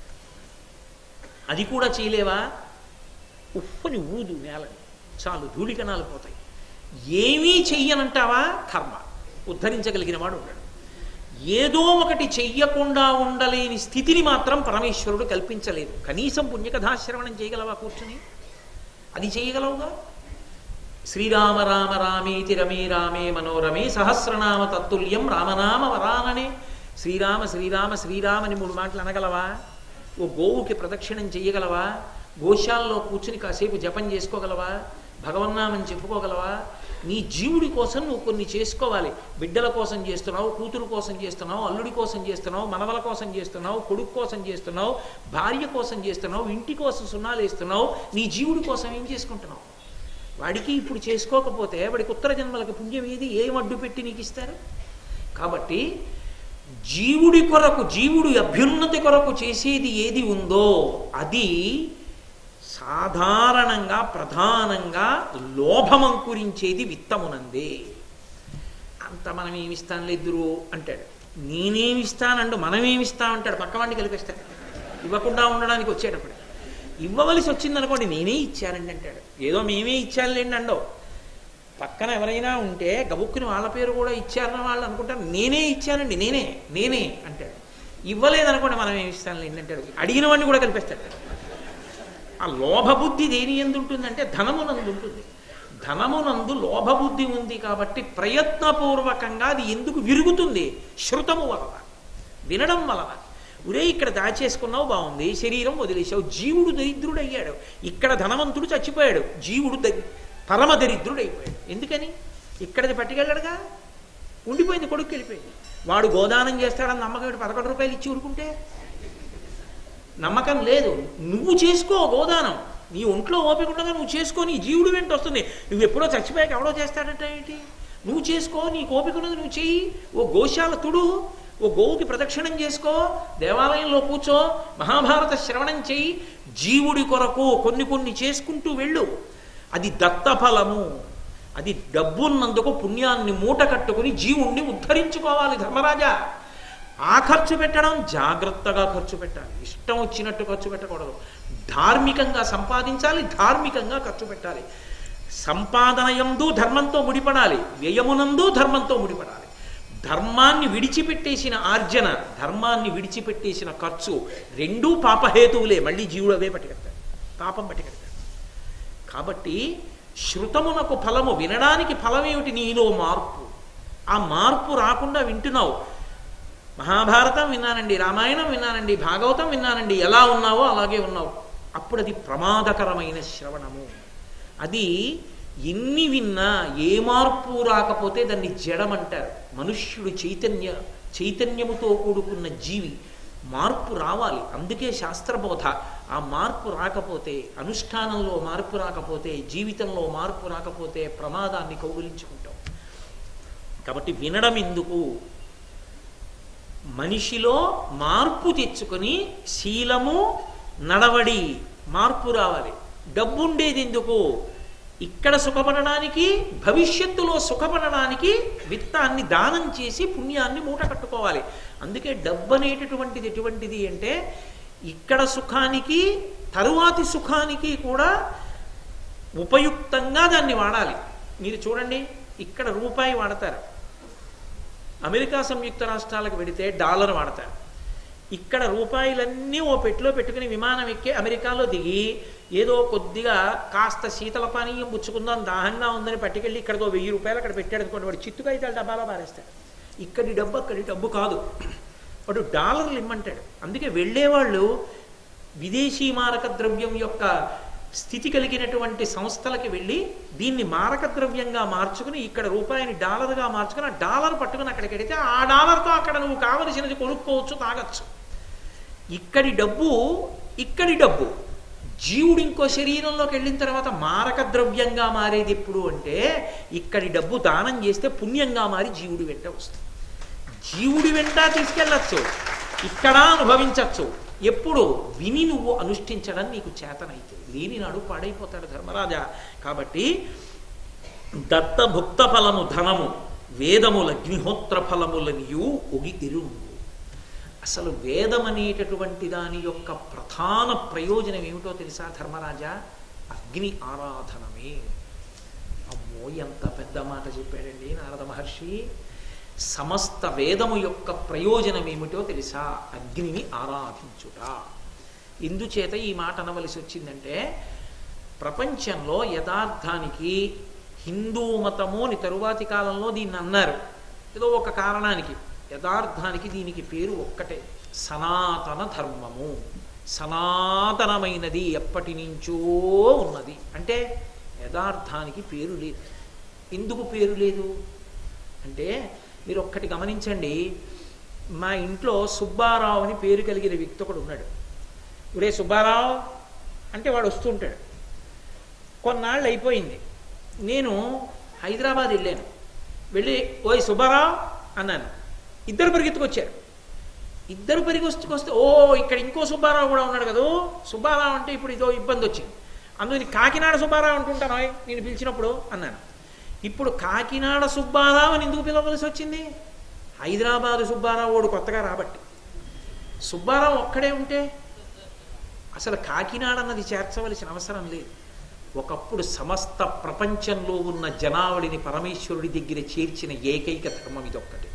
అది కూడా చేయలేవా? ఉప్పని ఊదు నేలని, చాలు ధూళికణాలు పోతాయి. ఏమీ చెయ్యనంటావా? కర్మ ఉద్ధరించగలిగిన వాడు ఉన్నాడు. ఏదో ఒకటి చెయ్యకుండా ఉండలేని స్థితిని మాత్రం పరమేశ్వరుడు కల్పించలేదు. కనీసం పుణ్యకథాశ్రవణం చేయగలవా కూర్చుని? అది చేయగలవుగా. శ్రీరామ రామ రామేతి రమే రామే మనోరమే సహస్రనామ తత్తుల్యం రామనామ వరాననే. శ్రీరామ శ్రీరామ శ్రీరామని మూడు మాటలు అనగలవా? ఓ గోవుకి ప్రదక్షిణం చెయ్యగలవా? గోశాలలో కూర్చుని కాసేపు జపం చేసుకోగలవా? భగవన్నామని చెప్పుకోగలవా? నీ జీవుడి కోసం నువ్వు కొన్ని చేసుకోవాలి. బిడ్డల కోసం చేస్తున్నావు, కూతురు కోసం చేస్తున్నావు, అల్లుడి కోసం చేస్తున్నావు, మనవల కోసం చేస్తున్నావు, కొడుకు కోసం చేస్తున్నావు, భార్య కోసం చేస్తున్నావు, ఇంటి కోసం సున్నాలు వేస్తున్నావు. నీ జీవుడి కోసం ఏం చేసుకుంటున్నావు? వాడికి ఇప్పుడు చేసుకోకపోతే వాడికి ఉత్తర జన్మలకు పుణ్యం ఏది? ఏం అడ్డు పెట్టి నీకు ఇస్తారు? కాబట్టి జీవుడి కొరకు, జీవుడి అభ్యున్నతి కొరకు చేసేది ఏది ఉందో అది సాధారణంగా ప్రధానంగా లోభమంకురించేది విత్తమునందే. అంత మనం ఏమిస్తాను ఇద్దరు అంటాడు, నేనేమిస్తానండు మనమేమిస్తామంటాడు, పక్కవాడిని కలిపేస్తాడు ఇవ్వకుండా ఉండడానికి వచ్చేటప్పుడు. ఇవ్వవలసి వచ్చిందనుకోండి, నేనే ఇచ్చానండి అంటాడు. ఏదో మేమే ఇచ్చానులేండి అండో. పక్కన ఎవరైనా ఉంటే గబుక్కుని వాళ్ళ పేరు కూడా ఇచ్చారని వాళ్ళు అనుకుంటారు, నేనే ఇచ్చానండి నేనే నేనే అంటాడు. ఇవ్వలేదనుకోండి మనం ఏమి ఇస్తానులేండి అంటాడు. అడిగిన వాడిని కూడా కలిపేస్తాడు. ఆ లోభబుద్ధి దేని ఎందు ఉంటుందంటే ధనమునందు ఉంటుంది. ధనమునందు లోభబుద్ధి ఉంది కాబట్టి ప్రయత్నపూర్వకంగా అది ఎందుకు విరుగుతుంది? శృతము వలన, వినడం వలన. ఉరే ఇక్కడ దాచేసుకున్నావు బాగుంది, శరీరం వదిలేసావు. జీవుడు దరిద్రుడయ్యాడు, ఇక్కడ ధనవంతుడు చచ్చిపోయాడు, జీవుడు ద పరమ దరిద్రుడైపోయాడు. ఎందుకని? ఇక్కడది పట్టుకెళ్ళాడుగా, ఉండిపోయింది, కొడుకు వెళ్ళిపోయింది. వాడు గోదానం చేస్తాడని నమ్మకం పదకొండు రూపాయలు ఇచ్చి ఊరుకుంటే నమ్మకం లేదు. నువ్వు చేసుకో గోదానం, నీ ఒంట్లో ఓపిక ఉండగా నువ్వు చేసుకో, నీ జీవుడు వెంట వస్తుంది. నువ్వు ఎప్పుడో చచ్చిపోయాక ఎవడో చేస్తాడంటే ఏంటి? నువ్వు చేసుకో, నీ ఓపిక ఉన్నది నువ్వు చెయ్యి. ఓ గోశాల తుడు, ఓ గోవుకి ప్రదక్షిణం చేసుకో, దేవాలయంలో కూర్చో, మహాభారత శ్రవణం చెయ్యి. జీవుడి కొరకు కొన్ని కొన్ని చేసుకుంటూ వెళ్ళు. అది దత్తఫలము. అది డబ్బున్నందుకు పుణ్యాన్ని మూట కట్టుకుని జీవుణ్ణి ఉద్ధరించుకోవాలి ధర్మరాజా. ఆ ఖర్చు పెట్టడం జాగ్రత్తగా ఖర్చు పెట్టాలి, ఇష్టం వచ్చినట్టు ఖర్చు పెట్టకూడదు. ధార్మికంగా సంపాదించాలి, ధార్మికంగా ఖర్చు పెట్టాలి. సంపాదన యందు ధర్మంతో ముడిపడాలి, వ్యయమునందు ధర్మంతో ముడిపడాలి. ధర్మాన్ని విడిచిపెట్టేసిన ఆర్జన, ధర్మాన్ని విడిచిపెట్టేసిన ఖర్చు రెండూ పాపహేతువులే. మళ్ళీ జీవుడు అవే పట్టుకెడతాడు, పాపం పట్టుకెడతాడు. కాబట్టి శృతమునకు ఫలము, వినడానికి ఫలమేమిటి? నీలో మార్పు. ఆ మార్పు రాకుండా వింటున్నావు. మహాభారతం విన్నానండి, రామాయణం విన్నానండి, భాగవతం విన్నానండి, ఎలా ఉన్నావో అలాగే ఉన్నావు. అప్పుడు అది ప్రమాదకరమైన శ్రవణము. అది ఎన్ని విన్నా ఏ మార్పు రాకపోతే దాన్ని జడమంటారు. మనుష్యుడు చైతన్య చైతన్యముతో కూడుకున్న జీవి, మార్పు రావాలి. అందుకే శాస్త్రబోధ. ఆ మార్పు రాకపోతే, అనుష్ఠానంలో మార్పు రాకపోతే, జీవితంలో మార్పు రాకపోతే ప్రమాదాన్ని కౌగులించుకుంటాం. కాబట్టి వినడం ఎందుకు? మనిషిలో మార్పు తెచ్చుకొని శీలము, నడవడి మార్పు రావాలి. డబ్బుండేది ఎందుకు? ఇక్కడ సుఖపడడానికి, భవిష్యత్తులో సుఖపడడానికి విత్తాన్ని దానం చేసి పుణ్యాన్ని మూట కట్టుకోవాలి. అందుకే డబ్బు అనేటటువంటిది ఎటువంటిది అంటే ఇక్కడ సుఖానికి, తరువాతి సుఖానికి కూడా ఉపయుక్తంగా దాన్ని వాడాలి. మీరు చూడండి, ఇక్కడ రూపాయి వాడతారు, అమెరికా సంయుక్త రాష్ట్రాలకు వెడితే డాలర్ వాడతారు. ఇక్కడ రూపాయలన్నీ ఓ పెట్టిలో పెట్టుకుని విమానం ఎక్కి అమెరికాలో దిగి ఏదో కొద్దిగా కాస్త శీతల పానీయం పుచ్చుకుందాం, దాహంగా ఉందని పట్టుకెళ్ళి ఇక్కడికో వెయ్యి రూపాయలు అక్కడ పెట్టాడు అనుకోండి, వాడు చిత్తుగా అయితే డబ్బాలో పారేస్తాడు. ఇక్కడి డబ్బు అక్కడి డబ్బు కాదు, వాడు డాలర్లు ఇమ్మంటాడు. అందుకే వెళ్ళేవాళ్ళు విదేశీ మారక ద్రవ్యం యొక్క స్థితి కలిగినటువంటి సంస్థలకి వెళ్ళి దీన్ని మారక ద్రవ్యంగా మార్చుకుని ఇక్కడ రూపాయిని డాలర్గా మార్చుకుని ఆ డాలర్ పట్టుకుని అక్కడికి వెడితే ఆ డాలర్తో అక్కడ నువ్వు కావలసినది కొనుక్కోవచ్చు, తాగొచ్చు. ఇక్కడి డబ్బు ఇక్కడి డబ్బు. జీవుడు ఇంకో శరీరంలోకి వెళ్ళిన తర్వాత మారక ద్రవ్యంగా మారేది ఎప్పుడు అంటే ఇక్కడి డబ్బు దానం చేస్తే పుణ్యంగా మారి జీవుడి వెంట వస్తుంది. జీవుడి వెంట తీసుకెళ్ళచ్చు, ఇక్కడ అనుభవించవచ్చు. ఎప్పుడు? విని నువ్వు అనుష్ఠించడం నీకు చేతనైతే. లేని నాడు పాడైపోతాడు ధర్మరాజా. కాబట్టి దత్తభుక్త ఫలము ధనము, వేదముల అగ్నిహోత్ర ఫలములనియు ఒగితిరు. అసలు వేదం అనేటటువంటి దాని యొక్క ప్రధాన ప్రయోజనం ఏమిటో తెలుసా ధర్మరాజా? అగ్ని ఆరాధనమే. అమ్మో, ఎంత పెద్ద మాట చెప్పాడండి నారద మహర్షి. సమస్త వేదము యొక్క ప్రయోజనం ఏమిటో తెలుసా? అగ్నిని ఆరాధించుట. ఎందుచేత ఈ మాట అనవలసి వచ్చిందంటే ప్రపంచంలో యథార్థానికి హిందూ మతము అని తరువాతి కాలంలో దీన్ని అన్నారు ఏదో ఒక కారణానికి. యథార్థానికి దీనికి పేరు ఒక్కటే, సనాతన ధర్మము. సనాతనమైనది, ఎప్పటి నుంచో ఉన్నది. అంటే యథార్థానికి పేరు లేదు. ఎందుకు పేరు లేదు అంటే మీరు ఒక్కటి గమనించండి. మా ఇంట్లో సుబ్బారావు అని పేరు కలిగిన వ్యక్తి ఒకడు ఉన్నాడు. ఇప్పుడే సుబ్బారావు అంటే వాడు వస్తుంటాడు. కొన్నాళ్ళు అయిపోయింది, నేను హైదరాబాద్ వెళ్ళాను. వెళ్ళి ఓయ్ సుబ్బారావు అన్నాను. ఇద్దరు పరిగెత్తుకొచ్చారు. ఇద్దరు పరిగెత్తుకొస్తే ఓ ఇక్కడ ఇంకో సుబ్బారావు కూడా ఉన్నాడు కదా, సుబ్బారావు అంటే ఇప్పుడు ఇదో ఇబ్బంది వచ్చింది, అందుకని కాకినాడ సుబ్బారావు అంటుంటాను నేను పిలిచినప్పుడు అన్నాను. ఇప్పుడు కాకినాడ సుబ్బారావు అని ఎందుకు పిలవలసి వచ్చింది? హైదరాబాదు సుబ్బారావు వాడు కొత్తగా రాబట్టి. సుబ్బారావు ఒక్కడే ఉంటే అసలు కాకినాడ అన్నది చేర్చవలసిన అవసరం లేదు. ఒకప్పుడు సమస్త ప్రపంచంలో ఉన్న జనావళిని పరమేశ్వరుడి దగ్గర చేర్చిన ఏకైక ధర్మం ఇదొక్కటి.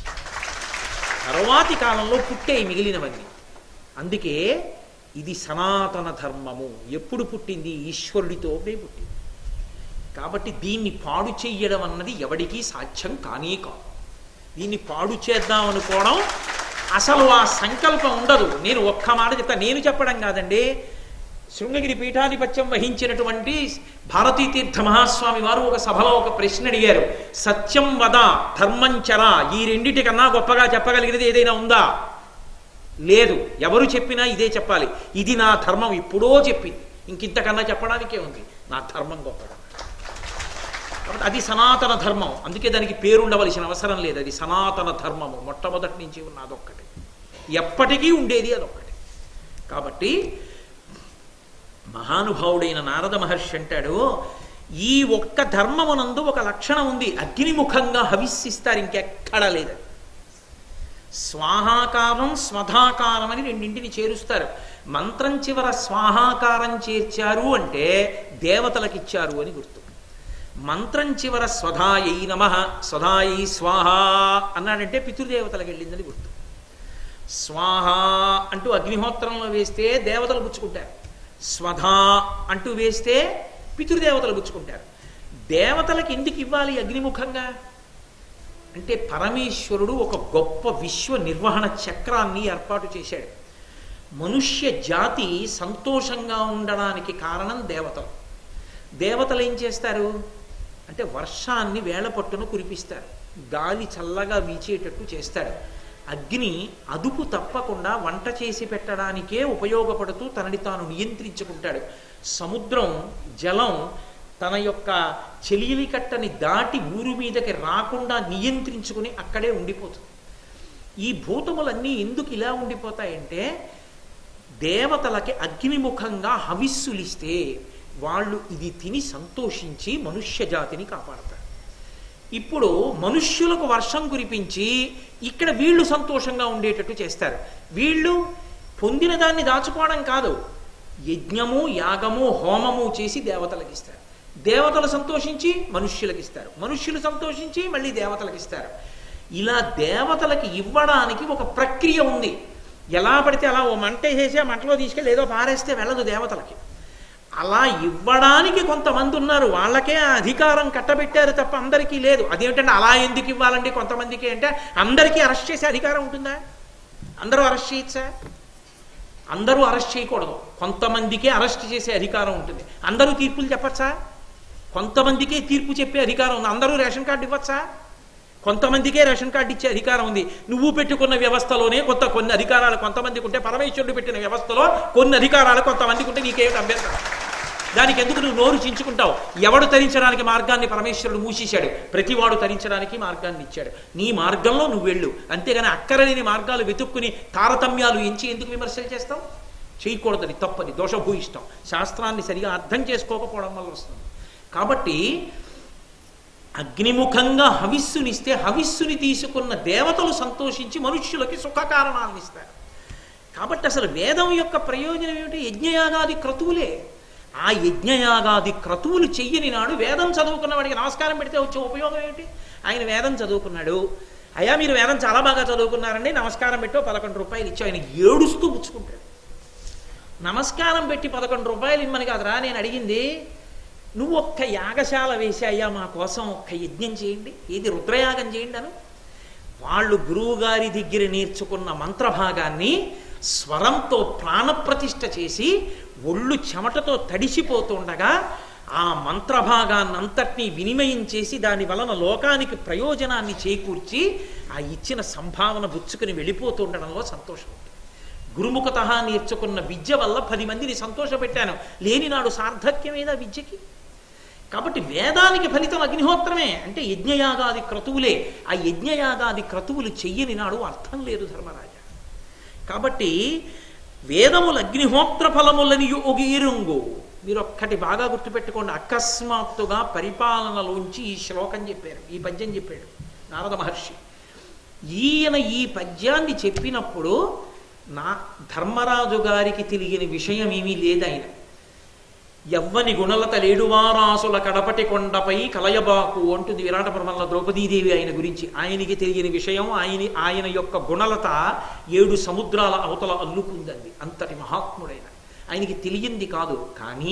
తర్వాతి కాలంలో పుట్టే మిగిలినవన్నీ. అందుకే ఇది సనాతన ధర్మము. ఎప్పుడు పుట్టింది? ఈశ్వరుడితోనే పుట్టింది. కాబట్టి దీన్ని పాడు చెయ్యడం అన్నది ఎవడికి సాధ్యం కానే కాదు. దీన్ని పాడు చేద్దాం అనుకోవడం అసలు ఆ సంకల్పం ఉండదు. నేను ఒక్క మాట చెప్తా, నేను చెప్పడం కాదండి. శృంగగిరి పీఠాధిపత్యం వహించినటువంటి భారతీ తీర్థ మహాస్వామి వారు ఒక సభలో ఒక ప్రశ్న అడిగారు. సత్యం వద ధర్మం చర, ఈ రెండిటికన్నా గొప్పగా చెప్పగలిగినది ఏదైనా ఉందా? లేదు. ఎవరు చెప్పినా ఇదే చెప్పాలి. ఇది నా ధర్మం, ఇప్పుడో చెప్పింది, ఇంకింతకన్నా చెప్పడానికే ఉంది. నా ధర్మం గొప్పగా. కాబట్టి అది సనాతన ధర్మం. అందుకే దానికి పేరుండవలసిన అవసరం లేదు. అది సనాతన ధర్మము, మొట్టమొదటి నుంచి ఉన్న అదొక్కటి, ఎప్పటికీ ఉండేది అదొక్కటి. కాబట్టి మహానుభావుడైన నారద మహర్షి అంటాడు, ఈ ఒక్క ధర్మమునందు ఒక లక్షణం ఉంది. అగ్నిముఖంగా హవిస్సిస్తారు, ఇంకెక్కడా లేదు. స్వాహాకారం స్వధాకారం అని రెండింటిని చేరుస్తారు. మంత్రం చివర స్వాహాకారం చేర్చారు అంటే దేవతలకిచ్చారు అని గుర్తు. మంత్రం చివర స్వధాయై నమః స్వధాయై స్వాహ అన్నాడంటే పితృదేవతలకు వెళ్ళిందని గుర్తు. స్వాహ అంటూ అగ్నిహోత్రంలో వేస్తే దేవతలు పుచ్చుకుంటారు, స్వధా అంటూ వేస్తే పితృదేవతలు పుచ్చుకుంటారు. దేవతలకు ఎందుకు ఇవ్వాలి అగ్నిముఖంగా అంటే పరమేశ్వరుడు ఒక గొప్ప విశ్వ నిర్వహణ చక్రాన్ని ఏర్పాటు చేశాడు. మనుష్య జాతి సంతోషంగా ఉండడానికి కారణం దేవతలు. దేవతలు ఏం చేస్తారు అంటే వర్షాన్ని వేళ పట్టున కురిపిస్తారు, గాలి చల్లగా వీచేటట్టు చేస్తాడు. అగ్ని అదుపు తప్పకుండా వంట చేసి పెట్టడానికే ఉపయోగపడుతూ తనని తాను నియంత్రించుకుంటాడు. సముద్రం జలం తన యొక్క చెలియలి కట్టని దాటి ఊరు మీదకి రాకుండా నియంత్రించుకుని అక్కడే ఉండిపోతుంది. ఈ భూతములన్నీ ఎందుకు ఇలా ఉండిపోతాయంటే దేవతలకి అగ్నిముఖంగా హవిస్సులిస్తే వాళ్ళు ఇది తిని సంతోషించి మనుష్య జాతిని కాపాడతారు. ఇప్పుడు మనుష్యులకు వర్షం కురిపించి ఇక్కడ వీళ్ళు సంతోషంగా ఉండేటట్టు చేస్తారు. వీళ్ళు పొందిన దాన్ని దాచుకోవడం కాదు, యజ్ఞము యాగము హోమము చేసి దేవతలకు ఇస్తారు. దేవతలు సంతోషించి మనుష్యులకు ఇస్తారు, మనుష్యులు సంతోషించి మళ్ళీ దేవతలకు ఇస్తారు. ఇలా దేవతలకి ఇవ్వడానికి ఒక ప్రక్రియ ఉంది. ఎలా పడితే అలా ఓ మంట వేసి ఆ మంటలో తీసుకెళ్ళి ఏదో పారేస్తే వెళ్ళదు దేవతలకి. అలా ఇవ్వడానికి కొంతమంది ఉన్నారు, వాళ్ళకే ఆ అధికారం కట్టబెట్టారు తప్ప అందరికీ లేదు. అదేమిటంటే అలా ఎందుకు ఇవ్వాలండి కొంతమందికి అంటే అందరికీ అరెస్ట్ చేసే అధికారం ఉంటుందా? అందరూ అరెస్ట్ చేయొచ్చా? అందరూ అరెస్ట్ చేయకూడదు, కొంతమందికే అరెస్ట్ చేసే అధికారం ఉంటుంది. అందరూ తీర్పులు చెప్పచ్చా? కొంతమందికే తీర్పు చెప్పే అధికారం ఉంది. అందరూ రేషన్ కార్డు ఇవ్వచ్చా? కొంతమందికే రేషన్ కార్డు ఇచ్చే అధికారం ఉంది. నువ్వు పెట్టుకున్న వ్యవస్థలోనే కొంత కొన్ని అధికారాలు కొంతమందికి ఉంటే, పరమేశ్వరుడు పెట్టిన వ్యవస్థలో కొన్ని అధికారాలు కొంతమందికి ఉంటే నీకేమిటి అభ్యంతరం? దానికి ఎందుకు నువ్వు నోరు చించుకుంటావు? ఎవడు తరించడానికి మార్గాన్ని పరమేశ్వరుడు మూసేశాడు, ప్రతివాడు తరించడానికి మార్గాన్ని ఇచ్చాడు. నీ మార్గంలో నువ్వు వెళ్ళు, అంతేగాని అక్కరలేని మార్గాలు వెతుక్కుని తారతమ్యాలు ఎంచి ఎందుకు విమర్శలు చేస్తావు? చేయకూడదని, తప్పని, దోషభూయిష్టం. శాస్త్రాన్ని సరిగా అర్థం చేసుకోకపోవడం వల్ల వస్తుంది. కాబట్టి అగ్నిముఖంగా హవిస్సునిస్తే హవిస్సుని తీసుకున్న దేవతలు సంతోషించి మనుష్యులకి సుఖ కారణాలను ఇస్తారు. కాబట్టి అసలు వేదం యొక్క ప్రయోజనం ఏమిటి? యజ్ఞయాగాది క్రతువులే. ఆ యజ్ఞయాగాది క్రతువులు చెయ్యని నాడు వేదం చదువుకున్న వాడికి నమస్కారం పెడితే వచ్చే ఉపయోగం ఏమిటి? ఆయన వేదం చదువుకున్నాడు, అయ్యా మీరు వేదం చాలా బాగా చదువుకున్నారండి నమస్కారం పెట్టో పదకొండు రూపాయలు ఇచ్చి ఆయన ఏడుస్తూ పుచ్చుకుంటాడు. నమస్కారం పెట్టి పదకొండు రూపాయలు ఇమ్మని కాదురా నేను అడిగింది, నువ్వు ఒక్క యాగశాల వేసి అయ్యా మా కోసం ఒక్క యజ్ఞం చేయండి, ఏది రుద్రయాగం చేయండి అను. వాళ్ళు గురువుగారి దగ్గర నేర్చుకున్న మంత్రభాగాన్ని స్వరంతో ప్రాణప్రతిష్ఠ చేసి ఒళ్ళు చెమటతో తడిసిపోతుండగా ఆ మంత్రభాగాన్నంతటినీ వినిమయం చేసి దాని వలన లోకానికి ప్రయోజనాన్ని చేకూర్చి ఆ ఇచ్చిన సంభావన బుచ్చుకుని వెళ్ళిపోతుండడంలో సంతోషం ఉంటుంది. గురుముఖత నేర్చుకున్న విద్య వల్ల పది మందిని సంతోషపెట్టాను, లేనినాడు సార్థక్యమేదా విద్యకి? కాబట్టి వేదానికి ఫలితం అగ్నిహోత్రమే, అంటే యజ్ఞయాగాది క్రతువులే. ఆ యజ్ఞయాగాది క్రతువులు చెయ్యని నాడు అర్థం లేదు ధర్మరాజా. కాబట్టి వేదములు అగ్నిహోత్ర ఫలములని ఒగిరుంగు. మీరు ఒక్కటి బాగా గుర్తుపెట్టుకోండి, అకస్మాత్తుగా పరిపాలనలోంచి ఈ శ్లోకం చెప్పారు, ఈ పద్యం చెప్పాడు నారద మహర్షి. ఈయన ఈ పద్యాన్ని చెప్పినప్పుడు నా ధర్మరాజు గారికి తెలియని విషయం ఏమీ లేదు. ఆయన ఎవ్వని గుణలత లేడువారాసుల కడపటి కొండపై కలయబాకు అంటుంది విరాట పర్వంలో ద్రౌపదీదేవి ఆయన గురించి. ఆయనకి తెలియని విషయం, ఆయన ఆయన యొక్క గుణలత ఏడు సముద్రాల అవతల అల్లుకుందండి, అంతటి మహాత్ముడైన ఆయనకి తెలియంది కాదు. కానీ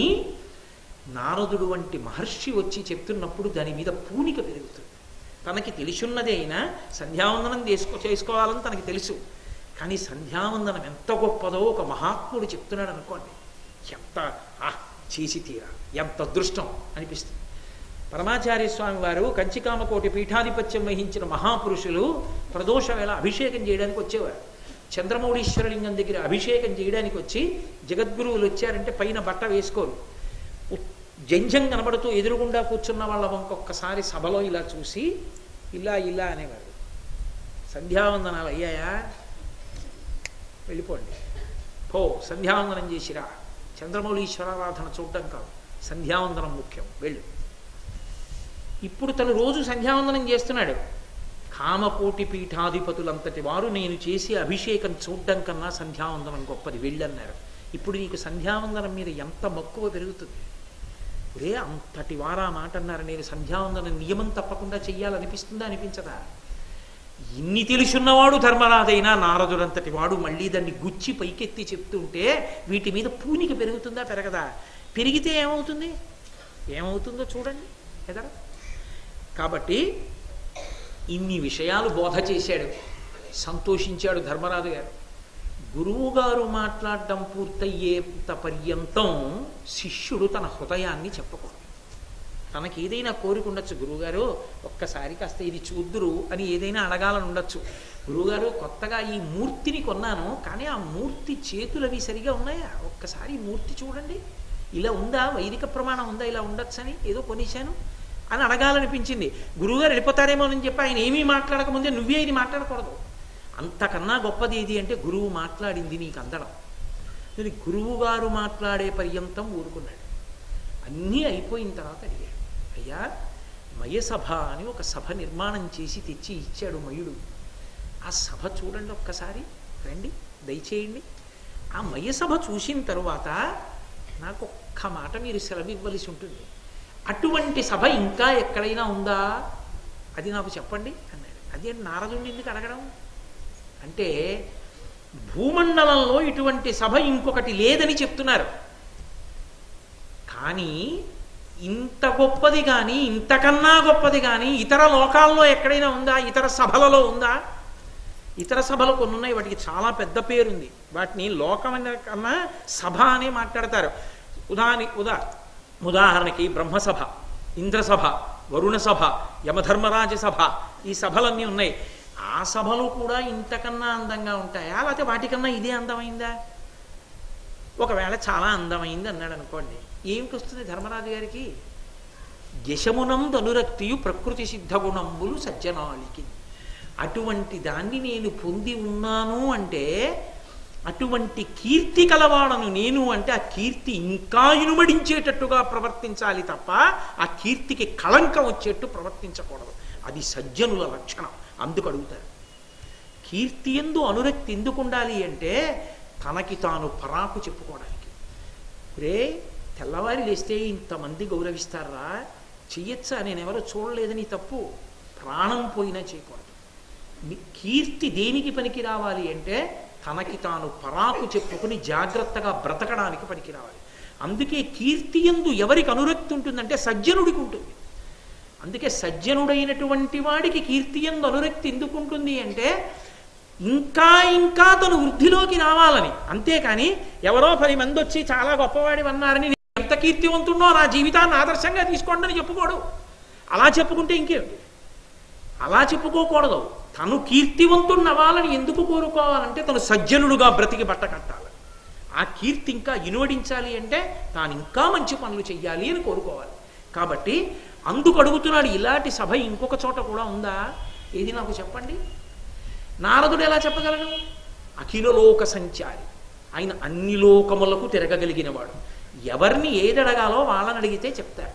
నారదుడు వంటి మహర్షి వచ్చి చెప్తున్నప్పుడు దాని మీద పూనిక పెరుగుతుంది. తనకి తెలిసున్నదే అయినా సంధ్యావందనం చేసుకో చేసుకోవాలని తనకి తెలుసు, కానీ సంధ్యావందనం ఎంత గొప్పదో ఒక మహాత్ముడు చెప్తున్నాడు అనుకోండి, ఎంత ఆ చేసి తీరా, ఎంత అదృష్టం అనిపిస్తుంది. పరమాచార్య స్వామి వారు కంచికామకోటి పీఠాధిపత్యం వహించిన మహాపురుషులు ప్రదోష వేళ అభిషేకం చేయడానికి వచ్చేవారు. చంద్రమౌళీశ్వరలింగం దగ్గర అభిషేకం చేయడానికి వచ్చి జగద్గురువులు వచ్చారంటే పైన బట్ట వేసుకోరు, జంజం కనబడుతూ ఎదురుగుండా కూర్చున్న వాళ్ళ ఇంకొకసారి సభలో ఇలా చూసి ఇలా ఇలా అనేవారు, సంధ్యావందనాలు అయ్యాయా వెళ్ళిపోండి, పో సంధ్యావందనం చేసిరా, చంద్రమౌళీశ్వరారాధన చూడటం కాదు, సంధ్యావందనం ముఖ్యం, వెళ్ళు. ఇప్పుడు తను రోజు సంధ్యావందనం చేస్తున్నాడు. కామకోటి పీఠాధిపతులంతటి వారు నేను చేసి అభిషేకం చూడడం కన్నా సంధ్యావందనం గొప్పది, వెళ్ళన్నారు. ఇప్పుడు నీకు సంధ్యావందనం మీద ఎంత మక్కువ పెరుగుతుంది. రే అంతటి వారా మాట అన్నారు, నేను సంధ్యావందన నియమం తప్పకుండా చెయ్యాలనిపిస్తుందా అనిపించదా? ఇన్ని తెలుసున్నవాడు ధర్మరాజైనా నారదుడంతటి వాడు మళ్ళీ దాన్ని గుచ్చి పైకెత్తి చెప్తుంటే వీటి మీద పూనిక పెరుగుతుందా పెరగదా? పెరిగితే ఏమవుతుంది? ఏమవుతుందో చూడండి ఎదరా. కాబట్టి ఇన్ని విషయాలు బోధ చేశాడు, సంతోషించాడు ధర్మరాజు గారు. గురువుగారు మాట్లాడడం పూర్తయ్యేంత పర్యంతం శిష్యుడు తన హృదయాన్ని చెప్పకూడదు. తనకి ఏదైనా కోరిక ఉండొచ్చు, గురువుగారు ఒక్కసారి కాస్త ఇది చూద్దురు అని ఏదైనా అడగాలని ఉండొచ్చు. గురువుగారు కొత్తగా ఈ మూర్తిని కొన్నాను, కానీ ఆ మూర్తి చేతులవి సరిగా ఉన్నాయా, ఒక్కసారి ఈ మూర్తి చూడండి, ఇలా ఉందా, వైదిక ప్రమాణం ఉందా, ఇలా ఉండొచ్చని ఏదో కొనేశాను అని అడగాలనిపించింది. గురువుగారు వెళ్ళిపోతారేమో అని చెప్పి ఆయన ఏమీ మాట్లాడకముందే నువ్వే ఇది మాట్లాడకూడదు. అంతకన్నా గొప్పది ఏది అంటే గురువు మాట్లాడింది నీకు అందడం. నేను గురువు గారు మాట్లాడే పర్యంతం ఊరుకున్నాడు. అన్నీ అయిపోయిన తర్వాత అడిగాడు, అయ్యా మయసభ అని ఒక సభ నిర్మాణం చేసి తెచ్చి ఇచ్చాడు మయుడు. ఆ సభ చూడండి ఒక్కసారి, రండి దయచేయండి. ఆ మయసభ చూసిన తరువాత నాకు ఒక్క మాట మీరు సెలవివ్వలసి ఉంటుంది. అటువంటి సభ ఇంకా ఎక్కడైనా ఉందా అది నాకు చెప్పండి అన్నాడు. అదే నారదుడిని ఎందుకు అడగడం అంటే, భూమండలంలో ఇటువంటి సభ ఇంకొకటి లేదని చెప్తున్నారు. కానీ ఇంత గొప్పది కానీ ఇంతకన్నా గొప్పది కానీ ఇతర లోకాల్లో ఎక్కడైనా ఉందా, ఇతర సభలలో ఉందా? ఇతర సభలు కొన్ని ఉన్నాయి, వాటికి చాలా పెద్ద పేరుంది, వాటిని లోకం కన్నా సభ అనే మాట్లాడతారు. ఉదాహరణ ఉదా ఉదాహరణకి బ్రహ్మసభ, ఇంద్రసభ, వరుణ సభ, యమధర్మరాజ సభ, ఈ సభలన్నీ ఉన్నాయి. ఆ సభలు కూడా ఇంతకన్నా అందంగా ఉంటాయా, లేకపోతే వాటికన్నా ఇదే అందమైందా? ఒకవేళ చాలా అందమైంది అన్నాడు అనుకోండి, ఏమిటి వస్తుంది ధర్మరాజు గారికి? యశమునం ధనురక్తియు ప్రకృతి సిద్ధ గుణంబులు సజ్జనాళికి. అటువంటి దాన్ని నేను పొంది ఉన్నాను అంటే, అటువంటి కీర్తి కలవాడను నేను అంటే, ఆ కీర్తి ఇంకా ఇనుమడించేటట్టుగా ప్రవర్తించాలి తప్ప ఆ కీర్తికి కళంకం వచ్చేట్టు ప్రవర్తించకూడదు. అది సజ్జనుల లక్షణం. అందుకు అడుగుతారు, కీర్తి ఎందు అనురక్తి ఎందుకు ఉండాలి అంటే తనకి తాను పరాకు చెప్పుకోవడానికి. రే తెల్లవారి లేస్తే ఇంతమంది గౌరవిస్తారా, చెయ్యొచ్చా, నేనెవరో చూడలేదని తప్పు, ప్రాణం పోయినా చేయకూడదు. కీర్తి దేనికి పనికి రావాలి అంటే తనకి తాను పరాకు చెప్పుకుని జాగ్రత్తగా బ్రతకడానికి పనికి రావాలి. అందుకే కీర్తి యందు ఎవరికి అనురక్తి ఉంటుందంటే సజ్జనుడికి ఉంటుంది. అందుకే సజ్జనుడైనటువంటి వాడికి కీర్తి యందు అనురక్తి ఎందుకు ఉంటుంది అంటే ఇంకా ఇంకా తను వృద్ధిలోకి రావాలని. అంతేకాని ఎవరో పది మంది వచ్చి చాలా గొప్పవాడి అన్నారని ఎంత కీర్తివంతున్నో నా జీవితాన్ని ఆదర్శంగా తీసుకోండి అని చెప్పుకోడు. అలా చెప్పుకుంటే ఇంకేమిటి, అలా చెప్పుకోకూడదు. తను కీర్తివంతుడు అవ్వాలని ఎందుకు కోరుకోవాలంటే తను సజ్జనుడుగా బ్రతికి బట్ట కట్టాలి. ఆ కీర్తి ఇంకా ఇనువడించాలి అంటే తాను ఇంకా మంచి పనులు చెయ్యాలి అని కోరుకోవాలి. కాబట్టి అందుకు అడుగుతున్నాడు, ఇలాంటి సభ ఇంకొక చోట కూడా ఉందా, ఏది నాకు చెప్పండి. నారదుడు ఎలా చెప్పగలడు? అఖిలలోక సంచారి, ఆయన అన్ని లోకములకు తిరగగలిగినవాడు. ఎవరిని ఏదడగాలో వాళ్ళని అడిగితే చెప్తారు.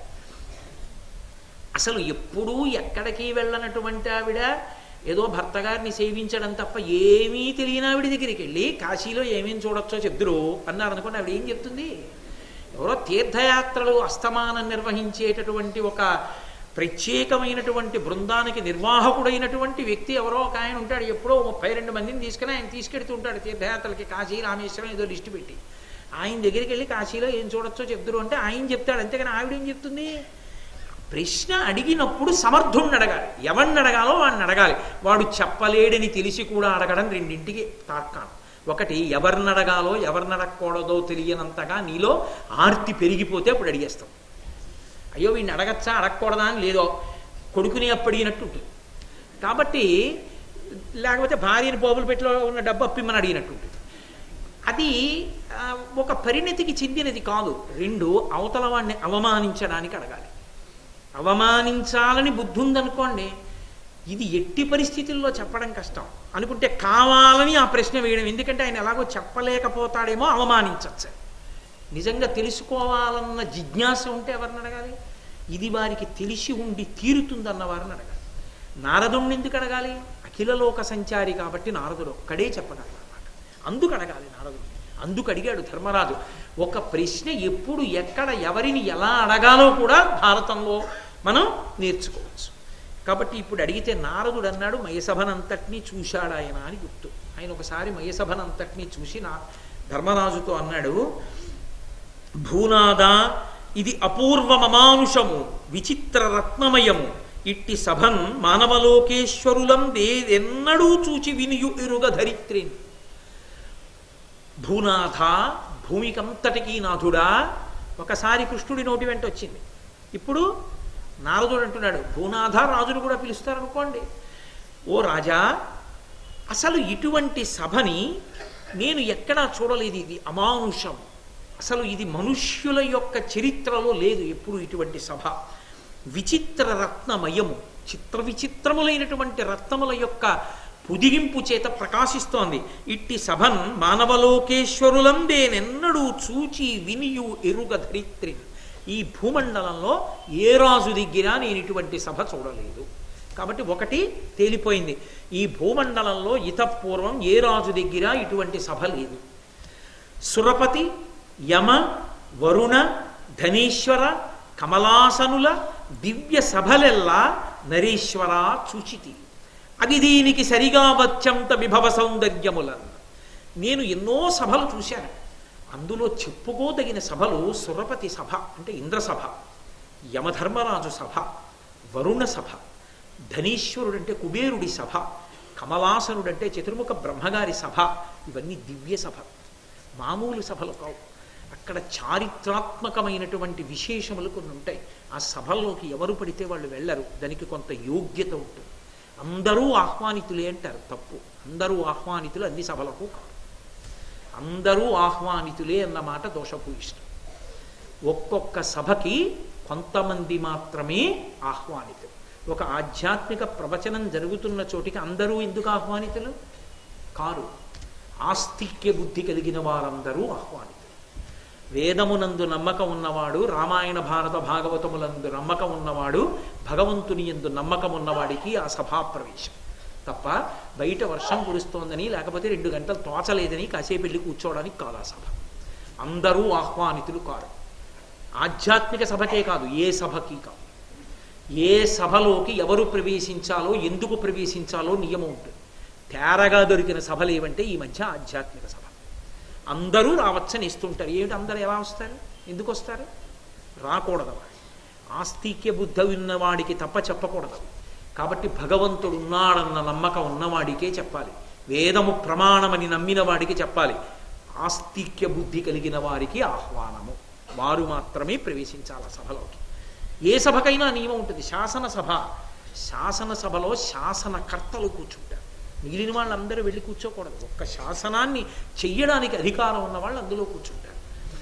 అసలు ఎప్పుడూ ఎక్కడికి వెళ్ళనటువంటి ఆవిడ ఏదో భర్త గారిని సేవించడం తప్ప ఏమీ తెలియని ఆవిడ దగ్గరికి వెళ్ళి కాశీలో ఏమేమి చూడొచ్చో చెప్తురు అన్నారు అనుకోండి, ఆవిడ ఏం చెప్తుంది? ఎవరో తీర్థయాత్రలు అస్తమానం నిర్వహించేటటువంటి ఒక ప్రత్యేకమైనటువంటి బృందానికి నిర్వాహకుడైనటువంటి వ్యక్తి ఎవరో ఒక ఆయన ఉంటాడు. ఎప్పుడో ముప్పై రెండు మందిని తీసుకుని ఆయన తీసుకెడుతూ ఉంటాడు తీర్థయాత్రలకి, కాశీ రామేశ్వరం ఏదో లిస్టు పెట్టి. ఆయన దగ్గరికి వెళ్ళి కాశీలో ఏం చూడొచ్చో చెప్తురు అంటే ఆయన చెప్తాడు, అంతేగాని ఆవిడేం చెప్తుంది? ప్రశ్న అడిగినప్పుడు సమర్థుణ్ణి అడగాలి, ఎవరిని అడగాలో వాడిని అడగాలి. వాడు చెప్పలేడని తెలిసి కూడా అడగడం రెండింటికి తార్కాణం. ఒకటి, ఎవరిని అడగాలో ఎవరిని అడగకూడదో తెలియనంతగా నీలో ఆర్తి పెరిగిపోతే అప్పుడు అడిగేస్తాం. అయ్యో వీడిని అడగచ్చా అడగకూడదా అని లేదో కొడుకుని అప్పడిగినట్టు ఉంటుంది. కాబట్టి లేకపోతే భార్యని పోపులు పెట్టిలో ఉన్న డబ్బు అప్పిమ్మని అడిగినట్టు ఉంటుంది. అది ఒక పరిణతికి చెందినది కాదు. రెండు, అవతల వాడిని అవమానించడానికి అడగాలి. అవమానించాలని బుద్ధి ఉందనుకోండి, ఇది ఎట్టి పరిస్థితుల్లో చెప్పడం కష్టం అనుకుంటే కావాలని ఆ ప్రశ్న వేయడం. ఎందుకంటే ఆయన ఎలాగో చెప్పలేకపోతాడేమో, అవమానించచ్చు. నిజంగా తెలుసుకోవాలన్న జిజ్ఞాస ఉంటే ఎవరిని అడగాలి? ఇది వారికి తెలిసి ఉండి తీరుతుందన్న వారిని అడగాలి. నారదుడిని ఎందుకు అడగాలి? అఖిలలోక సంచారి కాబట్టి నారదుడు ఒక్కడే చెప్పగలడు అన్నమాట. అందుకు అడగాలి నారదుడు. అందుకు అడిగాడు ధర్మరాజు. ఒక ప్రశ్న ఎప్పుడు ఎక్కడ ఎవరిని ఎలా అడగాలో కూడా భారతంలో మనం నేర్చుకోవచ్చు. కాబట్టి ఇప్పుడు అడిగితే నారదుడు అన్నాడు మయసభనంతటినీ చూశాడు ఆయన అని గుర్తు. ఆయన ఒకసారి మయసభనంతటినీ చూసి నా ధర్మరాజుతో అన్నాడు, భూనాద ఇది అపూర్వమమానుషము విచిత్ర రత్నమయము ఇట్టి సభన్ మానవలోకేశ్వరులం దేదెన్నడూ చూచి వినియు ఎరుగ ధరిత్రిన్. భూనాథ భూమికంతటికీ నాథుడా. ఒకసారి కృష్ణుడి నోటి వెంట వచ్చింది. ఇప్పుడు నారదుడు అంటున్నాడు భూనాథ రాజును కూడా పిలుస్తారనుకోండి. ఓ రాజా, అసలు ఇటువంటి సభని నేను ఎక్కడా చూడలేదు. ఇది అమానుషం, అసలు ఇది మనుష్యుల యొక్క చరిత్రలో లేదు ఎప్పుడు ఇటువంటి సభ. విచిత్ర రత్నమయము, చిత్ర విచిత్రములైనటువంటి రత్నముల యొక్క పుదిగింపు చేత ప్రకాశిస్తోంది. ఇట్టి సభన్ మానవలోకేశ్వరులం దేనెన్నడూ చూచి వినియు ఎరుగ ధరిత్రి. ఈ భూమండలంలో ఏ రాజు దగ్గర నేను ఇటువంటి సభ చూడలేదు. కాబట్టి ఒకటి తేలిపోయింది, ఈ భూమండలంలో ఇతపూర్వం ఏ రాజు దగ్గర ఇటువంటి సభ లేదు. సురపతి, యమ, వరుణ, ధనేశ్వర, కమలాసనుల దివ్య సభలెల్లా నరేశ్వర చూచితి. అవి దీనికి సరిగా వచ్చంత విభవ సౌందర్యములను. నేను ఎన్నో సభలు చూశాను. అందులో చెప్పుకోదగిన సభలు సురపతి సభ అంటే ఇంద్రసభ, యమధర్మరాజు సభ, వరుణ సభ, ధనీశ్వరుడంటే కుబేరుడి సభ, కమలాసనుడంటే చతుర్ముఖ బ్రహ్మగారి సభ. ఇవన్నీ దివ్య సభ, మామూలు సభలు కావు. అక్కడ చారిత్రాత్మకమైనటువంటి విశేషములు కొన్ని ఉంటాయి. ఆ సభల్లోకి ఎవరు పడితే వాళ్ళు వెళ్ళరు, దానికి కొంత యోగ్యత ఉంటుంది. అందరూ ఆహ్వానితులే అంటారు, తప్పు. అందరూ ఆహ్వానితులు అన్ని సభలకు కాదు. అందరూ ఆహ్వానితులే అన్నమాట దోషభూయిష్టం. ఒక్కొక్క సభకి కొంతమంది మాత్రమే ఆహ్వానితులు. ఒక ఆధ్యాత్మిక ప్రవచనం జరుగుతున్న చోటికి అందరూ ఎందుకు ఆహ్వానితులు కారు? ఆస్తిక్య బుద్ధి కలిగిన వారందరూ ఆహ్వానితులు. వేదమునందు నమ్మకం ఉన్నవాడు, రామాయణ భారత భాగవతములందు నమ్మకం ఉన్నవాడు, భగవంతుని యందు నమ్మకం ఉన్నవాడికి ఆ సభాప్రవేశం తప్ప బయట వర్షం కురుస్తోందని లేకపోతే రెండు గంటలు తోచలేదని కాసేపు వెళ్ళి కూర్చోవడానికి కాదు ఆ సభ. అందరూ ఆహ్వానితులు కారు. ఆధ్యాత్మిక సభకే కాదు, ఏ సభకి కాదు. ఏ సభలోకి ఎవరు ప్రవేశించాలో ఎందుకు ప్రవేశించాలో నియమం ఉంటుంది. తేరగా దొరికిన సభలు ఏవంటే ఈ మధ్య ఆధ్యాత్మిక సభ. అందరూ రావచ్చని ఇస్తుంటారు. ఏమిటి అందరూ ఎలా వస్తారు? ఎందుకు వస్తారు? రాకూడదు. ఆస్తిక్య బుద్ధి ఉన్నవాడికి తప్ప చెప్పకూడదు. కాబట్టి భగవంతుడు ఉన్నాడన్న నమ్మకం ఉన్నవాడికే చెప్పాలి. వేదము ప్రమాణమని నమ్మిన వాడికి చెప్పాలి. ఆస్తిక్య బుద్ధి కలిగిన వారికి ఆహ్వానము, వారు మాత్రమే ప్రవేశించాలి ఆ సభలోకి. ఏ సభకైనా నియమం ఉంటుంది. శాసనసభ, శాసనసభలో శాసనకర్తలు కూర్చుంటారు. మిగిలిన వాళ్ళందరూ వెళ్ళి కూర్చోకూడదు. ఒక్క శాసనాన్ని చెయ్యడానికి అధికారం ఉన్న వాళ్ళు అందులో కూర్చుంటారు.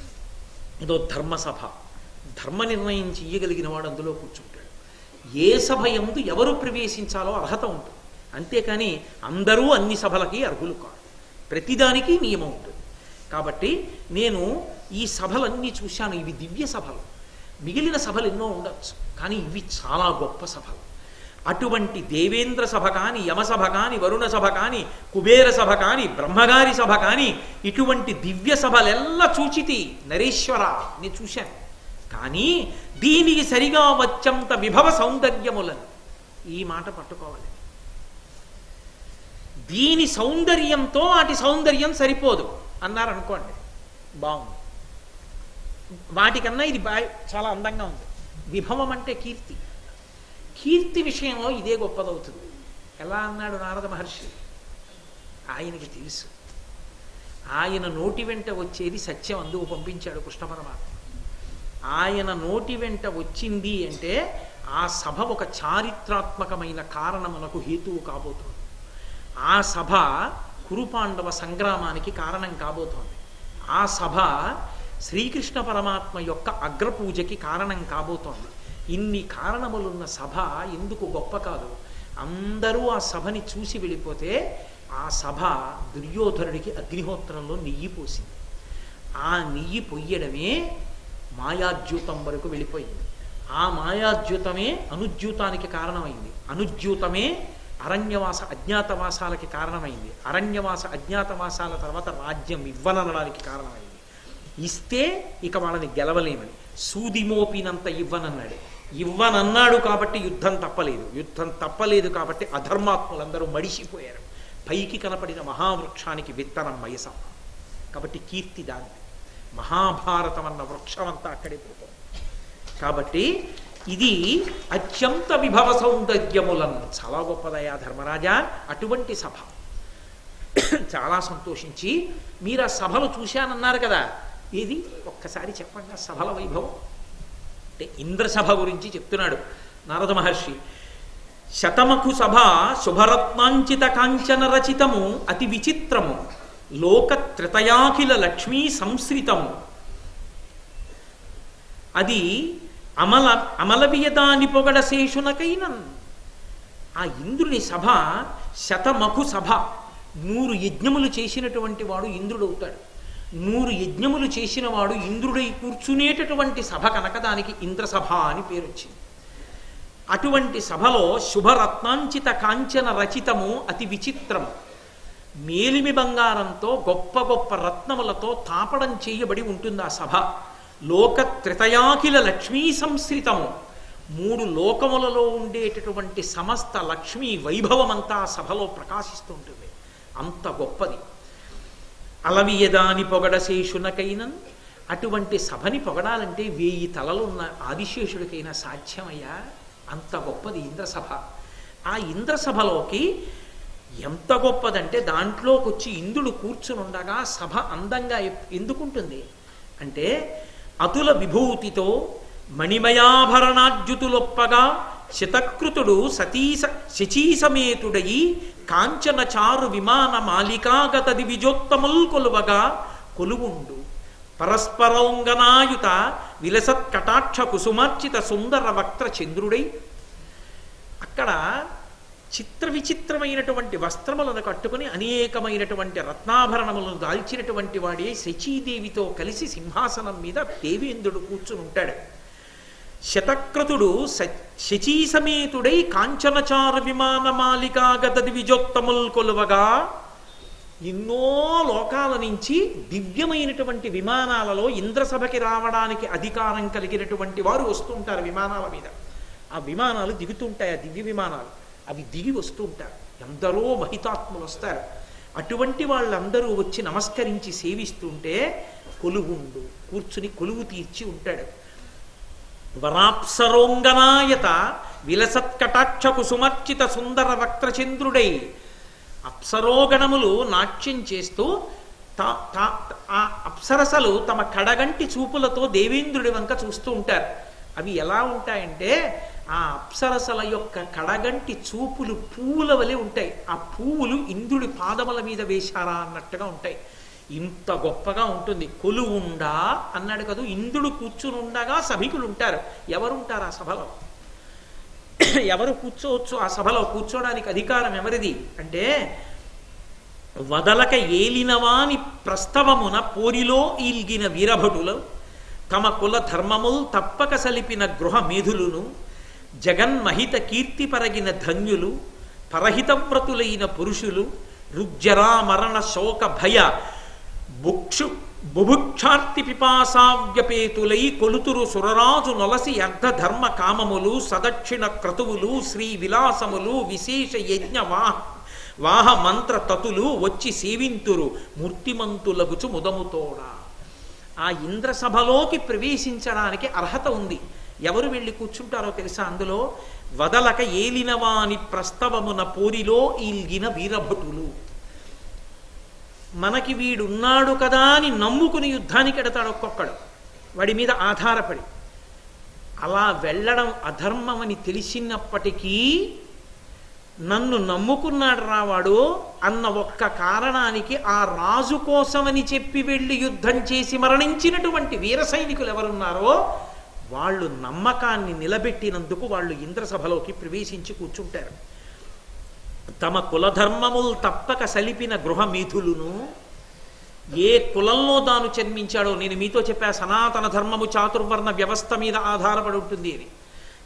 ఏదో ధర్మసభ, ధర్మ నిర్ణయం చెయ్యగలిగిన వాడు అందులో కూర్చుంటాడు. ఏ సభ యందు ఎవరు ప్రవేశించాలో అర్హత ఉంటుంది. అంతేకాని అందరూ అన్ని సభలకి అర్హులు కాదు. ప్రతిదానికి నియమం ఉంటుంది. కాబట్టి నేను ఈ సభలన్నీ చూశాను. ఇవి దివ్య సభలు. మిగిలిన సభలు ఎన్నో ఉండొచ్చు, కానీ ఇవి చాలా గొప్ప సభలు. అటువంటి దేవేంద్ర సభ కానీ, యమసభ కానీ, వరుణ సభ కానీ, కుబేర సభ కానీ, బ్రహ్మగారి సభ కానీ, ఇటువంటి దివ్య సభలెల్లా చూచితి నరేశ్వర, నేను చూశాను. కానీ దీనికి సరిగా వచ్చంత విభవ సౌందర్యములను, ఈ మాట పట్టుకోవాలి. దీని సౌందర్యంతో వాటి సౌందర్యం సరిపోదు అన్నారనుకోండి, బాగుంది. వాటికన్నా ఇది బా చాలా అందంగా ఉంది. విభవం అంటే కీర్తి. కీర్తి విషయంలో ఇదే గొప్పదవుతుంది. ఎలా అన్నాడు నారద మహర్షి? ఆయనకి తెలుసు. ఆయన నోటి వెంట వచ్చేది సత్యం, అందుకు పంపించాడు కృష్ణ పరమాత్మ. ఆయన నోటి వెంట వచ్చింది అంటే ఆ సభ ఒక చారిత్రాత్మకమైన కారణమునకు హేతువు కాబోతోంది. ఆ సభ కురుపాండవ సంగ్రామానికి కారణం కాబోతోంది. ఆ సభ శ్రీకృష్ణ పరమాత్మ యొక్క అగ్రపూజకి కారణం కాబోతోంది. ఇన్ని కారణములున్న సభ ఎందుకు గొప్ప కాదు? అందరూ ఆ సభని చూసి వెళ్ళిపోతే ఆ సభ దుర్యోధనుడికి అగ్నిహోత్రంలో నెయ్యి పోసింది. ఆ నెయ్యి పొయ్యడమే మాయాద్యూతం వరకు వెళ్ళిపోయింది. ఆ మాయాద్యూతమే అనుద్యూతానికి కారణమైంది. అనుద్యూతమే అరణ్యవాస అజ్ఞాతవాసాలకి కారణమైంది. అరణ్యవాస అజ్ఞాతవాసాల తర్వాత రాజ్యం ఇవ్వననడానికి కారణమైంది. ఇస్తే ఇక వాళ్ళని గెలవలేమని. సూదిమోపినంత ఇవ్వనన్నాడు. ఇవ్వనన్నాడు కాబట్టి యుద్ధం తప్పలేదు. యుద్ధం తప్పలేదు కాబట్టి అధర్మాత్ములందరూ మడిసిపోయారు. పైకి కనపడిన మహావృక్షానికి విత్తనం మయసం. కాబట్టి కీర్తి దాన్ని. మహాభారతం అన్న వృక్షం అంతా అక్కడే పోతుంది. కాబట్టి ఇది అత్యంత విభవ సౌందర్యములను చాలా గొప్పదయా ధర్మరాజా. అటువంటి సభ చాలా సంతోషించి, మీరు ఆ సభలు చూశానన్నారు కదా, ఇది ఒక్కసారి చెప్పండి ఆ సభల వైభవం. అంటే ఇంద్రసభ గురించి చెప్తున్నాడు నారద మహర్షి. శతమఖు సభ శుభరత్నాంచిత కాంచన రచితము అతి విచిత్రము లోక త్రితయాఖిల లక్ష్మీ సంశ్రితము. అది అమల అమలవియదాని పొగడ శేషునకైనన్. ఆ ఇంద్రుని సభ శతమఖు సభ. నూరు యజ్ఞములు చేసినటువంటి వాడు ఇంద్రుడవుతాడు. నూరు యజ్ఞములు చేసిన వాడు ఇంద్రుడై కూర్చునేటటువంటి సభ కనుక దానికి ఇంద్రసభ అని పేరు వచ్చింది. అటువంటి సభలో శుభరత్నాంచిత కాంచన రచితము అతి విచిత్రము. మేలిమి బంగారంతో గొప్ప గొప్ప రత్నములతో తాపడం చేయబడి ఉంటుంది ఆ సభ. లోక త్రితయాఖిల లక్ష్మీ సంశ్రితము. మూడు లోకములలో ఉండేటటువంటి సమస్త లక్ష్మీ వైభవమంతా ఆ సభలో ప్రకాశిస్తూ ఉంటుంది. అంత గొప్పది. అలవియదాని పొగడ శేషునకైనన్. అటువంటి సభని పొగడాలంటే వేయి తలలున్న ఆదిశేషుడికైనా సాధ్యమయ్యా. అంత గొప్పది ఇంద్రసభ. ఆ ఇంద్రసభలోకి ఎంత గొప్పదంటే దాంట్లోకి వచ్చి ఇంద్రుడు కూర్చునుండగా సభ అందంగా ఎందుకుంటుంది అంటే, అతుల విభూతితో మణిమయాభరణాద్యుతులొప్పగా శతకృతుడు సతీస శచీసమేతుడయి కాంచన చారు విమాన మాలికాగత దివిజోత్తముల్ కొలువగా కొలువుండు పరస్పరౌంగనాయుత విలసత్ కటాక్ష కుసుమార్చిత సుందర వక్త్ర చంద్రుడై. అక్కడ చిత్ర విచిత్రమైనటువంటి వస్త్రములను కట్టుకుని అనేకమైనటువంటి రత్నాభరణములను దాల్చినటువంటి వాడే శచీదేవితో కలిసి సింహాసనం మీద దేవేంద్రుడు కూర్చుని ఉంటాడు. శతక్రతుడు శచీసమేతుడై కాంచనచార విమాన మాలికాగత దివిజోత్తముల్ కొలువగా. ఎన్నో లోకాల నుంచి దివ్యమైనటువంటి విమానాలలో ఇంద్రసభకి రావడానికి అధికారం కలిగినటువంటి వారు వస్తుంటారు విమానాల మీద. ఆ విమానాలు దిగుతుంటాయి, ఆ దివ్య విమానాలు. అవి దిగి వస్తూ ఉంటారు. ఎందరో మహితాత్ములు వస్తారు. అటువంటి వాళ్ళందరూ వచ్చి నమస్కరించి సేవిస్తుంటే కొలువుండు కూర్చుని కొలువు తీర్చి ఉంటాడు. వరాప్సరోంగనాయత విలసత్కటాక్ష కుసుమర్చిత సుందర వక్త్రచంద్రుడై. అప్సరోగణములు నాట్యం చేస్తూ ఆ అప్సరసలు తమ కడగంటి చూపులతో దేవేంద్రుడి వంక చూస్తూ ఉంటారు. అవి ఎలా ఉంటాయంటే, ఆ అప్సరసల యొక్క కడగంటి చూపులు పువ్వుల వలె ఉంటాయి. ఆ పువ్వులు ఇంద్రుడి పాదముల మీద వేశారా అన్నట్టుగా ఉంటాయి. ఇంత గొప్పగా ఉంటుంది. కొలువుండా అన్నాడు కదా, ఇంద్రుడు కూర్చుని ఉండగా సభికులు ఉంటారు. ఎవరుంటారు ఆ సభలో? ఎవరు కూర్చోవచ్చు ఆ సభలో? కూర్చోడానికి అధికారం ఎవరిది అంటే, వదలక ఏలినవాని ప్రస్తవమున పోరిలో ఈల్గిన వీరభటులు తమ కుల ధర్మముల్ తప్పక సలిపిన గృహ మేధులును జగన్మహిత కీర్తి పరగిన ధన్యులు పరహితవ్రతులైన పురుషులు రుగ్జరా మరణ శోక భయ బుక్షు బుభుక్షార్తి పిపాసావ్యపేతులై కొలుతురు సురరాజు నొలసి అర్ధ ధర్మ కామములు సదక్షిణ క్రతువులు శ్రీ విలాసములు విశేష యజ్ఞ వాహ వాహ మంత్ర తతులు వచ్చి సేవింతురు మూర్తిమంతులగుచు ముదముతోడా. ఆ ఇంద్రసభలోకి ప్రవేశించడానికి అర్హత ఉంది. ఎవరు వెళ్ళి కూర్చుంటారో తెలుసా? అందులో వదలక ఏలినవాని ప్రస్తవమున పోరిలో ఈల్గిన వీరభటులు. మనకి వీడున్నాడు కదా అని నమ్ముకుని యుద్ధానికి ఎడతాడు ఒక్కొక్కడు, వాడి మీద ఆధారపడి. అలా వెళ్ళడం అధర్మమని తెలిసినప్పటికీ నన్ను నమ్ముకున్నాడు రావాడు అన్న ఒక్క కారణానికి ఆ రాజు కోసమని చెప్పి వెళ్ళి యుద్ధం చేసి మరణించినటువంటి వీర సైనికులు ఎవరున్నారో వాళ్ళు నమ్మకాన్ని నిలబెట్టినందుకు వాళ్ళు ఇంద్రసభలోకి ప్రవేశించి కూర్చుంటారు. తమ కులధర్మములు తప్పక సలిపిన గృహమీథులును. ఏ కులంలో తాను జన్మించాడో, నేను మీతో చెప్పా సనాతన ధర్మము చాతుర్వర్ణ వ్యవస్థ మీద ఆధారపడి ఉంటుంది అని.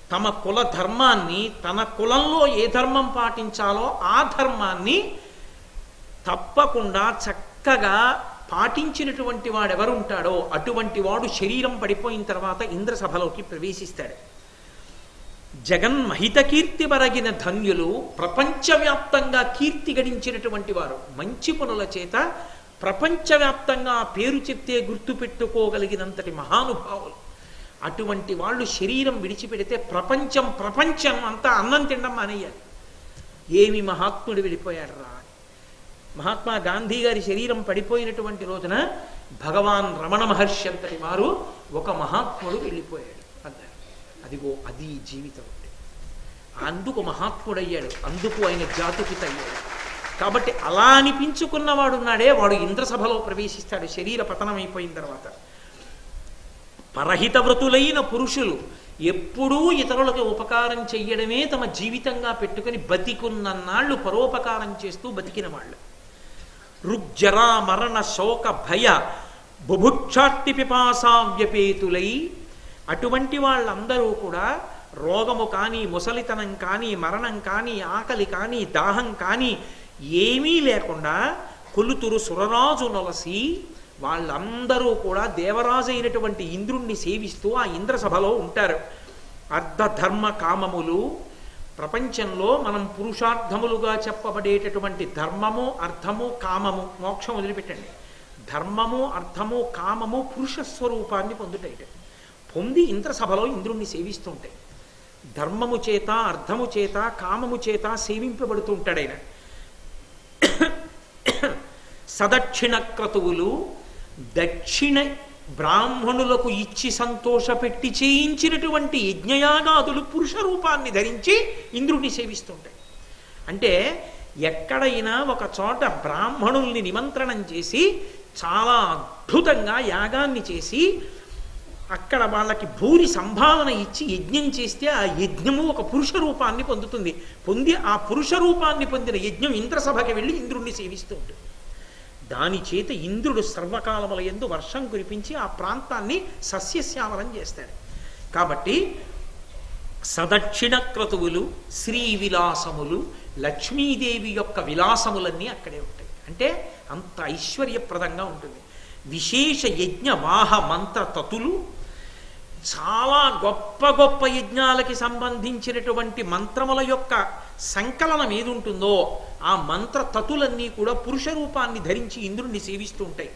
తమ కుల ధర్మాన్ని, తన కులంలో ఏ ధర్మం పాటించాలో ఆ ధర్మాన్ని తప్పకుండా చక్కగా పాటించినటువంటి వాడెవరు ఉంటాడో అటువంటి వాడు శరీరం పడిపోయిన తర్వాత ఇంద్రసభలోకి ప్రవేశిస్తాడు. జగన్మహిత కీర్తి బరగిన ధన్యులు, ప్రపంచవ్యాప్తంగా కీర్తి గడించినటువంటి వారు, మంచి పనుల చేత ప్రపంచవ్యాప్తంగా పేరు చెప్తే గుర్తుపెట్టుకోగలిగినంతటి మహానుభావులు. అటువంటి వాళ్ళు శరీరం విడిచిపెడితే ప్రపంచం ప్రపంచం అంతా అన్నం తినడం మానేయాలి. ఏమి మహాత్ముడు వెళ్ళిపోయాడు రా. మహాత్మా గాంధీ గారి శరీరం పడిపోయినటువంటి రోజున భగవాన్ రమణ మహర్షి అంతటి వారు ఒక మహాత్ముడు వెళ్ళిపోయాడు అన్నారు. అదిగో అది జీవితం అంటే. అందుకు మహాత్ముడయ్యాడు, అందుకు ఆయన జాతిపిత అయ్యాడు. కాబట్టి అలా అనిపించుకున్నవాడున్నాడే వాడు ఇంద్రసభలో ప్రవేశిస్తాడు శరీర పతనం అయిపోయిన తర్వాత. పరహిత వ్రతులైన పురుషులు ఎప్పుడూ ఇతరులకు ఉపకారం చెయ్యడమే తమ జీవితంగా పెట్టుకుని బతికున్నన్నాళ్ళు పరోపకారం చేస్తూ బతికిన వాళ్ళు. రుగ్జరా మరణ శోక భయ బుభుక్షార్తి పిపాసావ్యపేతులై, అటువంటి వాళ్ళందరూ కూడా రోగము కానీ, ముసలితనం కానీ, మరణం కానీ, ఆకలి కానీ, దాహం కానీ ఏమీ లేకుండా కొలుతురు సురరాజు నొలసి వాళ్ళందరూ కూడా దేవరాజు అయినటువంటి ఇంద్రుణ్ణి సేవిస్తూ ఆ ఇంద్రసభలో ఉంటారు. అర్ధధర్మ కామములు, ప్రపంచంలో మనం పురుషార్థములుగా చెప్పబడేటటువంటి ధర్మము, అర్థము, కామము, మోక్షం వదిలిపెట్టండి. ధర్మము, అర్థము, కామము పురుషస్వరూపాన్ని పొందుతాయి. పొంది ఇంద్రసభలో ఇంద్రుణ్ణి సేవిస్తుంటాయి. ధర్మము చేత, అర్థము చేత, కామము చేత సేవింపబడుతూ ఉంటాడు ఆయన. సదక్షిణ క్రతువులు, దక్షిణ బ్రాహ్మణులకు ఇచ్చి సంతోషపెట్టి చేయించినటువంటి యజ్ఞయాగాదులు పురుష రూపాన్ని ధరించి ఇంద్రుడిని సేవిస్తుంటాయి. అంటే ఎక్కడైనా ఒక చోట బ్రాహ్మణుల్ని నిమంత్రణం చేసి చాలా అద్భుతంగా యాగాన్ని చేసి అక్కడ వాళ్ళకి భూరి సంభావన ఇచ్చి యజ్ఞం చేస్తే ఆ యజ్ఞము ఒక పురుష రూపాన్ని పొందుతుంది. పొంది ఆ పురుష రూపాన్ని పొందిన యజ్ఞం ఇంద్రసభకి వెళ్ళి ఇంద్రుణ్ణి సేవిస్తూ ఉంటుంది. దాని చేత ఇంద్రుడు సర్వకాలముల యందు వర్షం కురిపించి ఆ ప్రాంతాన్ని సస్యశ్యామలం చేస్తాడు. కాబట్టి సదక్షిణ క్రతువులు, శ్రీ విలాసములు, లక్ష్మీదేవి యొక్క విలాసములన్నీ అక్కడే ఉంటాయి. అంటే అంత ఐశ్వర్యప్రదంగా ఉంటుంది. విశేష యజ్ఞ వాహ మంత్ర తతులు, చాలా గొప్ప గొప్ప యజ్ఞాలకి సంబంధించినటువంటి మంత్రముల యొక్క సంకలనం ఏది ఉంటుందో ఆ మంత్ర తతులన్నీ కూడా పురుష రూపాన్ని ధరించి ఇంద్రుణ్ణి సేవిస్తూ ఉంటాయి.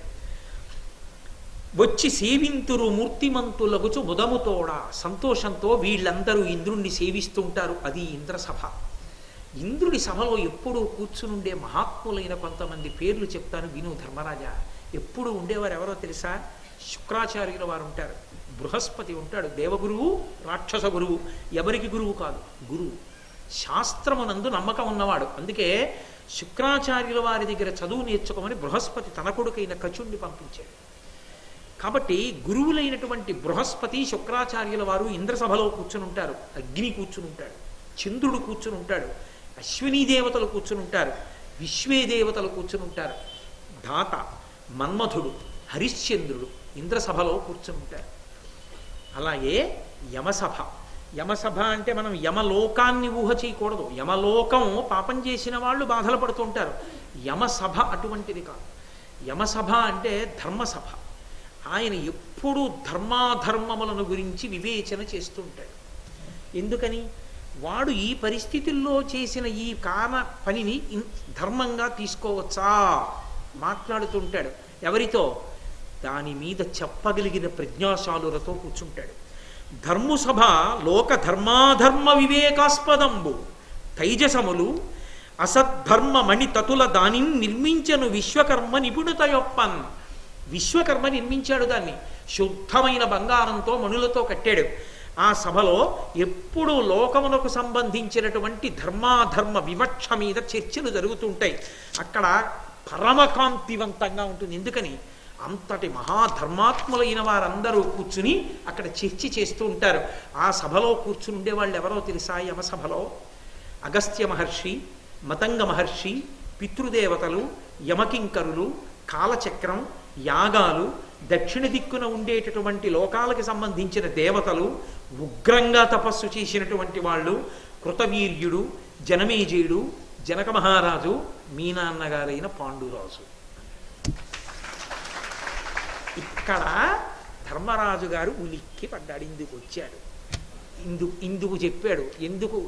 వచ్చి సేవింతురు మూర్తిమంతులగుచు ముదముతోడ, సంతోషంతో వీళ్ళందరూ ఇంద్రుణ్ణి సేవిస్తుంటారు. అది ఇంద్రసభ. ఇంద్రుడి సభలో ఎప్పుడూ కూర్చునుండే మహాత్ములైన కొంతమంది పేర్లు చెప్తాను విను ధర్మరాజా. ఎప్పుడు ఉండేవారు ఎవరో తెలుసా? శుక్రాచార్యుల వారు ఉంటారు, బృహస్పతి ఉంటాడు, దేవగురువు, రాక్షస గురువు. ఎవరికి గురువు కాదు, గురువు. శాస్త్రమునందు నమ్మకం ఉన్నవాడు. అందుకే శుక్రాచార్యుల వారి దగ్గర చదువు నేర్చుకోమని బృహస్పతి తన కొడుకైన కచుణ్ణి పంపించాడు. కాబట్టి గురువులైనటువంటి బృహస్పతి, శుక్రాచార్యుల వారు ఇంద్రసభలో కూర్చుని ఉంటారు. అగ్ని కూర్చుని ఉంటాడు, చంద్రుడు కూర్చుని ఉంటాడు, అశ్వినీ దేవతలు కూర్చుని ఉంటారు, విశ్వే దేవతలు కూర్చుని ఉంటారు. ధాత మన్మధుడు, హరిశ్చంద్రుడు ఇంద్రసభలో కూర్చుని ఉంటారు. అలాగే యమసభ. యమసభ అంటే మనం యమలోకాన్ని ఊహ చేయకూడదు. యమలోకం పాపం చేసిన వాళ్ళు బాధలు పడుతుంటారు. యమసభ అటువంటిది కాదు. యమసభ అంటే ధర్మసభ. ఆయన ఎప్పుడూ ధర్మాధర్మములను గురించి వివేచన చేస్తూ ఉంటాడు. ఎందుకని? వాడు ఈ పరిస్థితుల్లో చేసిన ఈ కాన పనిని ధర్మంగా తీసుకోవచ్చా మాట్లాడుతుంటాడు. ఎవరితో? దాని మీద చెప్పగలిగిన ప్రజ్ఞాశాలులతో కూర్చుంటాడు. ధర్మసభ లోక ధర్మాధర్మ వివేకాస్పదంబు తైజసములు అసద్ధర్మ మణి తతుల దాని నిర్మించను విశ్వకర్మ నిపుణత యొప్పన్. విశ్వకర్మ నిర్మించాడు దాన్ని. శుద్ధమైన బంగారంతో మణులతో కట్టాడు. ఆ సభలో ఎప్పుడూ లోకమునకు సంబంధించినటువంటి ధర్మాధర్మ వివక్ష మీద చర్చలు జరుగుతుంటాయి. అక్కడ పరమకాంతివంతంగా ఉంటుంది. ఎందుకని? అంతటి మహాధర్మాత్ములైన వారందరూ కూర్చుని అక్కడ చర్చ చేస్తూ ఉంటారు. ఆ సభలో కూర్చుని ఉండేవాళ్ళు ఎవరో తెలుసా? యమసభలో అగస్త్య మహర్షి, మతంగ మహర్షి, పితృదేవతలు, యమకింకరులు, కాలచక్రం, యాగాలు, దక్షిణ దిక్కున ఉండేటటువంటి లోకాలకి సంబంధించిన దేవతలు, ఉగ్రంగా తపస్సు చేసినటువంటి వాళ్ళు, కృతవీర్యుడు, జనమేజయుడు, జనక మహారాజు, మీ నాన్నగారైన పాండురాజు. ఇక్కడ ధర్మరాజు గారు ఉలిక్కి పడ్డాడు. ఇందుకు వచ్చాడు, ఇందుకు ఇందుకు చెప్పాడు, ఎందుకు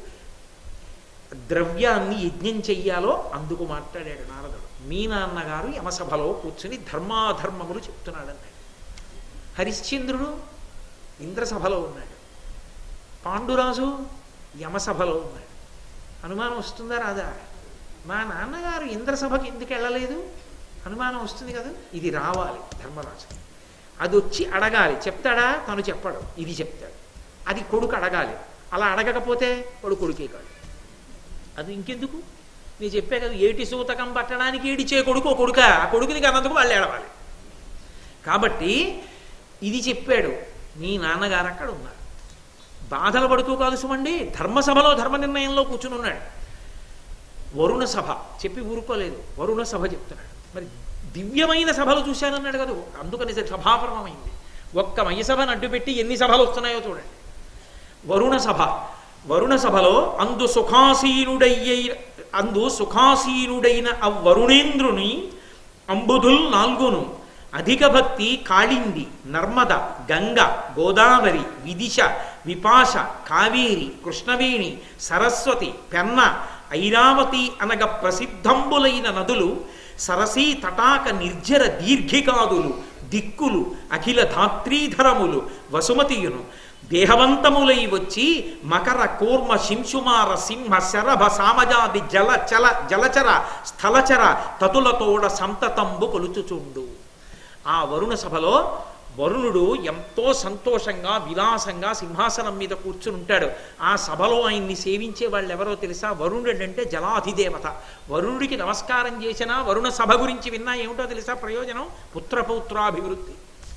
ద్రవ్యాన్ని యజ్ఞం చెయ్యాలో అందుకు మాట్లాడాడు నారదుడు. మీ నాన్నగారు యమసభలో కూర్చుని ధర్మాధర్మములు చెప్తున్నాడు అన్నాడు. హరిశ్చంద్రుడు ఇంద్రసభలో ఉన్నాడు, పాండురాజు యమసభలో ఉన్నాడు. అనుమానం వస్తుందా రాదా? మా నాన్నగారు ఇంద్రసభకి ఎందుకు వెళ్ళలేదు? అనుమానం వస్తుంది కదా. ఇది రావాలి ధర్మరాజు, అది వచ్చి అడగాలి. చెప్తాడా? తను చెప్పడు, ఇది చెప్తాడు. అది కొడుకు అడగాలి. అలా అడగకపోతే వాడు కొడుకే కాదు. అది ఇంకెందుకు? నేను చెప్పే కదా, ఏటి సూతకం పట్టడానికి ఏడిచే కొడుకు కొడుక, ఆ కొడుకుని కన్నందుకు వాళ్ళు ఏడవాలి. కాబట్టి ఇది చెప్పాడు. మీ నాన్నగారు అక్కడ ఉన్నారు, బాధలు పడుతూ కాదు సుమండి, ధర్మసభలో ధర్మ నిర్ణయంలో కూర్చుని ఉన్నాడు. వరుణ సభ చెప్పి ఊరుకోలేదు, వరుణ సభ చెప్తున్నాడు. మరి దివ్యమైన సభలు చూశానన్నాడు కదా, అందుకని సభాపరమైంది. ఒక్క మయసభను అడ్డుపెట్టి ఎన్ని సభలు వస్తున్నాయో చూడండి. వరుణ సభ, వరుణ సభలో అందు సుఖాసీనుడయ్య అందు సుఖాసీనుడైన ఆ వరుణేంద్రుని అంబుధుల్ నాల్గును అధిక భక్తి కాళింది, నర్మద, గంగ, గోదావరి, విదిశ, విపాశ, కావేరి, కృష్ణవేణి, సరస్వతి, పెన్న, ఐరావతి అనగ ప్రసిద్ధంబులైన నదులు, సరసీ తటాక నిర్జర దీర్ఘికాదులు, దిక్కులు, అఖిల ధాత్రీధరములు, వసుమతియును దేహవంతములై వచ్చి మకర, కూర్మ, శింశుమార, సింహ, శరభ, సామజాది జల చల జలచర స్థలచర తతులతోడ సంతతంబు కొలుచుచుండు. ఆ వరుణ సభలో వరుణుడు ఎంతో సంతోషంగా విలాసంగా సింహాసనం మీద కూర్చుని ఉంటాడు. ఆ సభలో ఆయన్ని సేవించే వాళ్ళు ఎవరో తెలుసా? వరుణుడు అంటే జలాధిదేవత. వరుణుడికి నమస్కారం చేసినా, వరుణ సభ గురించి విన్నా ఏమిటో తెలుసా ప్రయోజనం? పుత్రపౌత్రాభివృద్ధి.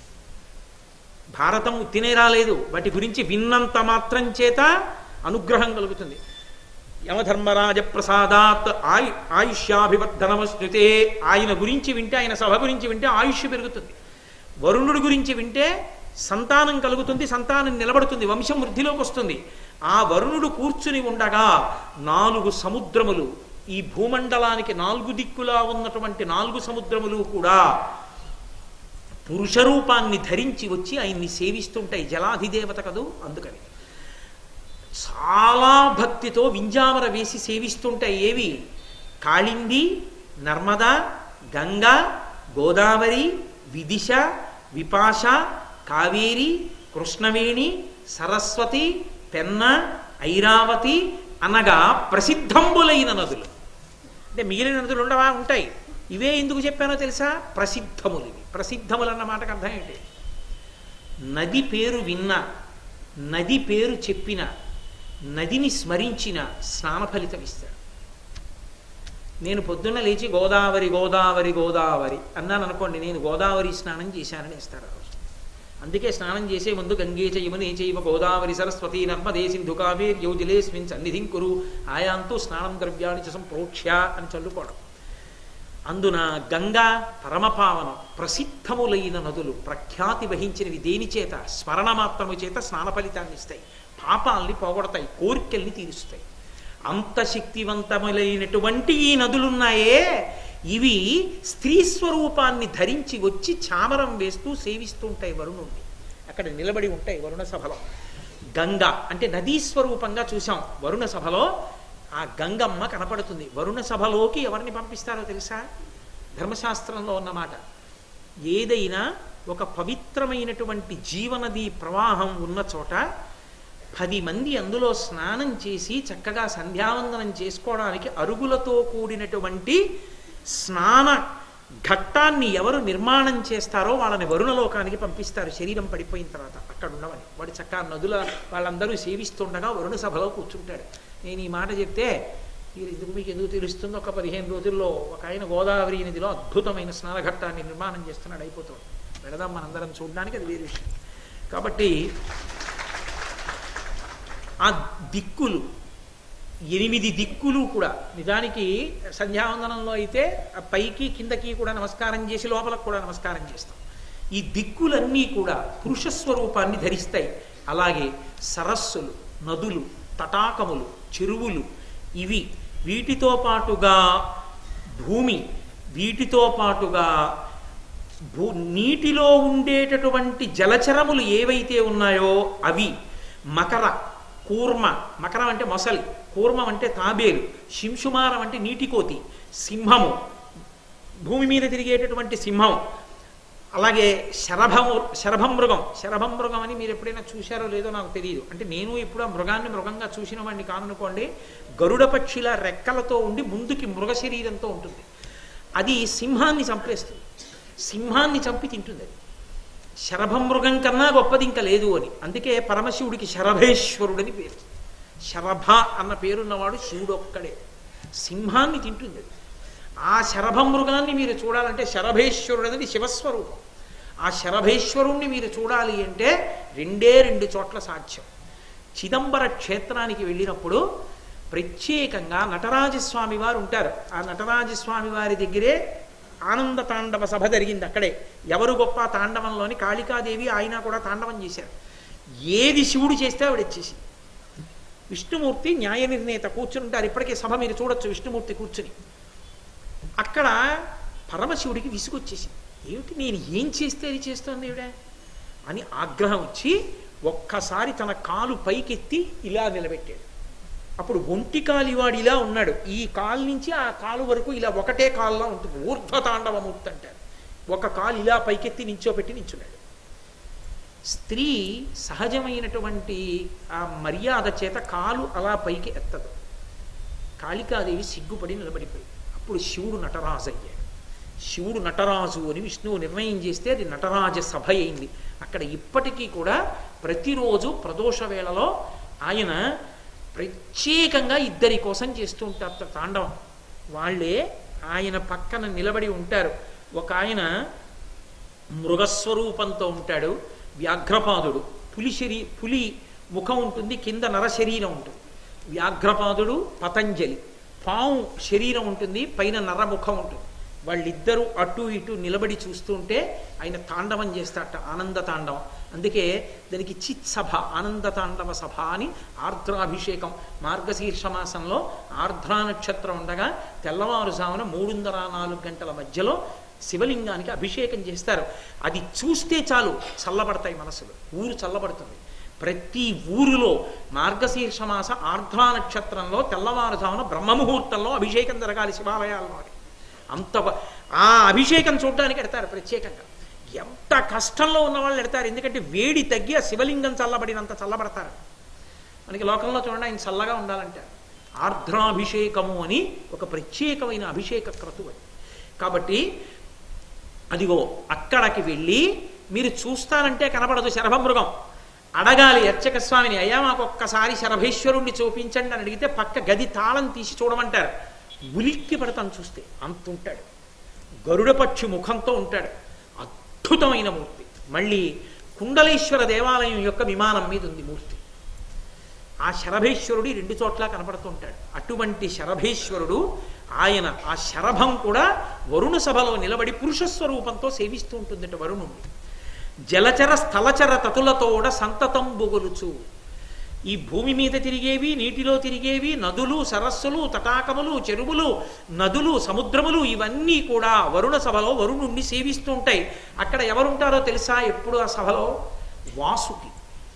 భారతం ఉత్తినే రాలేదు, వాటి గురించి విన్నంత మాత్రం చేత అనుగ్రహం కలుగుతుంది. యమధర్మరాజ ప్రసాదాత్ ఆయు ఆయుష్యాభివర్ధనమశ్నుతే. ఆయన గురించి వింటే, ఆయన సభ గురించి వింటే ఆయుష్ పెరుగుతుంది. వరుణుడి గురించి వింటే సంతానం కలుగుతుంది, సంతానం నిలబడుతుంది, వంశం వృద్ధిలోకి వస్తుంది. ఆ వరుణుడు కూర్చుని ఉండగా నాలుగు సముద్రములు, ఈ భూమండలానికి నాలుగు దిక్కులా ఉన్నటువంటి నాలుగు సముద్రములు కూడా పురుష రూపాన్ని ధరించి వచ్చి ఆయన్ని సేవిస్తుంటాయి. జలాధిదేవత కదూ, అందుకని చాలా భక్తితో వింజామర వేసి సేవిస్తుంటాయి. ఏవి? కాళింది, నర్మద, గంగ, గోదావరి, విదిశ, విపాశ, కావేరి, కృష్ణవేణి, సరస్వతి, పెన్న, ఐరావతి అనగా ప్రసిద్ధంబులైన నదులు. అంటే మిగిలిన నదులు ఉండవా? ఉంటాయి. ఇవే ఎందుకు చెప్పానో తెలుసా? ప్రసిద్ధములు. ఇవి ప్రసిద్ధములు అన్న మాటకు అర్థం ఏంటి? నది పేరు విన్నా, నది పేరు చెప్పిన, నదిని స్మరించిన స్నాన ఫలితం ఇస్తాడు. నేను పొద్దున్న లేచి గోదావరి గోదావరి గోదావరి అన్నాను అనుకోండి, నేను గోదావరి స్నానం చేశానని ఇస్తాడు ఆ రోజు. అందుకే స్నానం చేసే ముందు గంగే చయమనే చైవ గోదావరి సరస్వతి నర్మదే సింధు కావేరి యోజిలేస్మిన్ సన్నిధిం కురు ఆయాంతు స్నానం ద్రవ్యాన్ని చ సంప్రోక్ష్య అని చల్లుకోవడం. అందున గంగా పరమపావనం, ప్రసిద్ధములైన నదులు, ప్రఖ్యాతి వహించినవి. దేని చేత? స్మరణ మాత్రము చేత స్నాన ఫలితాన్ని ఇస్తాయి, పాపాల్ని పోగొడతాయి, కోరికల్ని తీరుస్తాయి. అంత శక్తివంతములైనటువంటి ఈ నదులున్నాయే, ఇవి స్త్రీ స్వరూపాన్ని ధరించి వచ్చి చామరం వేస్తూ సేవిస్తూ ఉంటాయి వరుణుణ్ణి. అక్కడ నిలబడి ఉంటాయి వరుణ సభలో. గంగ అంటే నదీ స్వరూపంగా చూసాం. వరుణ సభలో ఆ గంగమ్మ కనపడుతుంది. వరుణ సభలోకి ఎవరిని పంపిస్తారో తెలుసా? ధర్మశాస్త్రంలో ఉన్నమాట. ఏదైనా ఒక పవిత్రమైనటువంటి జీవనదీ ప్రవాహం ఉన్న చోట పది మంది అందులో స్నానం చేసి చక్కగా సంధ్యావందనం చేసుకోవడానికి అరుగులతో కూడినటువంటి స్నాన ఘట్టాన్ని ఎవరు నిర్మాణం చేస్తారో వాళ్ళని వరుణలోకానికి పంపిస్తారు. శరీరం పడిపోయిన తర్వాత అక్కడ ఉండవని. వాడు చక్కగా నదుల వాళ్ళందరూ సేవిస్తుండగా వరుణ సభలో కూర్చుంటాడు. నేను ఈ మాట చెప్తే మీరు ఎందుకు మీకు ఎందుకు తెలుస్తుందో, ఒక పదిహేను రోజుల్లో ఒక ఆయన గోదావరి నదిలో అద్భుతమైన స్నానఘట్టాన్ని నిర్మాణం చేస్తున్నాడు. అయిపోతుంది, వెళదాం మనందరం చూడడానికి, అది వేరే విషయం. కాబట్టి ఆ దిక్కులు ఎనిమిది దిక్కులు కూడా, నిజానికి సంధ్యావందనంలో అయితే పైకి కిందకి కూడా నమస్కారం చేసి లోపలకు కూడా నమస్కారం చేస్తాం. ఈ దిక్కులన్నీ కూడా పురుష స్వరూపాన్ని ధరిస్తాయి. అలాగే సరస్సులు, నదులు, తటాకములు, చెరువులు, ఇవి వీటితో పాటుగా భూమి, వీటితో పాటుగా భూ నీటిలో ఉండేటటువంటి జలచరములు ఏవైతే ఉన్నాయో అవి, మకర, కూర్మ, మకరం అంటే మొసలి, కూర్మం అంటే తాబేలు, శింశుమారం అంటే నీటికోతి, సింహము, భూమి మీద తిరిగేటటువంటి సింహం, అలాగే శరభము, శరభం మృగం. శరభం మృగం అని మీరు ఎప్పుడైనా చూశారో లేదో నాకు తెలియదు. అంటే నేను ఇప్పుడు ఆ మృగాన్ని మృగంగా చూసిన వాడిని కాదనుకోండి. గరుడ పక్షిల రెక్కలతో ఉండి ముందుకి మృగ శరీరంతో ఉంటుంది. అది సింహాన్ని చంపేస్తుంది, సింహాన్ని చంపి తింటుంది. అది శరభం మృగం కన్నా గొప్పది ఇంకా లేదు అని. అందుకే పరమశివుడికి శరభేశ్వరుడని పేరు. శరభ అన్న పేరున్నవాడు శివుడు ఒక్కడే. సింహాన్ని తింటుంది అది. ఆ శరభం మృగాన్ని మీరు చూడాలంటే శరభేశ్వరుడు అనేది శివస్వరూపం. ఆ శరభేశ్వరుణ్ణి మీరు చూడాలి అంటే రెండే రెండు చోట్ల సాధ్యం. చిదంబర క్షేత్రానికి వెళ్ళినప్పుడు ప్రత్యేకంగా నటరాజస్వామి వారు ఉంటారు. ఆ నటరాజస్వామి వారి దగ్గరే ఆనంద తాండవ సభ జరిగింది. అక్కడే ఎవరు గొప్ప తాండవంలోని కాళికాదేవి ఆయన కూడా తాండవం చేశారు. ఏది శివుడు చేస్తే ఆవిడ వచ్చేసి, విష్ణుమూర్తి న్యాయ నిర్ణేత కూర్చుని ఉంటారు. ఇప్పటికే సభ మీరు చూడొచ్చు విష్ణుమూర్తి కూర్చుని. అక్కడ పరమశివుడికి విసుగొచ్చేసి, ఏమిటి నేను ఏం చేస్తే అది చేస్తోంది ఈవిడ అని ఆగ్రహం వచ్చి ఒక్కసారి తన కాలు పైకెత్తి ఇలా నిలబెట్టాడు. అప్పుడు ఒంటి కాలివాడు ఇలా ఉన్నాడు. ఈ కాలు నుంచి ఆ కాలు వరకు ఇలా ఒకటే కాలులా ఉంటుంది. ఊర్ధ్వతాండవమూర్తి అంటారు. ఒక కాలు ఇలా పైకెత్తి నించోపెట్టి నించున్నాడు. స్త్రీ సహజమైనటువంటి ఆ మర్యాద చేత కాలు అలా పైకి ఎత్తదు. కాళికాదేవి సిగ్గుపడి నిలబడిపోయింది. అప్పుడు శివుడు నటరాజు అయ్యాడు. శివుడు నటరాజు అని విష్ణువు నిర్ణయం చేస్తే అది నటరాజ సభ అయింది. అక్కడ ఇప్పటికీ కూడా ప్రతిరోజు ప్రదోష వేళలో ఆయన ప్రత్యేకంగా ఇద్దరి కోసం చేస్తూ ఉంటారు తాండవం. వాళ్ళే ఆయన పక్కన నిలబడి ఉంటారు. ఒక ఆయన మృగస్వరూపంతో ఉంటాడు, వ్యాఘ్రపాదుడు. పులి శరీ పులి ముఖం ఉంటుంది, కింద నర శరీరం ఉంటుంది. వ్యాఘ్రపాదుడు పతంజలి. పాము శరీరం ఉంటుంది, పైన నరముఖం ఉంటుంది. వాళ్ళిద్దరూ అటు ఇటు నిలబడి చూస్తుంటే ఆయన తాండవం చేస్తాట, ఆనంద తాండవం. అందుకే దానికి చిత్ సభ, ఆనంద తాండవ సభ అని ఆర్ద్రాభిషేకం. మార్గశీర్ష మాసంలో ఆర్ద్రా నక్షత్రం ఉండగా తెల్లవారుజామున మూడున్నర నాలుగు గంటల మధ్యలో శివలింగానికి అభిషేకం చేస్తారు. అది చూస్తే చాలు చల్లబడతాయి మనసులు, ఊరు చల్లబడుతుంది. ప్రతి ఊరిలో మార్గశీర్ష మాస ఆర్ద్రా నక్షత్రంలో తెల్లవారుజామున బ్రహ్మముహూర్తంలో అభిషేకం జరగాలి శివాలయాల్లో. అంత ఆ అభిషేకం చూడడానికి ఎడతారు ప్రత్యేకంగా. ఎంత కష్టంలో ఉన్న వాళ్ళు ఎడతారు, ఎందుకంటే వేడి తగ్గి ఆ శివలింగం చల్లబడినంత చల్లబడతారు. మనకి లోకంలో చూడండి ఆయన చల్లగా ఉండాలంటారు. ఆర్ద్రాభిషేకము అని ఒక ప్రత్యేకమైన అభిషేక క్రతువు అది. కాబట్టి అదిగో అక్కడికి వెళ్ళి మీరు చూస్తానంటే కనపడదు శరభమృగం. అడగాలి అర్చక స్వామిని, అయ్యా మాకు ఒక్కసారి శరభేశ్వరుణ్ణి చూపించండి అని అడిగితే పక్క గది తాళం తీసి చూడమంటారు. ఉలిక్కి పడతాను చూస్తే, అంత ఉంటాడు. గరుడపక్షి ముఖంతో ఉంటాడు, అద్భుతమైన మూర్తి. మళ్ళీ కుండలేశ్వర దేవాలయం యొక్క విమానం మీద ఉంది మూర్తి. ఆ శరభేశ్వరుడు రెండు చోట్ల కనపడుతుంటాడు. అటువంటి శరభేశ్వరుడు ఆయన, ఆ శరభం కూడా వరుణ సభలో నిలబడి పురుషస్వరూపంతో సేవిస్తూ ఉంటుందట వరుణుణ్ణి. జలచర స్థలచర తతులతోడ సంతతం బొగులుచు. ఈ భూమి మీద తిరిగేవి, నీటిలో తిరిగేవి, నదులు, సరస్సులు, తటాకములు, చెరువులు, నదులు, సముద్రములు ఇవన్నీ కూడా వరుణ సభలో వరుణుణ్ణి సేవిస్తూ ఉంటాయి. అక్కడ ఎవరుంటారో తెలుసా ఎప్పుడు ఆ సభలో? వాసుకి,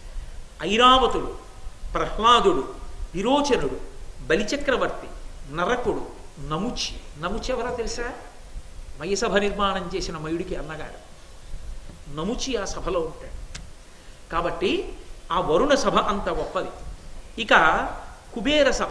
ఐరావతుడు, ప్రహ్లాదుడు, విరోచనుడు, బలిచక్రవర్తి, నరకుడు, నముచి. నముచి ఎవరో తెలుసా? మయసభ నిర్మాణం చేసిన మయుడికి అన్నగారు నముచి ఆ సభలో ఉంటాడు. కాబట్టి ఆ వరుణ సభ అంత గొప్పది. ఇక కుబేర సభ,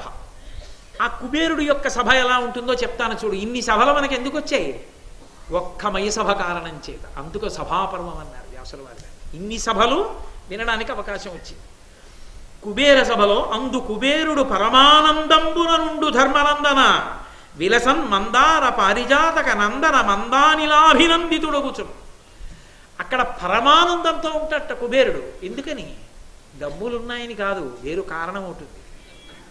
ఆ కుబేరుడు యొక్క సభ ఎలా ఉంటుందో చెప్తాను చూడు. ఇన్ని సభలు మనకి ఎందుకు వచ్చాయి? ఒక్క మయసభ కారణం చేత. అందుకు సభాపర్వం అన్నారు వ్యాసుల వారు. ఇన్ని సభలు వినడానికి అవకాశం వచ్చింది. కుబేర సభలో అందు కుబేరుడు పరమానందంబున నుండు ధర్మనందన విలసన్ మందార పారిజాతక నందన మందానిలాభినందితుడగుచును. అక్కడ పరమానందంతో ఉంటాడట కుబేరుడు. ఎందుకని? డబ్బులున్నాయని కాదు, వేరు కారణం ఉంటుంది.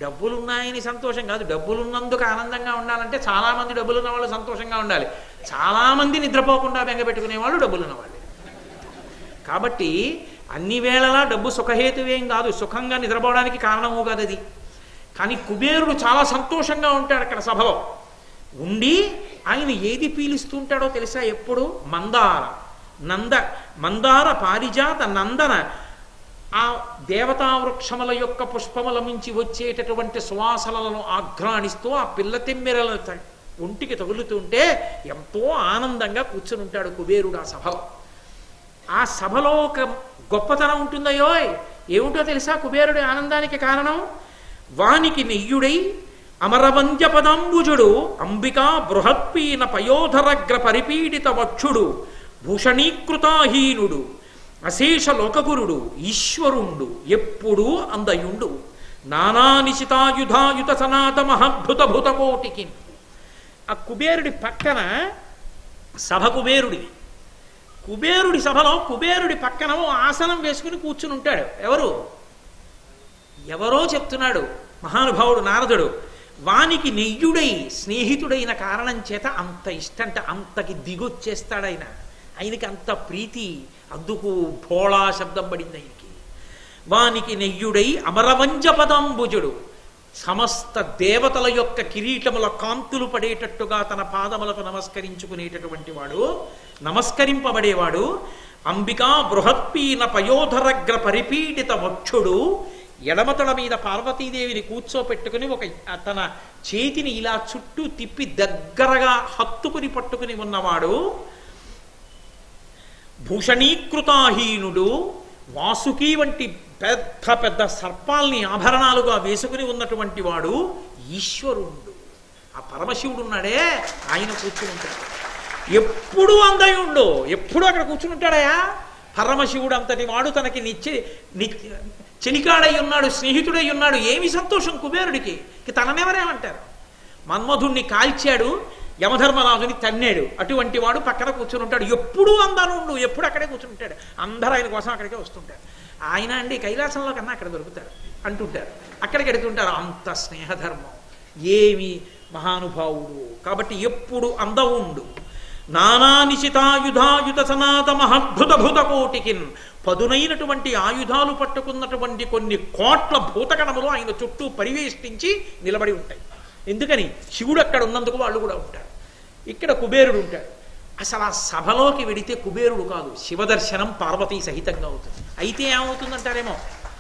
డబ్బులున్నాయని సంతోషం కాదు, డబ్బులున్నందుకు ఆనందంగా ఉండాలంటే చాలామంది డబ్బులున్న వాళ్ళు సంతోషంగా ఉండాలి. చాలామంది నిద్రపోకుండా బెంగపెట్టుకునే వాళ్ళు డబ్బులున్న వాళ్ళు. కాబట్టి అన్ని వేళలా డబ్బు సుఖహేతువేం కాదు, సుఖంగా నిద్రపోవడానికి కారణము కాదు అది. కానీ కుబేరుడు చాలా సంతోషంగా ఉంటాడు అక్కడ సభలో ఉండి. ఆయన ఏది పీలుస్తూ ఉంటాడో తెలుసా? ఎప్పుడు మందార నంద మందార పారిజాత నందన ఆ దేవతా వృక్షముల యొక్క పుష్పముల నుంచి వచ్చేటటువంటి సువాసనలను ఆఘ్రాణిస్తూ ఆ పిల్ల తెమ్మెరల ఒంటికి తగులుతుంటే ఎంతో ఆనందంగా కూర్చుని ఉంటాడు కుబేరుడు ఆ సభలో. ఆ సభలో ఒక గొప్పతనం ఉంటుందయ్యో. ఏమిటో తెలుసా కుబేరుడి ఆనందానికి కారణం? వానికి నెయ్యుడై అమరవంద్య పదంబుజుడు అంబికా బృహత్పీన పయోధరగ్ర పరిపీడిత వక్షుడు భూషణీకృతాహీనుడు అశేష లోకగురుడు ఈశ్వరుండు ఎప్పుడూ అందయుండు నానానిశితాయుధాయుత సనాత మహద్భుత భూతకోటికి. ఆ కుబేరుడి పక్కన సభ కుబేరుడి. కుబేరుడి సభలో కుబేరుడి పక్కన ఓ ఆసనం వేసుకుని కూర్చుని ఉంటాడు. ఎవరు? ఎవరో చెప్తున్నాడు మహానుభావుడు నారదుడు. వానికి నెయ్యుడై స్నేహితుడైన కారణం చేత అంత ఇష్టంట, అంతకి దిగొచ్చేస్తాడు ఆయన. ఆయనకి అంత ప్రీతి, అందుకు భోళా శబ్దం పడింది ఆయనకి. వానికి నెయ్యుడై అమరవంజ పదంబుజుడు సమస్త దేవతల యొక్క కిరీటముల కాంతులు పడేటట్టుగా తన పాదములకు నమస్కరించుకునేటటువంటి వాడు, నమస్కరింపబడేవాడు. అంబికా బృహత్పీన పయోధరగ్ర పరిపీడిత వక్షుడు ఎడమతల మీద పార్వతీదేవిని కూర్చోపెట్టుకుని ఒక తన చేతిని ఇలా చుట్టూ తిప్పి దగ్గరగా హత్తుకుని పట్టుకుని ఉన్నవాడు. భూషణీకృతాహీనుడు వాసుకి వంటి పెద్ద పెద్ద సర్పాల్ని ఆభరణాలుగా వేసుకుని ఉన్నటువంటి వాడు ఈశ్వరుడు. ఆ పరమశివుడు ఉన్నాడే ఆయన కూర్చుని ఉంటాడు. ఎప్పుడు అందయుండు, ఎప్పుడు అక్కడ కూర్చుని ఉంటాడయా. పరమశివుడు అంతటి వాడు తనకి నిత్య చెలికాడై ఉన్నాడు, స్నేహితుడై ఉన్నాడు. ఏమి సంతోషం కుబేరుడికి. తననెవరేమంటారు? మన్మధుణ్ణి కాల్చాడు, యమధర్మరాజుని తన్నాడు, అటువంటి వాడు పక్కన కూర్చుని ఉంటాడు. ఎప్పుడూ అందరుండు, ఎప్పుడు అక్కడే కూర్చుని ఉంటాడు. అందరూ ఆయన కోసం అక్కడికే వస్తుంటారు. ఆయన అండి కైలాసంలో కన్నా అక్కడ దొరుకుతారు అంటుంటారు, అక్కడికి ఎడుతుంటారు. అంత స్నేహధర్మం, ఏమి మహానుభావుడు. కాబట్టి ఎప్పుడు అందవుండు నానానిశితాయుధాయుత సనాత మహద్భుత భూతకోటికిన్. పదునైనటువంటి ఆయుధాలు పట్టుకున్నటువంటి కొన్ని కోట్ల భూతగణములు ఆయన చుట్టూ పరివేష్టించి నిలబడి ఉంటాయి. ఎందుకని? శివుడు అక్కడ ఉన్నందుకు వాళ్ళు కూడా ఉంటారు. ఇక్కడ కుబేరుడు ఉంటాడు. అసలు ఆ సభలోకి వెడితే కుబేరుడు కాదు, శివదర్శనం పార్వతీ సహితంగా అవుతుంది. అయితే ఏమవుతుందంటారేమో,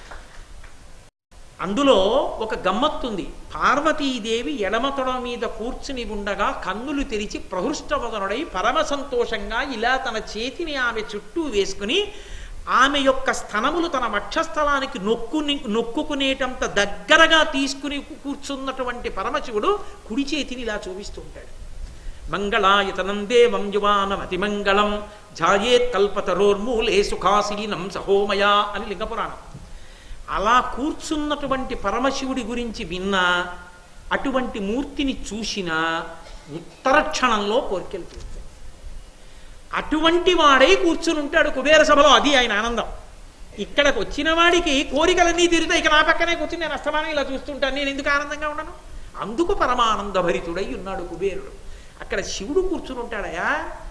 అందులో ఒక గమ్మత్తుంది. పార్వతీదేవి ఎడమతొడ మీద కూర్చుని ఉండగా కన్నులు తెరిచి ప్రహృష్టవదనుడై పరమ సంతోషంగా ఇలా తన చేతిని ఆమె చుట్టూ వేసుకుని ఆమె యొక్క స్తనములు తన వక్షస్థలానికి నొక్కుని నొక్కుకునేటంత దగ్గరగా తీసుకుని కూర్చున్నటువంటి పరమశివుడు కుడి చేతిని ఇలా చూపిస్తూ ఉంటాడు. మంగళాయతనం దేవం యువానం అతిమంగళం ఝాయేత్ కల్పతరోర్మూలే సుఖాసీనం సహోమయా అని లింగపురాణం. అలా కూర్చున్నటువంటి పరమశివుడి గురించి విన్నా, అటువంటి మూర్తిని చూసినా ఉత్తర క్షణంలో కోరికలు తీరుతాయి. అటువంటి వాడై కూర్చుని ఉంటాడు కుబేర సభలో. అది ఆయన ఆనందం. ఇక్కడికి వచ్చిన వాడికి కోరికలన్నీ తీరుతాయి. ఇక నా పక్కనే కూర్చుని నేను అస్తమానం ఇలా చూస్తుంటాను, నేను ఎందుకు ఆనందంగా ఉండను? అందుకు పరమానంద భరితుడై ఉన్నాడు కుబేరుడు. అక్కడ శివుడు కూర్చుని ఉంటాడయా.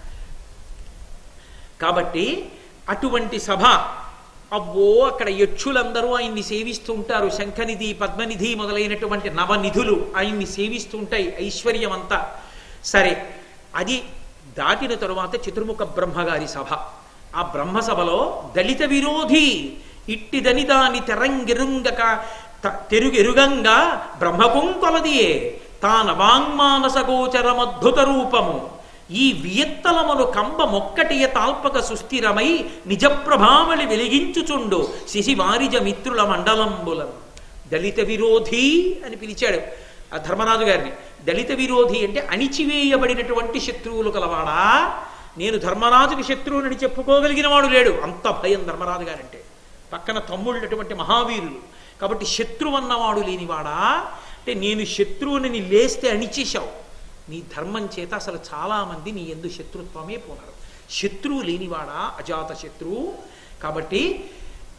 కాబట్టి అటువంటి సభ, అబ్బో అక్కడ యక్షులందరూ ఆయన్ని సేవిస్తూ ఉంటారు. శంఖనిధి, పద్మనిధి మొదలైనటువంటి నవనిధులు ఆయన్ని సేవిస్తూ ఉంటాయి, ఐశ్వర్యం అంతా. సరే, అది దాటిన తరువాత చతుర్ముఖ బ్రహ్మగారి సభ. ఆ బ్రహ్మసభలో దళిత విరోధి ఇట్టి దనిదాని తెరంగిరుంగక తెరుగెరుగంగా బ్రహ్మకుంకొలదియే తాన వాంగ్మానస గోచరమద్భుత రూపము ఈ వియత్తలమును కంబ మొక్కటియ తాల్పక సుస్థిరమై నిజప్రభావళి వెలిగించుచుండు శిశివారిజ మిత్రుల మండలంబులను. దళిత విరోధి అని పిలిచాడు ఆ ధర్మరాజు గారిని. దళిత విరోధి అంటే అణిచివేయబడినటువంటి శత్రువులు కలవాడా. నేను ధర్మరాజుకి శత్రువునని చెప్పుకోగలిగిన వాడు లేడు, అంత భయం ధర్మరాజు గారంటే. పక్కన తమ్ముళ్ళటువంటి మహావీరులు. కాబట్టి శత్రువు అన్నవాడు లేనివాడా అంటే నేను శత్రువుని లేస్తే అణిచేశావు, నీ ధర్మం చేత అసలు చాలామంది నీ యందు శత్రుత్వమే పోనారు. శత్రువు లేనివాడా, అజాత శత్రువు. కాబట్టి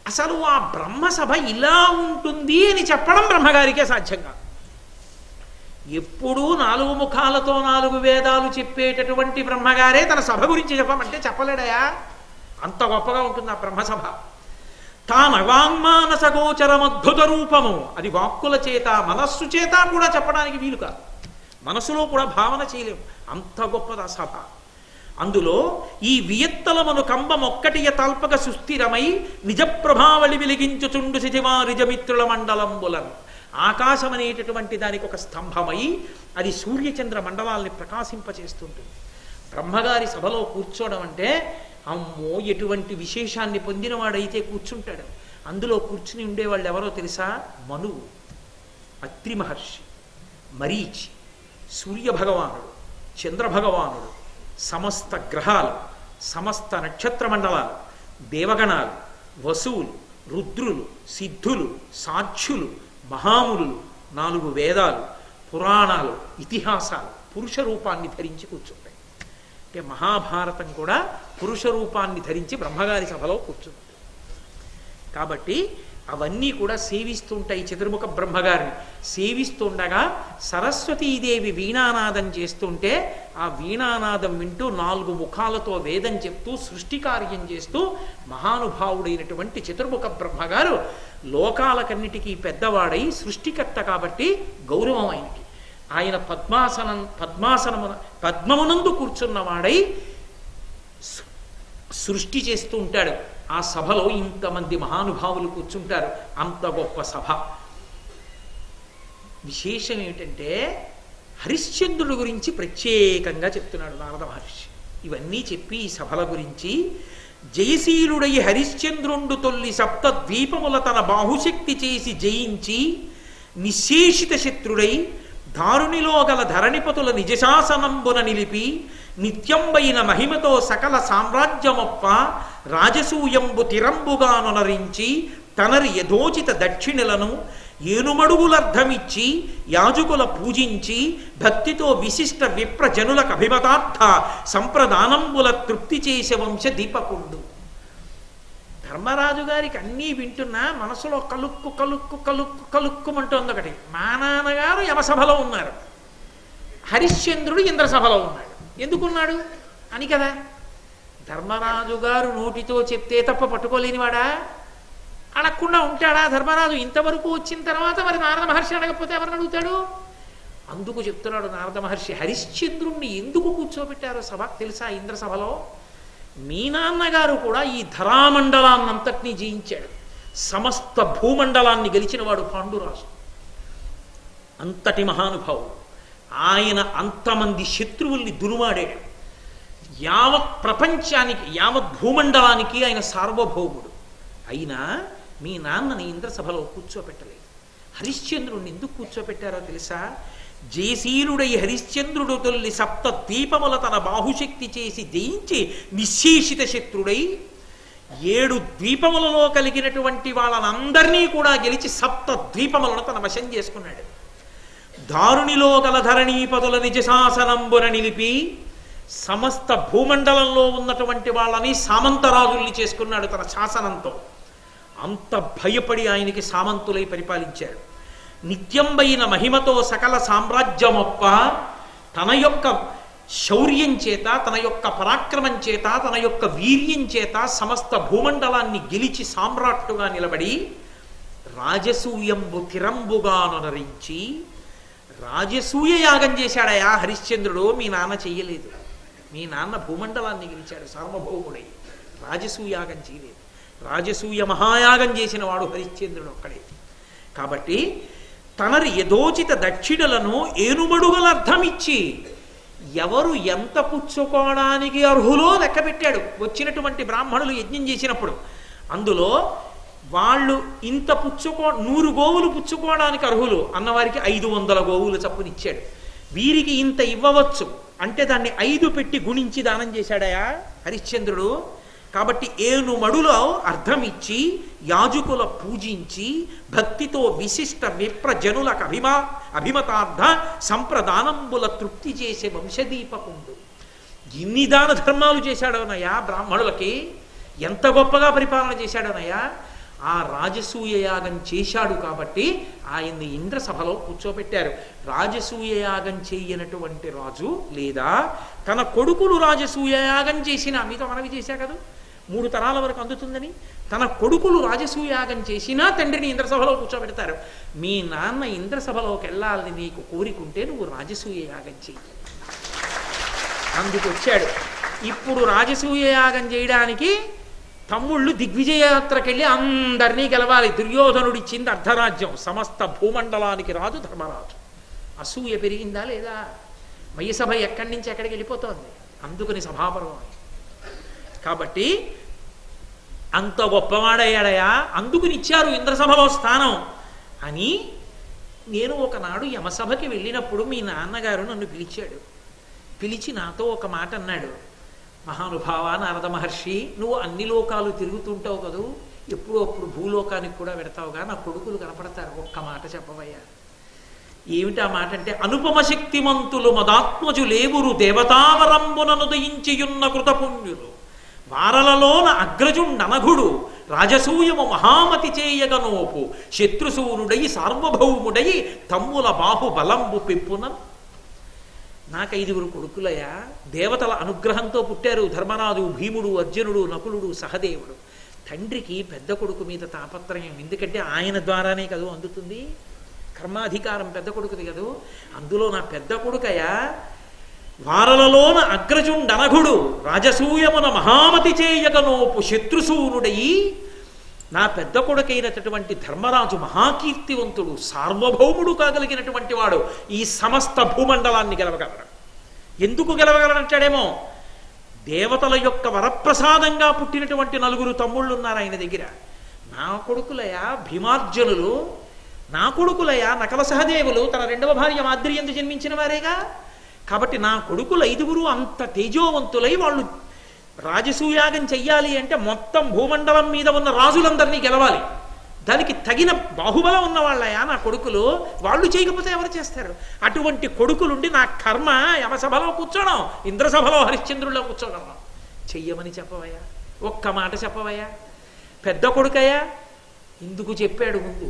అసలు ఆ బ్రహ్మసభ ఇలా ఉంటుంది అని చెప్పడం బ్రహ్మగారికే సాధ్యం కాదు. ఎప్పుడూ నాలుగు ముఖాలతో నాలుగు వేదాలు చెప్పేటటువంటి బ్రహ్మగారే తన సభ గురించి చెప్పమంటే చెప్పలేడయా. అంత గొప్పగా ఉంటుంది ఆ బ్రహ్మసభ. తానవాంగ్మానస గోచరమద్భుత రూపము, అది వాక్కుల చేత మనస్సు చేత కూడా చెప్పడానికి వీలు కాదు, మనసులో కూడా భావన చేయలేము, అంత గొప్పది ఆ సభ. అందులో ఈ వియత్తలమను కంబమొక్కటియ తల్పక సుస్థిరమై నిజ ప్రభావళి వెలిగించుచుండు శితివారిజమిత్రుల మండలంబులను, ఆకాశం అనేటటువంటి దానికి ఒక స్తంభమై అది సూర్యచంద్ర మండలాల్ని ప్రకాశింపచేస్తుంటుంది. బ్రహ్మగారి సభలో కూర్చోవడం అంటే అమ్మో ఎటువంటి విశేషాన్ని పొందినవాడైతే కూర్చుంటాడు. అందులో కూర్చుని ఉండేవాళ్ళు ఎవరో తెలుసా? మనువు, అత్రి మహర్షి, మరీచి, సూర్యభగవానుడు, చంద్రభగవానుడు, సమస్త గ్రహాలు, సమస్త నక్షత్ర మండలాలు, దేవగణాలు, వసువులు, రుద్రులు, సిద్ధులు, సాక్షులు, మహాములు, నాలుగు వేదాలు, పురాణాలు, ఇతిహాసాలు పురుష రూపాన్ని ధరించి కూర్చుంటాయి. అంటే మహాభారతం కూడా పురుష రూపాన్ని ధరించి బ్రహ్మగారి సభలో కూర్చుంటుంది. కాబట్టి అవన్నీ కూడా సేవిస్తుంటాయి చతుర్ముఖ బ్రహ్మగారిని. సేవిస్తుండగా సరస్వతీదేవి వీణానాదం చేస్తుంటే ఆ వీణానాదం వింటూ నాలుగు ముఖాలతో వేదం చెప్తూ సృష్టి కార్యం చేస్తూ మహానుభావుడైనటువంటి చతుర్ముఖ బ్రహ్మగారు లోకాలకన్నిటికీ పెద్దవాడై సృష్టికర్త కాబట్టి గౌరవం ఆయనకి. ఆయన పద్మాసనం పద్మాసనము పద్మమునందు కూర్చున్నవాడై సృష్టి చేస్తూ ఉంటాడు. ఆ సభలో ఇంతమంది మహానుభావులు కూర్చుంటారు. అంత గొప్ప సభ. విశేషం ఏమిటంటే హరిశ్చంద్రుడి గురించి ప్రత్యేకంగా చెప్తున్నాడు నారద మహర్షి. ఇవన్నీ చెప్పి ఈ సభల గురించి జయశీలుడై హరిశ్చంద్రుండు తొల్లి సప్త ద్వీపముల తన బాహుశక్తి చేసి జయించి నిశేషిత శత్రుడై దారునిలో గల ధరణిపతుల నిజశాసనంబున నిలిపి నిత్యంబైన మహిమతో సకల సామ్రాజ్యమొప్ప రాజసూయంబు తిరంబుగానొనరించి తనరి యథోచిత దక్షిణలను ఏనుమడుగులర్థమిచ్చి యాజకుల పూజించి భక్తితో విశిష్ట విప్ర జనులకు అభిమతార్థ సంప్రదానంబుల తృప్తి చేసే వంశ దీపకుండు. ధర్మరాజు గారికి అన్నీ వింటున్నా మనసులో కలుక్కు కలుక్కు కలుక్కు కలుక్కుమంటోంది ఒకటి. మా నాన్నగారు యమసభలో ఉన్నారు, హరిశ్చంద్రుడు ఇంద్రసభలో ఉన్నాడు. ఎందుకున్నాడు అని కదా. ధర్మరాజు గారు నోటితో చెప్తే తప్ప పట్టుకోలేనివాడా? అడగకుండా ఉంటాడా ధర్మరాజు? ఇంతవరకు వచ్చిన తర్వాత మరి నారద మహర్షి అడగకపోతే ఎవరిని అడుగుతాడు? అందుకు చెప్తున్నాడు నారద మహర్షి, హరిశ్చంద్రుణ్ణి ఎందుకు కూర్చోబెట్టారో సభ తెలుసా ఇంద్రసభలో? మీ నాన్నగారు కూడా ఈ ధరామండలాన్నంతటినీ జయించాడు. సమస్త భూమండలాన్ని గెలిచినవాడు పాండురాజు. అంతటి మహానుభావుడు ఆయన. అంతమంది శత్రువుల్ని దురుమాడాడు. యావత్ ప్రపంచానికి యావత్ భూమండలానికి ఆయన సార్వభౌముడు. అయినా మీ నాన్నని ఇంద్రసభలో కూర్చోపెట్టలేదు. హరిశ్చంద్రుడిని ఎందుకు కూర్చోపెట్టారో తెలుసా? జయశీలుడై హరిశ్చంద్రుడు తొల్లి సప్త ద్వీపముల తన బాహుశక్తి చేసి జయించి నిశేషిత శత్రుడై ఏడు ద్వీపములలో కలిగినటువంటి వాళ్ళనందరినీ కూడా గెలిచి సప్త ద్వీపములను తన వశం చేసుకున్నాడు. దారునిలో గల ధరణీపతుల నిజశాసనంబున నిలిపి సమస్త భూమండలంలో ఉన్నటువంటి వాళ్ళని సామంతరాజుల్ని చేసుకున్నాడు తన శాసనంతో. అంత భయపడి ఆయనకి సామంతులై పరిపాలించాడు. నిత్యంబైన మహిమతో సకల సామ్రాజ్యమొప్ప తన యొక్క శౌర్యం చేత, తన యొక్క పరాక్రమం చేత, తన యొక్క వీర్యం చేత సమస్త భూమండలాన్ని గెలిచి సామ్రాట్టుగా నిలబడి రాజసూయంబు తిరంబుగానొనరించి రాజసూయ యాగం చేశాడయా హరిశ్చంద్రుడు. మీ నాన్న చెయ్యలేదు. మీ నాన్న భూమండలాన్ని గెలిచాడు సార్వభౌముడై, రాజసూయాగం చేయలేదు. రాజసూయ మహాయాగం చేసిన వాడు హరిశ్చంద్రుడు ఒక్కడే. కాబట్టి తనరి యథోచిత దక్షిణలను ఏనుమడుగలర్థమిచ్చి ఎవరు ఎంత పుచ్చుకోవడానికి అర్హులో లెక్క పెట్టాడు. వచ్చినటువంటి బ్రాహ్మణులు యజ్ఞం చేసినప్పుడు అందులో వాళ్ళు ఇంత పుచ్చుకో నూరు గోవులు పుచ్చుకోవడానికి అర్హులు అన్నవారికి ఐదు వందల గోవులు చప్పునిచ్చాడు. వీరికి ఇంత ఇవ్వవచ్చు అంటే దాన్ని ఐదు పెట్టి గుణించి దానం చేశాడయా హరిశ్చంద్రుడు. కాబట్టి ఏను మడులో అర్థం ఇచ్చి యాజకుల పూజించి భక్తితో విశిష్ట విప్ర జనులకు అభిమా అభిమతార్థ సంప్రదానంబుల తృప్తి చేసే వంశదీపకుండు. ఇన్ని దాన ధర్మాలు చేశాడోనయ్యా బ్రాహ్మణులకి. ఎంత గొప్పగా పరిపాలన చేశాడోనయ్యా. ఆ రాజసూయ యాగం చేశాడు కాబట్టి ఆయన్ని ఇంద్రసభలో కూర్చోబెట్టారు. రాజసూయ యాగం చేయనటువంటి రాజు లేదా తన కొడుకులు రాజసూయ యాగం చేసినా, మీతో మనవి చేశా కదా మూడు తరాల వరకు అందుతుందని, తన కొడుకులు రాజసూయ యాగం చేసినా తండ్రిని ఇంద్రసభలో కూర్చోబెడతారు. మీ నాన్న ఇంద్రసభలోకి వెళ్ళాలని నీకు కోరికుంటే నువ్వు రాజసూయ యాగం చెయ్యి. అందుకు వచ్చాడు. ఇప్పుడు రాజసూయ యాగం చేయడానికి తమ్ముళ్ళు దిగ్విజయయాత్రకెళ్ళి అందరినీ గెలవాలి. దుర్యోధనుడిచ్చింది అర్ధరాజ్యం, సమస్త భూమండలానికి రాజు ధర్మరాజు. అసూయ పెరిగిందా లేదా? మయసభ ఎక్కడి నుంచి ఎక్కడికి వెళ్ళిపోతోంది. అందుకని సభాపర్వం. కాబట్టి అంత గొప్పవాడయ్యాడయా, అందుకుని ఇచ్చారు ఇంద్రసభలో స్థానం అని. నేను ఒకనాడు యమసభకి వెళ్ళినప్పుడు మీ నాన్నగారు నన్ను పిలిచాడు. పిలిచి నాతో ఒక మాట అన్నాడు. మహానుభావ నారద మహర్షి, నువ్వు అన్ని లోకాలు తిరుగుతుంటావు కదూ, ఎప్పుడో అప్పుడు భూలోకానికి కూడా పెడతావుగా, నా కొడుకులు కనపడతారు, ఒక్క మాట చెప్పవయ్యా. ఏమిటి ఆ మాట అంటే, అనుపమ శక్తిమంతులు మదాత్మజులేవురు దేవతావరంబుననుదయించియున్న కృతపుణ్యులు వారలలోన అగ్రజుండనఘుడు రాజసూయము మహామతి చేయగనోపు శత్రుసూనుడై సార్వభౌముడై తమ్ముల బాహుబలంబు పెప్పున. నాకు ఐదుగురు కొడుకులయా, దేవతల అనుగ్రహంతో పుట్టారు. ధర్మరాజు, భీముడు, అర్జునుడు, నకులుడు, సహదేవుడు. తండ్రికి పెద్ద కొడుకు మీద తాపత్రయం, ఎందుకంటే ఆయన ద్వారానే కదూ అందుతుంది, కర్మాధికారం పెద్ద కొడుకుది కదూ. అందులో నా పెద్ద కొడుకయా వారలలోన అగ్రజుండనఘుడు రాజసూయమున మహామతి చేయగనోపు శత్రుసూనుడయి. నా పెద్ద కొడుకైనటువంటి ధర్మరాజు మహాకీర్తివంతుడు, సార్వభౌముడు కాగలిగినటువంటి వాడు, ఈ సమస్త భూమండలాన్ని గెలవగలడు. ఎందుకు గెలవగలడంటాడేమో, దేవతల యొక్క వరప్రసాదంగా పుట్టినటువంటి నలుగురు తమ్ముళ్ళు ఉన్నారు ఆయన దగ్గర. నా కొడుకులయా భీమార్జునులు, నా కొడుకులయా నకల సహదేవులు, తన రెండవ భార్య మాద్రి యందు జన్మించిన వారేగా. కాబట్టి నా కొడుకులు ఐదుగురు అంత తేజోవంతులై వాళ్ళు రాజసూయాగం చెయ్యాలి అంటే మొత్తం భూమండలం మీద ఉన్న రాజులందరినీ గెలవాలి. దానికి తగిన బాహుబలం ఉన్న వాళ్ళయా నా కొడుకులు. వాళ్ళు చేయకపోతే ఎవరు చేస్తారు? అటువంటి కొడుకులుండి నా కర్మ యమసభలో కూర్చోడం, ఇంద్రసభలో హరిశ్చంద్రుల్లో కూర్చోగలం. చెయ్యమని చెప్పవయ్యా, ఒక్క మాట చెప్పవయ్యా. పెద్ద కొడుకయ్యా ఇందుకు చెప్పాడు ముందు,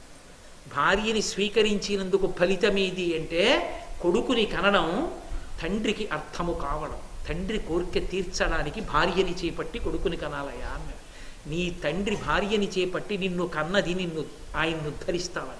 భార్యని స్వీకరించినందుకు ఫలితమేది అంటే కొడుకుని కనడం తండ్రికి అర్థము కావడం, తండ్రి కోరిక తీర్చడానికి భార్యని చేపట్టి కొడుకుని కనాలయా అన్నాడు. నీ తండ్రి భార్యని చేపట్టి నిన్ను కన్నది నిన్ను ఆయన్ను ఉద్ధరిస్తావని.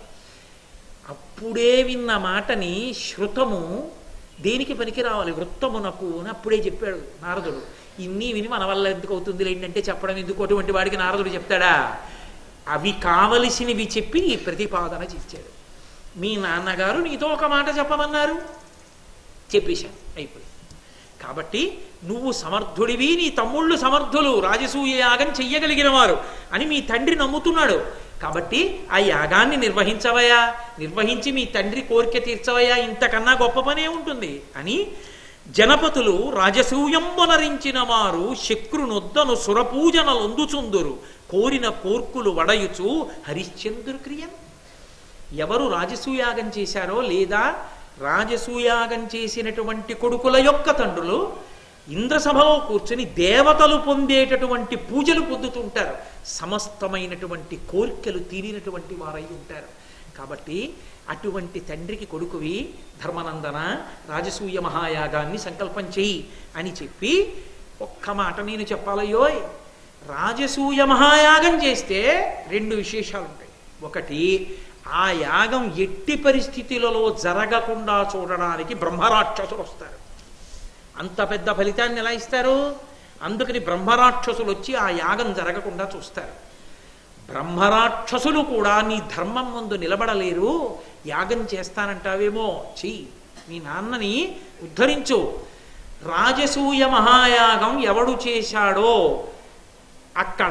అప్పుడే విన్న మాటని శృతము దేనికి పనికి రావాలి, వృత్తమునకు అని అప్పుడే చెప్పాడు నారదుడు. ఇన్ని విని మన వల్ల ఎందుకు అవుతుంది ఏంటంటే చెప్పడం ఎందుకు, అటువంటి వాడికి నారదుడు చెప్తాడా? అవి కావలసినవి చెప్పి ఈ ప్రతిపాదన చేశాడు. మీ నాన్నగారు నీతో ఒక మాట చెప్పమన్నారు, చెప్పేశాను, అయిపోయింది. కాబట్టి నువ్వు సమర్థుడివి, నీ తమ్ముళ్ళు సమర్థులు, రాజసూయ యాగం చెయ్యగలిగిన వారు అని మీ తండ్రి నమ్ముతున్నాడు. కాబట్టి ఆ యాగాన్ని నిర్వహించవయా, నిర్వహించి మీ తండ్రి కోరిక తీర్చవయా, ఇంతకన్నా గొప్ప పనే ఉంటుంది అని జనపతులు రాజసూయంబునరించిన వారు శక్రునొద్దను సురపూజనలొందుచుందురు కోరిన కోర్కులు వడయుచు హరిశ్చంద్రు క్రియన్. ఎవరు రాజసూయాగం చేశారో లేదా రాజసూయాగం చేసినటువంటి కొడుకుల యొక్క తండ్రులు ఇంద్రసభలో కూర్చొని దేవతలు పొందేటటువంటి పూజలు పొందుతుంటారు, సమస్తమైనటువంటి కోరికలు తీరినటువంటి వారై ఉంటారు. కాబట్టి అటువంటి తండ్రికి కొడుకువి ధర్మనందన, రాజసూయ మహాయాగాన్ని సంకల్పం చెయ్యి అని చెప్పి ఒక్క మాట నేను చెప్పాలయ్యోయ్. రాజసూయ మహాయాగం చేస్తే రెండు విశేషాలు ఉంటాయి. ఒకటి, ఆ యాగం ఎట్టి పరిస్థితులలో జరగకుండా చూడడానికి బ్రహ్మరాక్షసులు వస్తారు. అంత పెద్ద ఫలితాన్ని ఎలా ఇస్తారు? అందుకని బ్రహ్మరాక్షసులు వచ్చి ఆ యాగం జరగకుండా చూస్తారు. బ్రహ్మరాక్షసులు కూడా నీ ధర్మం ముందు నిలబడలేరు, యాగం చేస్తానంటావేమో, చెయ్యి, మీ నాన్నని ఉద్ధరించు. రాజసూయ మహాయాగం ఎవడు చేశాడో అక్కడ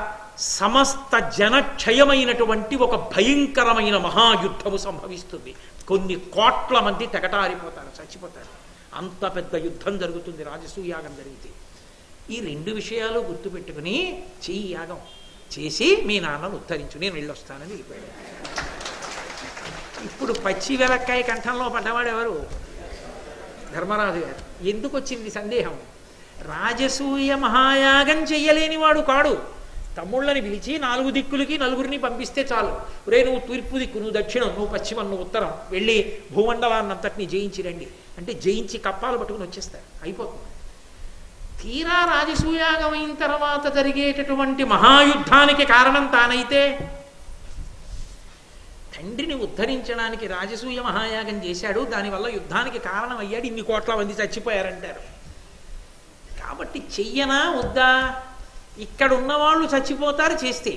సమస్త జనక్షయమైనటువంటి ఒక భయంకరమైన మహాయుద్ధము సంభవిస్తుంది. కొన్ని కోట్ల మంది తెగటారిపోతారు, చచ్చిపోతారు. అంత పెద్ద యుద్ధం జరుగుతుంది రాజసూయాగం జరిగితే. ఈ రెండు విషయాలు గుర్తుపెట్టుకుని చెయ్యి, యాగం చేసి మీ నాన్నను ఉద్ధరించు, నేను వెళ్ళొస్తానని వెళ్ళిపోయాడు. ఇప్పుడు పచ్చి వెలక్కాయ కంఠంలో పడ్డవాడు ఎవరు? ధర్మరాజు గారు. ఎందుకు వచ్చింది సందేహం? రాజసూయ మహాయాగం చెయ్యలేని వాడు కాడు, తమ్ముళ్ళని పిలిచి నాలుగు దిక్కులకి నలుగురిని పంపిస్తే చాలు. రే నువ్వు తూర్పు దిక్కు, నువ్వు దక్షిణం, నువ్వు పశ్చిమం, నువ్వు ఉత్తరం, వెళ్ళి భూమండలాన్నంతటిని జయించి రండి అంటే జయించి కప్పాలు పట్టుకుని వచ్చేస్తారు, అయిపోతుంది. తీరా రాజసూయాగం అయిన తర్వాత జరిగేటటువంటి మహాయుద్ధానికి కారణం తానైతే తండ్రిని ఉద్ధరించడానికి రాజసూయ మహాయాగం చేశాడు, దానివల్ల యుద్ధానికి కారణం అయ్యాడు, ఇన్ని కోట్ల మంది చచ్చిపోయారంటారు. కాబట్టి చెయ్యనా వద్దా? ఇక్కడ ఉన్నవాళ్ళు చచ్చిపోతారు చేస్తే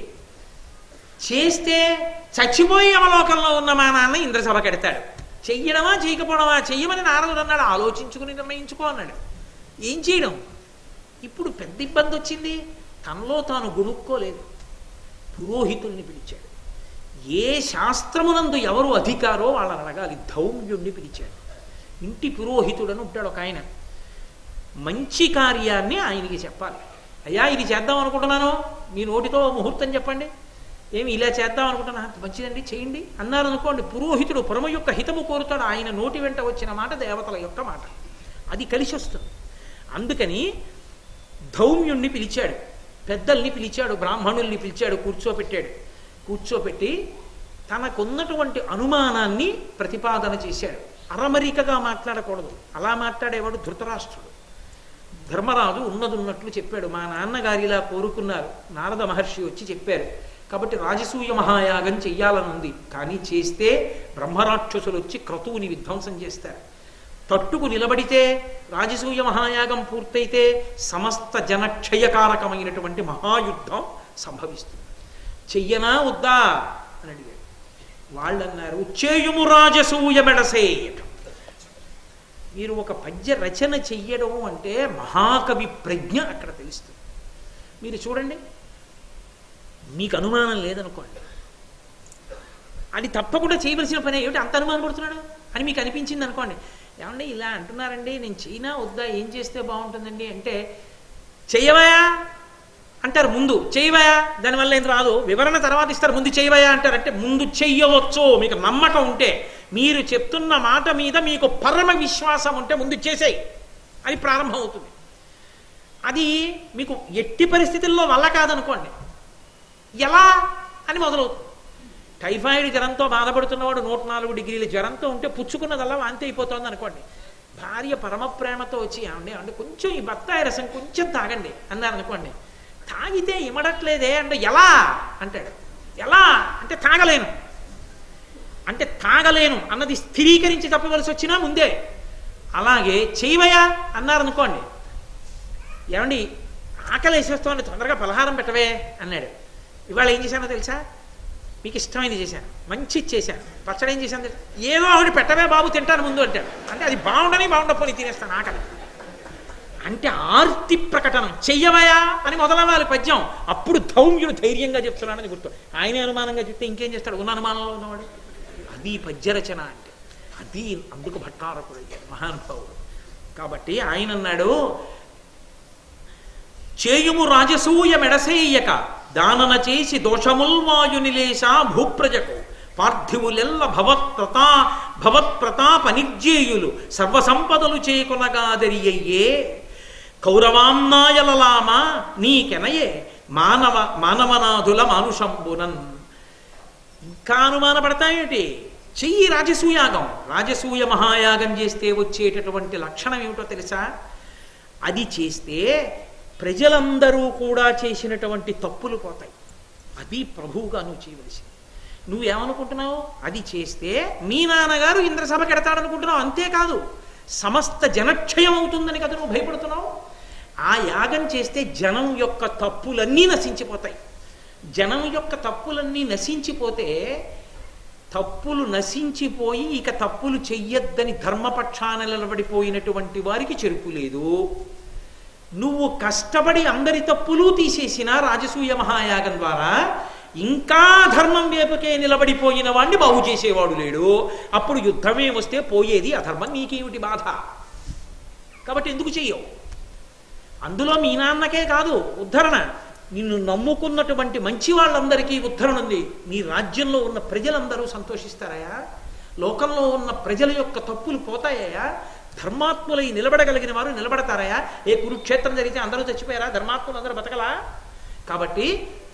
చేస్తే చచ్చిపోయి అవలోకంలో ఉన్న మా నాన్న ఇంద్రసభ కడతాడు. చెయ్యడమా చేయకపోవడమా? చెయ్యమని నారదుడు అన్నాడు, ఆలోచించుకుని నిర్ణయించుకో అన్నాడు. ఏం చేయడం? ఇప్పుడు పెద్ద ఇబ్బంది వచ్చింది. తనలో తాను గుణుక్కోలేదు, పురోహితుల్ని పిలిచాడు. ఏ శాస్త్రమునందు ఎవరు అధికారో వాళ్ళని అడగాలి. ధౌమ్యుణ్ణి పిలిచాడు. ఇంటి పురోహితుడని ఉంటాడు ఒక ఆయన. మంచి కార్యాన్ని ఆయనకి చెప్పాలి. అయ్యా ఇది చేద్దాం అనుకుంటున్నాను, మీ నోటితో ముహూర్తం చెప్పండి, ఏమి ఇలా చేద్దాం అనుకుంటున్నా, మంచిదండి చేయండి అన్నారు అనుకోండి. పురోహితుడు పరమ యొక్క హితము కోరుతాడు. ఆయన నోటి వెంట వచ్చిన మాట దేవతల యొక్క మాట, అది కలిసి వస్తుంది. అందుకని ధౌమ్యుణ్ణి పిలిచాడు, పెద్దల్ని పిలిచాడు, బ్రాహ్మణుల్ని పిలిచాడు, కూర్చోపెట్టాడు. కూర్చోపెట్టి తనకున్నటువంటి అనుమానాన్ని ప్రతిపాదన చేశాడు. అరమరికగా మాట్లాడకూడదు, అలా మాట్లాడేవాడు ధృతరాష్ట్రుడు. ధర్మరాజు ఉన్నది ఉన్నట్లు చెప్పాడు. మా నాన్నగారిలా కోరుకున్నారు, నారద మహర్షి వచ్చి చెప్పారు, కాబట్టి రాజసూయ మహాయాగం చెయ్యాలనుంది, కానీ చేస్తే బ్రహ్మరాక్షసులు వచ్చి క్రతువుని విధ్వంసం చేస్తారు. తట్టుకు నిలబడితే రాజసూయ మహాయాగం పూర్తయితే సమస్త జనక్షయకారకమైనటువంటి మహాయుద్ధం సంభవిస్తుంది. చెయ్యనా వద్దా అని అడిగాడు. వాళ్ళన్నారు చేయుము రాజసూయ మెడసేయటం. మీరు ఒక పద్య రచన చెయ్యడం అంటే మహాకవి ప్రజ్ఞ అక్కడ తెలుస్తుంది. మీరు చూడండి, మీకు అనుమానం లేదనుకోండి, అది తప్పకుండా చేయవలసిన పని ఏమిటి, అంత అనుమానం పడుతున్నాడు అని మీకు అనిపించింది అనుకోండి. ఏమండి ఇలా అంటున్నారండి, నేను చైనా వద్దా, ఏం చేస్తే బాగుంటుందండి అంటే చెయ్యవయా అంటారు. ముందు చెయ్యవయా, దానివల్ల ఏం రాదు, వివరణ తర్వాత ఇస్తారు. ముందు చెయ్యవయా అంటారు. అంటే ముందు చెయ్యవచ్చు, మీకు నమ్మకం ఉంటే, మీరు చెప్తున్న మాట మీద మీకు పరమ విశ్వాసం ఉంటే ముందు చేసేయి, అది ప్రారంభం అవుతుంది. అది మీకు ఎట్టి పరిస్థితుల్లో వల్ల కాదనుకోండి, ఎలా అని మొదలవుతుంది. టైఫాయిడ్ జ్వరంతో బాధపడుతున్నవాడు నూట నాలుగు డిగ్రీల జ్వరంతో ఉంటే పుచ్చుకున్నదల్లా వాంతి అయిపోతుంది అనుకోండి. భార్య పరమ ప్రేమతో వచ్చి ఏమండి అంటే కొంచెం ఈ బత్తాయి రసం కొంచెం తాగండి అన్నారు అనుకోండి. తాగితే ఇమడట్లేదే అంటే ఎలా అంటాడు. ఎలా అంటే తాగలేను అంటే తాగలేను అన్నది స్థిరీకరించి చెప్పవలసి వచ్చినా ముందే. అలాగే చేయవయా అన్నారనుకోండి, ఏమండి ఆకలి వేసేస్తోంది తొందరగా పలహారం పెట్టవే అన్నాడు. ఇవాళ ఏం చేశానో తెలుసా, మీకు ఇష్టమైనది చేశాను, మంచి చేశాను, పచ్చడి ఏం చేశాను తెలుసా, ఏదో ఒకటి పెట్టవే బాబు తింటాను ముందు అంటాడు. అంటే అది బాగుండని బాగుండకపోని తినేస్తాను ఆకలి అంటే ఆర్తి ప్రకటనం. చెయ్యవయా అని మొదలవ్వాలి పద్యం. అప్పుడు ధౌమ్యుడు ధైర్యంగా చెప్తున్నాడని గుర్తు. ఆయనే అనుమానంగా చెప్తే ఇంకేం చేస్తాడు, ఉన్న అనుమానంలో ఉన్నవాడు. అది పద్యరచన అంటే, అది అందుకు భట్టారకుడు మహానుభావుడు. కాబట్టి ఆయన అన్నాడు, చేయుము రాజసూయ మెడసేయక దానన చేసి దోషముల్వాయు నిలేశ భూప్రజకు పార్థివులెల్ల భవత్ప్రతా భవత్ప్రతాప నిర్జేయులు సర్వసంపదలు చేకొనగాదరియయ్యే కౌరవాన్నాయలలామ నీకెనయే మానవ మానవనాథుల మానుషంబునన్. ఇంకా అనుమానపడతాయేమిటి? చెయ్యి రాజసూయాగం. రాజసూయ మహాయాగం చేస్తే వచ్చేటటువంటి లక్షణం ఏమిటో తెలుసా? అది చేస్తే ప్రజలందరూ కూడా చేసినటువంటి తప్పులు పోతాయి. అది ప్రభువుగా నువ్వు చేయవలసింది. నువ్వేమనుకుంటున్నావు? అది చేస్తే మీ నాన్నగారు ఇంద్రసభ కెడతాడనుకుంటున్నావు, అంతేకాదు సమస్త జనక్షయం అవుతుందని కదా నువ్వు భయపడుతున్నావు. ఆ యాగం చేస్తే జనం యొక్క తప్పులన్నీ నశించిపోతాయి. జనం యొక్క తప్పులన్నీ నశించిపోతే, తప్పులు నశించిపోయి ఇక తప్పులు చెయ్యొద్దని ధర్మపక్షాన నిలబడిపోయినటువంటి వారికి చెరుపు లేదు. నువ్వు కష్టపడి అందరి తప్పులు తీసేసిన రాజసూయ మహాయాగం ద్వారా ఇంకా ధర్మం వైపుకే నిలబడిపోయిన వాడిని బాగు చేసేవాడు లేడు. అప్పుడు యుద్ధమే వస్తే పోయేది అధర్మం, నీకేమిటి బాధ? కాబట్టి ఎందుకు చెయ్యవు? అందులో మీ నాన్నకే కాదు ఉద్ధరణ, నిన్ను నమ్ముకున్నటువంటి మంచి వాళ్ళందరికీ ఉద్ధరణ ఉంది. నీ రాజ్యంలో ఉన్న ప్రజలందరూ సంతోషిస్తారయా? లోకంలో ఉన్న ప్రజల యొక్క తప్పులు పోతాయా? ధర్మాత్ములై నిలబడగలిగిన వారు నిలబడతారయా? ఏ కురుక్షేత్రం జరిగితే అందరూ చచ్చిపోయారా? ధర్మాత్ములు అందరూ బతకలా? కాబట్టి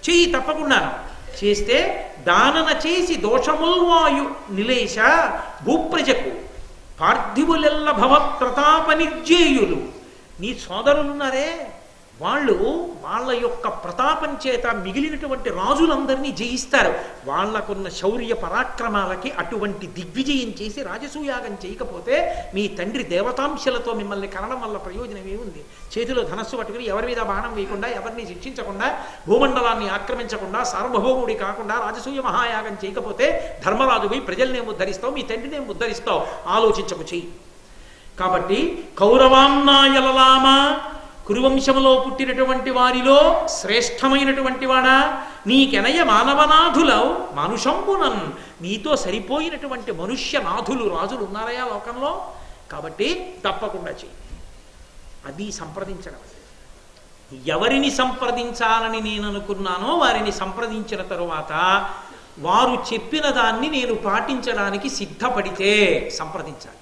చెయ్యి తప్పకుండా చేస్తే దానన చేసి దోషముల్వాయు నిలేశ భూప్రజకు పార్థివులెల్ల భవత్ప్రతాప నిర్జేయులు. నీ సోదరులున్నారే వాళ్ళు వాళ్ళ యొక్క ప్రతాపం చేత మిగిలినటువంటి రాజులందరినీ జయిస్తారు. వాళ్లకున్న శౌర్య పరాక్రమాలకి అటువంటి దిగ్విజయం చేసి రాజసూయాగం చేయకపోతే మీ తండ్రి దేవతాంశలతో మిమ్మల్ని కనడం వల్ల ప్రయోజనం ఏముంది? చేతిలో ధనస్సు పట్టుకుని ఎవరి మీద బాణం వేయకుండా, ఎవరిని శిక్షించకుండా, భూమండలాన్ని ఆక్రమించకుండా, సార్వభౌముడి కాకుండా రాజసూయ మహాయాగం చేయకపోతే ధర్మరాజుపై ప్రజల్నేం ఉద్ధరిస్తావు? మీ తండ్రినేం ఉద్ధరిస్తావు? ఆలోచించకు చెయ్యి. కాబట్టి కౌరవాన్నాయలలామా, కురువంశములో పుట్టినటువంటి వారిలో శ్రేష్టమైనటువంటి వాడా, నీకెనయ మానవనాథులవు మనుషంబునన్, నీతో సరిపోయినటువంటి మనుష్యనాథులు రాజులు ఉన్నారయా లోకంలో. కాబట్టి తప్పకుండా చెయ్యి. అది సంప్రదించడం. ఎవరిని సంప్రదించాలని నేను అనుకున్నానో వారిని సంప్రదించిన తరువాత వారు చెప్పిన దాన్ని నేను పాటించడానికి సిద్ధపడితే సంప్రదించాలి.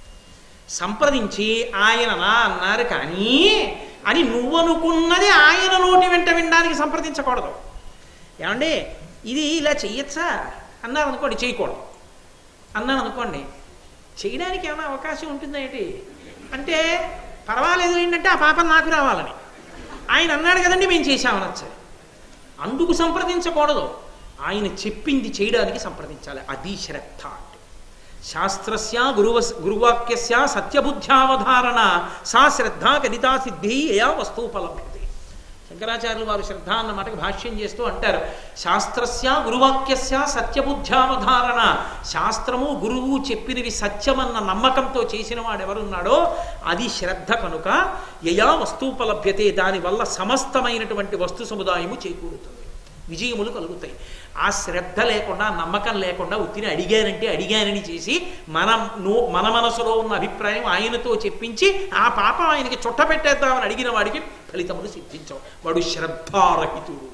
సంప్రదించి ఆయన నా అన్నారు కానీ అని నువ్వనుకున్నది ఆయన నోటి వెంట వినడానికి సంప్రదించకూడదు. ఏమండి ఇది ఇలా చెయ్యొచ్చా అన్నారు అనుకోండి, చేయకూడదు. అన్నాను అనుకోండి, చేయడానికి ఏమైనా అవకాశం ఉంటుందా ఏంటి అంటే పర్వాలేదు ఏంటంటే ఆ పాపం నాకు రావాలని ఆయన అన్నాడు కదండి మేము చేశామనొచ్చు. అందుకు సంప్రదించకూడదు, ఆయన చెప్పింది చేయడానికి సంప్రదించాలి. అది శ్రద్ధ అంటే. శాస్త్రస్య గురువ గురువాక్యస్య సత్యబుద్ధ్యావధారణ సా శ్రద్ధ గదితా సిద్ధి యా వస్తుపలభ్యతే. శంకరాచార్యులు వారు శ్రద్ధ అన్న మాటకు భాష్యం చేస్తూ అంటారు, శాస్త్రస్య గురువాక్యస్య సత్యబుద్ధ్యావధారణ, శాస్త్రము గురువు చెప్పినవి సత్యమన్న నమ్మకంతో చేసిన వాడు ఎవరున్నాడో అది శ్రద్ధ కనుక యయా వస్తుపలభ్యతే, దానివల్ల సమస్తమైనటువంటి వస్తు సముదాయము చేకూరుతుంది, విజయములు కలుగుతాయి. ఆ శ్రద్ధ లేకుండా, నమ్మకం లేకుండా ఉత్తిని అడిగానంటే అడిగానని చేసి మన నో మన మనసులో ఉన్న అభిప్రాయం ఆయనతో చెప్పించి ఆ పాపం ఆయనకి చుట్ట పెట్టేద్దామని అడిగిన వాడికి ఫలితములు సిద్ధించవు. వాడు శ్రద్ధారహితుడు.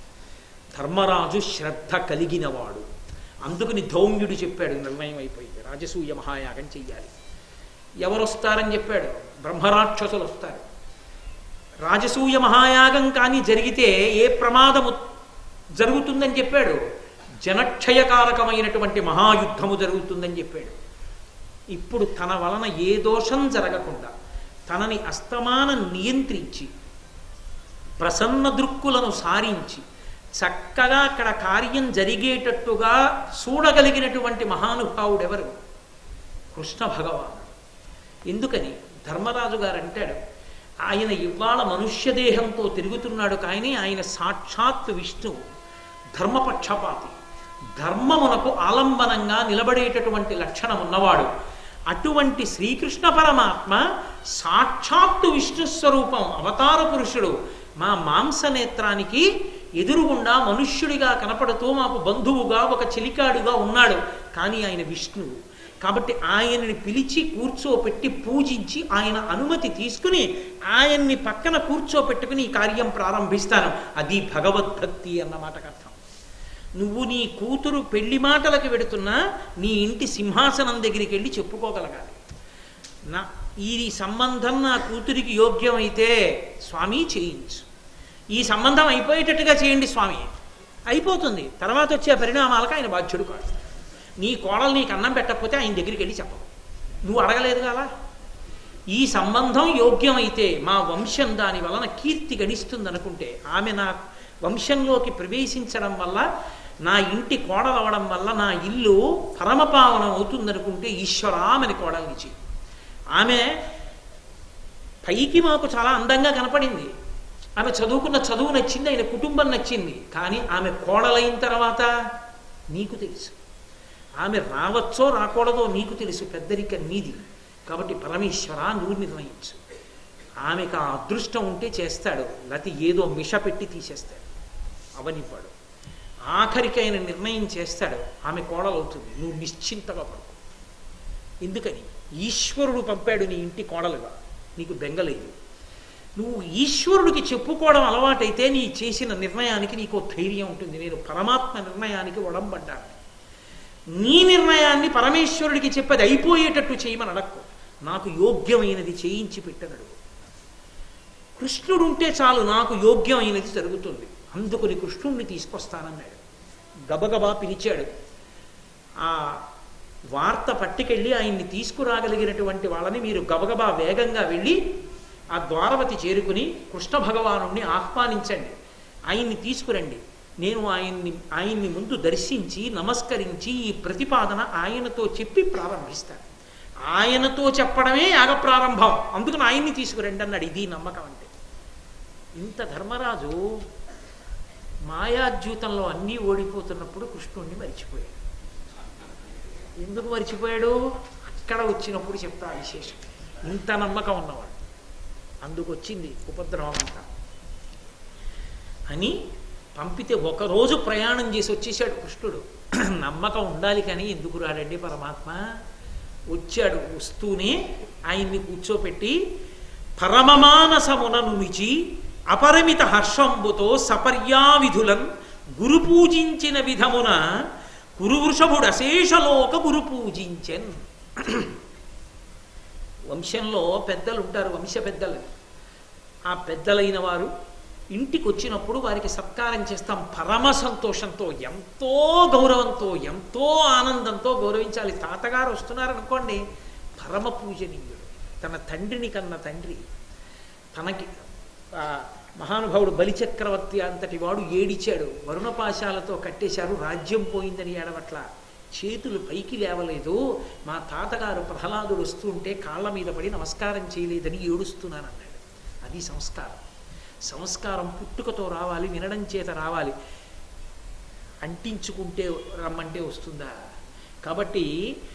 ధర్మరాజు శ్రద్ధ కలిగినవాడు. అందుకని ధౌమ్యుడు చెప్పాడు, నిర్ణయం అయిపోయింది, రాజసూయ మహాయాగం చెయ్యాలి. ఎవరు వస్తారని చెప్పాడు? బ్రహ్మరాక్షసులు వస్తారు. రాజసూయ మహాయాగం కానీ జరిగితే ఏ ప్రమాదము జరుగుతుందని చెప్పాడు? జనక్షయకారకమైనటువంటి మహాయుద్ధము జరుగుతుందని చెప్పాడు. ఇప్పుడు తన వలన ఏ దోషం జరగకుండా తనని అస్తమానం నియంత్రించి ప్రసన్న దృక్కులను సారించి చక్కగా అక్కడ కార్యం జరిగేటట్టుగా చూడగలిగినటువంటి మహానుభావుడెవరు? కృష్ణ భగవానుడు. ఎందుకని ధర్మరాజు గారు అంటాడు, ఆయన ఇవాళ మనుష్యదేహంతో తిరుగుతున్నాడు కానీ ఆయన సాక్షాత్ విష్ణువు, ధర్మపక్షపాతి, ధర్మమునకు ఆలంబనంగా నిలబడేటటువంటి లక్షణం ఉన్నవాడు. అటువంటి శ్రీకృష్ణ పరమాత్మ సాక్షాత్తు విష్ణు స్వరూపం, అవతార పురుషుడు, మా మాంసనేత్రానికి ఎదురుగుండా మనుష్యుడిగా కనపడుతూ మాకు బంధువుగా ఒక చెలికాడుగా ఉన్నాడు. కానీ ఆయన విష్ణువు కాబట్టి ఆయనని పిలిచి కూర్చోపెట్టి పూజించి ఆయన అనుమతి తీసుకుని ఆయన్ని పక్కన కూర్చోపెట్టుకుని ఈ కార్యం ప్రారంభిస్తాను. అది భగవద్భక్తి అన్నమాటకు అర్థం. నువ్వు నీ కూతురు పెళ్లి మాటలకు వెడుతున్నా నీ ఇంటి సింహాసనం దగ్గరికి వెళ్ళి చెప్పుకోగలగాలి. నా ఈ సంబంధం నా కూతురికి యోగ్యమైతే స్వామి చేయించు, ఈ సంబంధం అయిపోయేటట్టుగా చేయండి స్వామి, అయిపోతుంది. తర్వాత వచ్చే పరిణామాలకు ఆయన బాధ్యుడు కాదు. నీ కోడలు నీకు అన్నం పెట్టకపోతే ఆయన దగ్గరికి వెళ్ళి చెప్పవు, నువ్వు అడగలేదు కదా. ఈ సంబంధం యోగ్యమైతే మా వంశం దాని వలన కీర్తి గణిస్తుంది అనుకుంటే, ఆమె నా వంశంలోకి ప్రవేశించడం వల్ల, నా ఇంటి కోడలవడం వల్ల నా ఇల్లు పరమపావనం అవుతుందనుకుంటే ఈశ్వరామని కోడలిచ్చి, ఆమె పైకి మాకు చాలా అందంగా కనపడింది, ఆమె చదువుకున్న చదువు నచ్చింది, ఆయన కుటుంబం నచ్చింది, కానీ ఆమె కోడలైన తర్వాత నీకు తెలుసు, ఆమె రావచ్చో రాకూడదో నీకు తెలుసు, పెద్దరిక నీది. కాబట్టి పరమేశ్వర నువ్వు నిర్ణయించు. ఆమెకు ఆ అదృష్టం ఉంటే చేస్తాడు, లేకపోతే ఏదో మిష పెట్టి తీసేస్తాడు, అవనివ్వడు. ఆఖరికి ఆయన నిర్ణయం చేస్తాడు, ఆమె కోడలవుతుంది, నువ్వు నిశ్చింతగా పడుకో. ఎందుకని? ఈశ్వరుడు పంపాడు నీ ఇంటి కోడలుగా, నీకు బెంగలేదు. నువ్వు ఈశ్వరుడికి చెప్పుకోవడం అలవాటైతే నీ చేసిన నిర్ణయానికి నీకు ధైర్యం ఉంటుంది, నేను పరమాత్మ నిర్ణయానికి ఒడంబడ్డాను. నీ నిర్ణయాన్ని పరమేశ్వరుడికి చెప్పేది అయిపోయేటట్టు చేయమని అడక్కు, నాకు యోగ్యమైనది చేయించి పెట్టనడు. కృష్ణుడు ఉంటే చాలు, నాకు యోగ్యమైనది జరుగుతుంది. అందుకుని కృష్ణుణ్ణి తీసుకొస్తానన్నాడు. గబగబా పిలిచాడు. ఆ వార్త పట్టుకెళ్ళి ఆయన్ని తీసుకురాగలిగినటువంటి వాళ్ళని మీరు గబగబా వేగంగా వెళ్ళి ఆ ద్వారవతి చేరుకుని కృష్ణ భగవానుణ్ణి ఆహ్వానించండి, ఆయన్ని తీసుకురండి, నేను ఆయన్ని ఆయన్ని ముందు దర్శించి నమస్కరించి ఈ ప్రతిపాదన ఆయనతో చెప్పి ప్రారంభిస్తాను. ఆయనతో చెప్పడమే యాగ ప్రారంభం, అందుకని ఆయన్ని తీసుకురండి అన్నాడు. ఇది నమ్మకం అంటే. ఇంత ధర్మరాజు మాయాద్యూతంలో అన్నీ ఓడిపోతున్నప్పుడు కృష్ణుణ్ణి మరిచిపోయాడు. ఎందుకు మరిచిపోయాడు? అక్కడ వచ్చినప్పుడు చెప్తా విశేషం. ఇంత నమ్మకం ఉన్నవాడు, అందుకు వచ్చింది ఉపద్రవం అంతా అని పంపితే ఒకరోజు ప్రయాణం చేసి వచ్చేసాడు కృష్ణుడు. నమ్మకం ఉండాలి కానీ ఎందుకు రాడండి పరమాత్మ? వచ్చాడు. వస్తూనే ఆయన్ని కూర్చోపెట్టి పరమమానసమున నుమిచి అపరిమిత హర్షంబుతో సపర్యావిధులన్ గురు పూజించిన విధమున కురువృషభుడు అశేషలోక గురు పూజించెన్. వంశంలో పెద్దలు ఉంటారు, వంశ పెద్దలు. ఆ పెద్దలైన వారు ఇంటికి వచ్చినప్పుడు వారికి సత్కారం చేస్తాం. పరమ సంతోషంతో, ఎంతో గౌరవంతో, ఎంతో ఆనందంతో గౌరవించాలి. తాతగారు వస్తున్నారనుకోండి, పరమ పూజనీయుడు, తన తండ్రిని కన్న తండ్రి. తనకి మహానుభావుడు బలిచక్రవర్తి అంతటి వాడు ఏడిచాడు. వరుణపాశాలతో కట్టేశారు, రాజ్యం పోయిందని ఏడవట్ల. చేతులు పైకి లేవలేదు. మా తాతగారు ప్రహ్లాదుడు వస్తుంటే కాళ్ళ మీద పడి నమస్కారం చేయలేదని ఏడుస్తున్నానన్నాడు. అది సంస్కారం. సంస్కారం పుట్టుకతో రావాలి, వినడం చేత రావాలి. అంటించుకుంటే రమ్మంటే వస్తుందా? కాబట్టి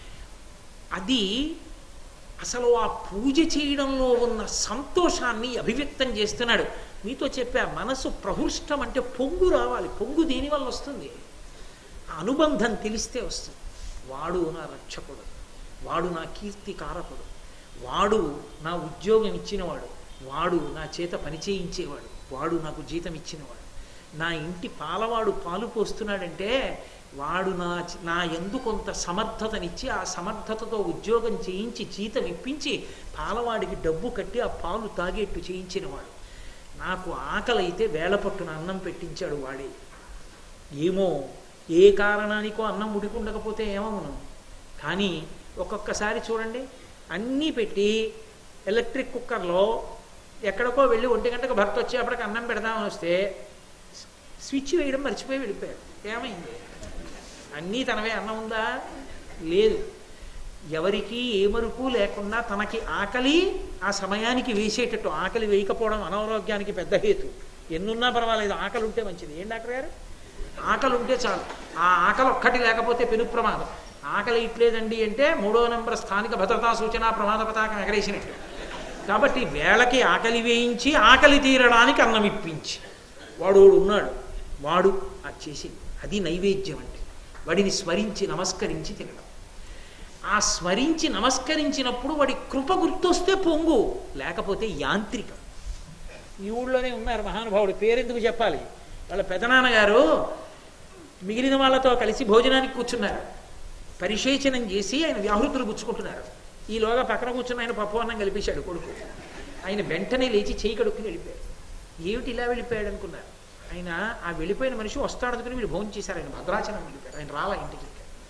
అది అసలు ఆ పూజ చేయడంలో ఉన్న సంతోషాన్ని అభివ్యక్తం చేస్తున్నాడు. మీతో చెప్పా, మనసు ప్రహృష్టం అంటే పొంగు రావాలి. పొంగు దేనివల్ల వస్తుంది? అనుబంధం తెలిస్తే వస్తుంది. వాడు నా రక్షకుడు, వాడు నా కీర్తి కారకుడు, వాడు నా ఉద్యోగం ఇచ్చినవాడు, వాడు నా చేత పని చేయించేవాడు, వాడు నాకు జీతం ఇచ్చినవాడు, నా ఇంటి పాలవాడు పాలు పోస్తున్నాడంటే వాడు నా నా ఎందు కొంత సమర్థతనిచ్చి ఆ సమర్థతతో ఉద్యోగం చేయించి జీతం ఇప్పించి పాలవాడికి డబ్బు కట్టి ఆ పాలు తాగేట్టు చేయించినవాడు. నాకు ఆకలి అయితే వేళపట్టున అన్నం పెట్టించాడు వాడే. ఏమో ఏ కారణానికో అన్నం ఉడికుండకపోతే ఏమవును. కానీ ఒక్కొక్కసారి చూడండి, అన్నీ పెట్టి ఎలక్ట్రిక్ కుక్కర్లో ఎక్కడికో వెళ్ళి ఒంటి గంటకు భర్త వచ్చేప్పటికి అన్నం పెడదామని వస్తే స్విచ్ వేయడం మర్చిపోయి వెళ్ళిపోయాడు. ఏమైంది? అన్నీ తనవే అన్నం ఉందా? లేదు. ఎవరికి ఏమరుపు లేకుండా తనకి ఆకలి ఆ సమయానికి వేసేటట్టు. ఆకలి వేయకపోవడం అనారోగ్యానికి పెద్ద హేతు. ఎన్నున్నా పర్వాలేదు, ఆకలి ఉంటే మంచిది. ఏం డాక్టర్ గారు? ఆకలి ఉంటే చాలు. ఆ ఆకలి ఒక్కటి లేకపోతే పెను ప్రమాదం. ఆకలి ఇట్లేదండి అంటే మూడో నెంబర్ స్థానిక భద్రతా సూచన ప్రమాద పతాకం ఎగరేసినట్టు. కాబట్టి వేళకి ఆకలి వేయించి ఆకలి తీరడానికి అన్నం ఇప్పించి వాడు ఉన్నాడు, వాడు అది చేసి, అది నైవేద్యం అంటే. వాడిని స్మరించి నమస్కరించి తినడం. ఆ స్మరించి నమస్కరించినప్పుడు వాడి కృప గుర్తొస్తే పొంగు, లేకపోతే యాంత్రికం. ఈ ఊళ్ళోనే ఉన్నారు మహానుభావుడు, పేరెందుకు చెప్పాలి. వాళ్ళ పెదనాన్నగారు మిగిలిన వాళ్ళతో కలిసి భోజనానికి కూర్చున్నారు. పరిశేచనం చేసి ఆయన వ్యాహృతులు గుచ్చుకుంటున్నారు. ఈలోగా పక్కన కూర్చున్న ఆయన పప్పు అన్నం కలిపేశాడు కొడుకు. ఆయన వెంటనే లేచి చేయి కడుక్కుని వెళ్ళిపోయాడు. ఏమిటి ఇలా వెళ్ళిపోయాడు అనుకున్నారు. ఆయన ఆ వెళ్ళిపోయిన మనిషి వస్తాడనుకుని వీళ్ళు భోజనం చేశారు. ఆయన భద్రాచలం వెళ్ళిపోయారు. ఆయన రాలా ఇంటికి.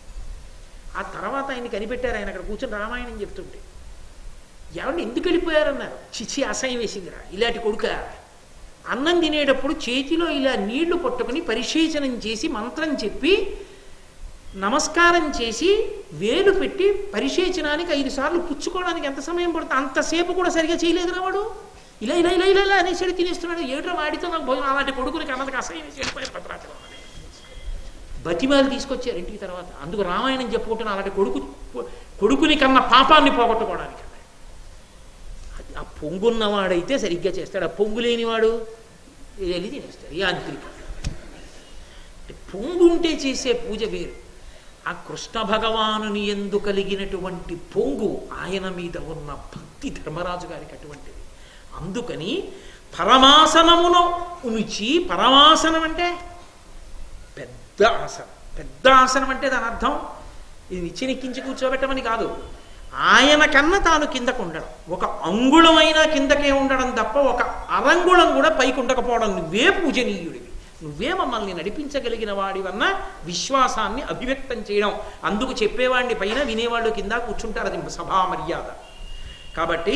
ఆ తర్వాత ఆయన్ని కనిపెట్టారు. ఆయన అక్కడ కూర్చొని రామాయణం చెప్తుంటే, ఎవరిని ఎందుకు వెళ్ళిపోయారన్నారు. చిచి అసహ్యం వేసిందిరా ఇలాంటి కొడుక. అన్నం తినేటప్పుడు చేతిలో ఇలా నీళ్లు పట్టుకుని పరిశేచనం చేసి మంత్రం చెప్పి నమస్కారం చేసి వేలు పెట్టి పరిశేచనానికి ఐదు సార్లు పుచ్చుకోవడానికి ఎంత సమయం పడుతుంది? అంతసేపు కూడా సరిగా చేయలేదురా వాడు. ఇలా ఇలా ఇలా ఇలా ఇలా అనేసరి తినేస్తున్నాడు. ఏట్రా వాడితో నాకు భోజనం. అలాంటి కొడుకునికి అన్నదికి అసహ్యం వేసి వెళ్ళిపోయారు భద్రాచలం. బతిమాలు తీసుకొచ్చారు ఇంటికి. తర్వాత అందుకు రామాయణం చెప్పుకుంటున్నా, అలాంటి కొడుకు కొడుకుని కన్నా పాపాన్ని పోగొట్టుకోవడానికి. ఆ పొంగున్నవాడైతే సరిగ్గా చేస్తాడు, ఆ పొంగు లేనివాడు వెళ్ళి తినేస్తాడు. యాంత్రిక. పొంగు ఉంటే చేసే పూజ వేరు. ఆ కృష్ణ భగవానుని యందు కలిగినటువంటి పొంగు, ఆయన మీద ఉన్న భక్తి ధర్మరాజు గారికి అటువంటిది. అందుకని పరమాసనమును ఉనిచి, పరమాసనం అంటే పెద్ద ఆసనం. పెద్ద ఆసనం అంటే దాని అర్థం ఇది నిచ్చెనెక్కించి కూర్చోబెట్టమని కాదు. ఆయన కన్నా తాను కిందకు ఉండడం. ఒక అంగుళమైనా కిందకే ఉండడం తప్ప ఒక అరంగుళం కూడా పైకి ఉండకపోవడం. నువ్వే పూజనీయుడివి. నువ్వే మమ్మల్ని నడిపించగలిగిన వాడివన్న విశ్వాసాన్ని అభివ్యక్తం చేయడం. అందుకు చెప్పేవాడిని పైన, వినేవాళ్ళు కింద కూర్చుంటారు. అది సభా మర్యాద. కాబట్టి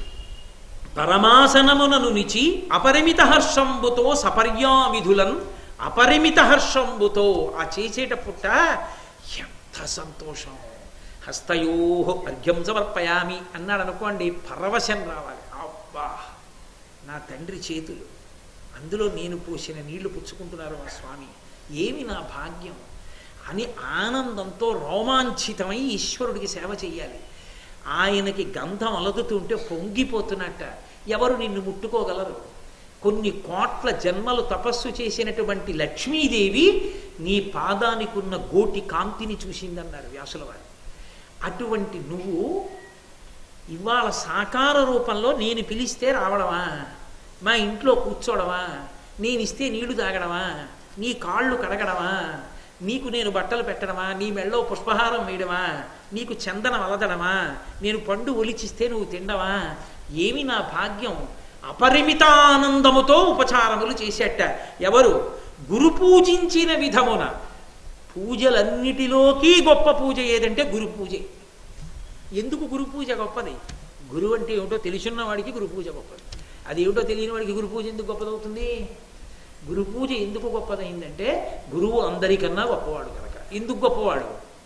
పరమాసనమునను నిచి అపరిమిత హర్షంబుతో సపర్యా విధులన్, అపరిమిత హర్షంబుతో ఆ చేసేటప్పుట ఎంత సంతోషం. హస్తయో అర్ఘ్యం సమర్పయామి అన్నాడు అనుకోండి, పరవశం రావాలి. అబ్బా, నా తండ్రి చేతులు, అందులో నేను పోసిన నీళ్లు పుచ్చుకుంటున్నారు మా స్వామి, ఏమి నా భాగ్యం అని ఆనందంతో రోమాంచితమై ఈశ్వరుడికి సేవ చెయ్యాలి. ఆయనకి గంధం అలదుతుంటే పొంగిపోతున్నట్ట. ఎవరు నిన్ను ముట్టుకోగలరు? కొన్ని కోట్ల జన్మలు తపస్సు చేసినటువంటి లక్ష్మీదేవి నీ పాదానికి ఉన్న గోటి కాంతిని చూసిందన్నారు వ్యాసుల వారు. అటువంటి నువ్వు ఇవాళ సాకార రూపంలో నేను పిలిస్తే రావడమా, మా ఇంట్లో కూర్చోవడమా, నేను ఇస్తే నీళ్లు తాగడమా, నీ కాళ్ళు కడగడమా, నీకు నేను బట్టలు పెట్టడమా, నీ మెళ్ళో పుష్పహారం వేయడమా, నీకు చందనం అలదడమా, నేను పండు ఒలిచిస్తే నువ్వు తిండవా, ఏమి నా భాగ్యం. అపరిమితానందముతో ఉపచారములు చేసేట. ఎవరు? గురు పూజించిన విధమున. పూజలన్నిటిలోకి గొప్ప పూజ ఏదంటే గురు పూజ. ఎందుకు గురు పూజ గొప్పది? గురువు అంటే ఏమిటో తెలిసిన వాడికి గురు పూజ గొప్పది. అది ఏమిటో తెలియని వాడికి గురు పూజ ఎందుకు గొప్పదవుతుంది? గురు పూజ ఎందుకు గొప్పదైందంటే గురువు అందరికన్నా గొప్పవాడు కనుక. ఎందుకు గొప్పవాడు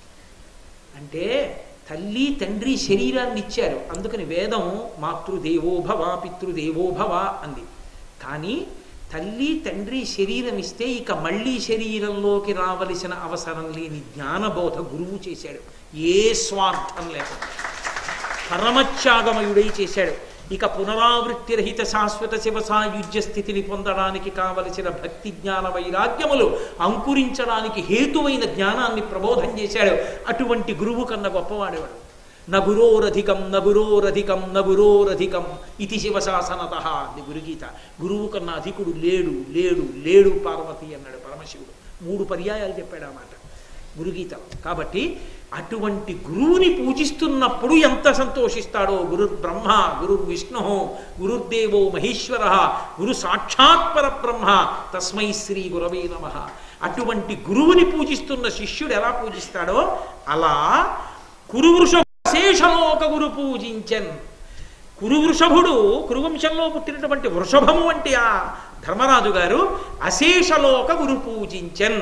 అంటే తల్లి తండ్రి శరీరాన్ని ఇచ్చారు, అందుకని వేదం మాతృదేవోభవ పితృదేవోభవ అంది. కానీ తల్లి తండ్రి శరీరం ఇస్తే ఇక మళ్ళీ శరీరంలోకి రావలసిన అవసరం లేని జ్ఞానబోధ గురువు చేశాడు. ఏ స్వార్థం లేకుండా పరమత్యాగమయుడై చేశాడు. ఇక పునరావృత్తి రహిత శాశ్వత శివ సాయుజ్య స్థితిని పొందడానికి కావలసిన భక్తి జ్ఞాన వైరాగ్యములు అంకురించడానికి హేతువైన జ్ఞానాన్ని ప్రబోధం చేశాడు. అటువంటి గురువు కన్నా గొప్పవాడేవాడు. నగురోరధికం నగురోరధికం నగురోరధికం ఇది శివశాసనత అది గురుగీత. గురువు కన్నా అధికుడు లేడు లేడు లేడు పార్వతి అన్నాడు పరమశివుడు. మూడు పర్యాయాలు చెప్పాడు ఆ మాట గురుగీత. కాబట్టి అటువంటి గురువుని పూజిస్తున్నప్పుడు ఎంత సంతోషిస్తాడో. గురు బ్రహ్మ, గురు విష్ణు, గురుర్దేవో మహేశ్వర, గురు సాక్షాత్ పరబ్రహ్మ తస్మై శ్రీ గురవే నమః. అటువంటి గురువుని పూజిస్తున్న శిష్యుడు ఎలా పూజిస్తాడో అలా కురువృషభ శేషలోక గురు పూజించన్. కురువృషభుడు కురువంశంలో పుట్టినటువంటి వృషభము వంటి ఆ ధర్మరాజు గారు అశేషలోక గురు పూజించన్.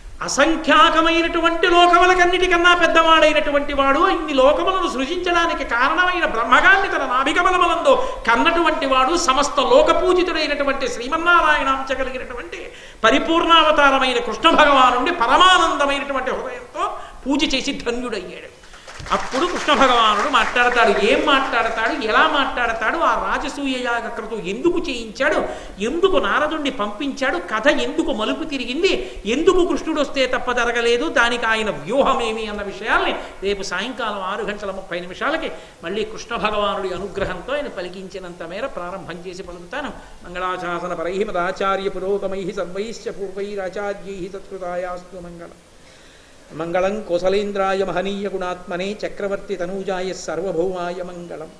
అసంఖ్యాకమైనటువంటి లోకములకన్నిటికన్నా పెద్దవాడైనటువంటి వాడు, ఇన్ని లోకములను సృజించడానికి కారణమైన బ్రహ్మగాన్ని తన నాభికమలములందు కన్నటువంటి వాడు, సమస్త లోకపూజితుడైనటువంటి శ్రీమన్నారాయణాంశ కలిగినటువంటి పరిపూర్ణావతారమైన కృష్ణ భగవానుడి పరమానందమైనటువంటి హృదయంతో పూజ చేసి ధన్యుడయ్యాడు. అప్పుడు కృష్ణ భగవానుడు మాట్లాడతాడు. ఏం మాట్లాడతాడు, ఎలా మాట్లాడతాడు, ఆ రాజసూయ యాగ క్రతువు ఎందుకు చేయించాడు, ఎందుకు నారదుణ్ణి పంపించాడు, కథ ఎందుకు మలుపు తిరిగింది, ఎందుకు కృష్ణుడు వస్తే తప్ప జరగలేదు, దానికి ఆయన వ్యూహమేమి అన్న విషయాల్ని రేపు సాయంకాలం ఆరు గంటల ముప్పై నిమిషాలకి మళ్ళీ కృష్ణ భగవానుడి అనుగ్రహంతో ఆయన పలికించినంత మేర ప్రారంభం చేసి పలుకుతాను. మంగళాశాసన పరై మదాచార్య పురోగమై సర్వైశ్చ పూర్వైరాచార్యై సత్కృతాయాస్తు మంగళం. మంగళం కోసలేంద్రాయ మహనీయ గుణాత్మనే చక్రవర్తి తనూజాయ సర్వభౌమాయ మంగళం.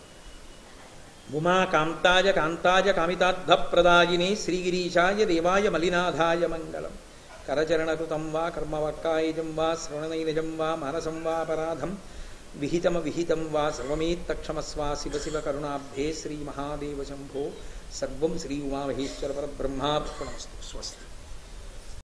ఉమా కాంతాయ కాంతాయ కామితార్థప్రదాయినే శ్రీగిరీశాయ దేవాయ మలినాథాయ మంగళం. కరచరణకృతం వా కర్మవక్కాయజం వా శ్రవణనైనజం వా మానసం వాపరాధం విహితమ విహితం వా సర్వమేత్తక్షమస్వా శివ శివ కరుణాబ్ధే శ్రీ మహాదేవ శంభో. సర్వం శ్రీ ఉమామహేశ్వర పరబ్రహ్మార్పణమస్తు. స్వస్తి.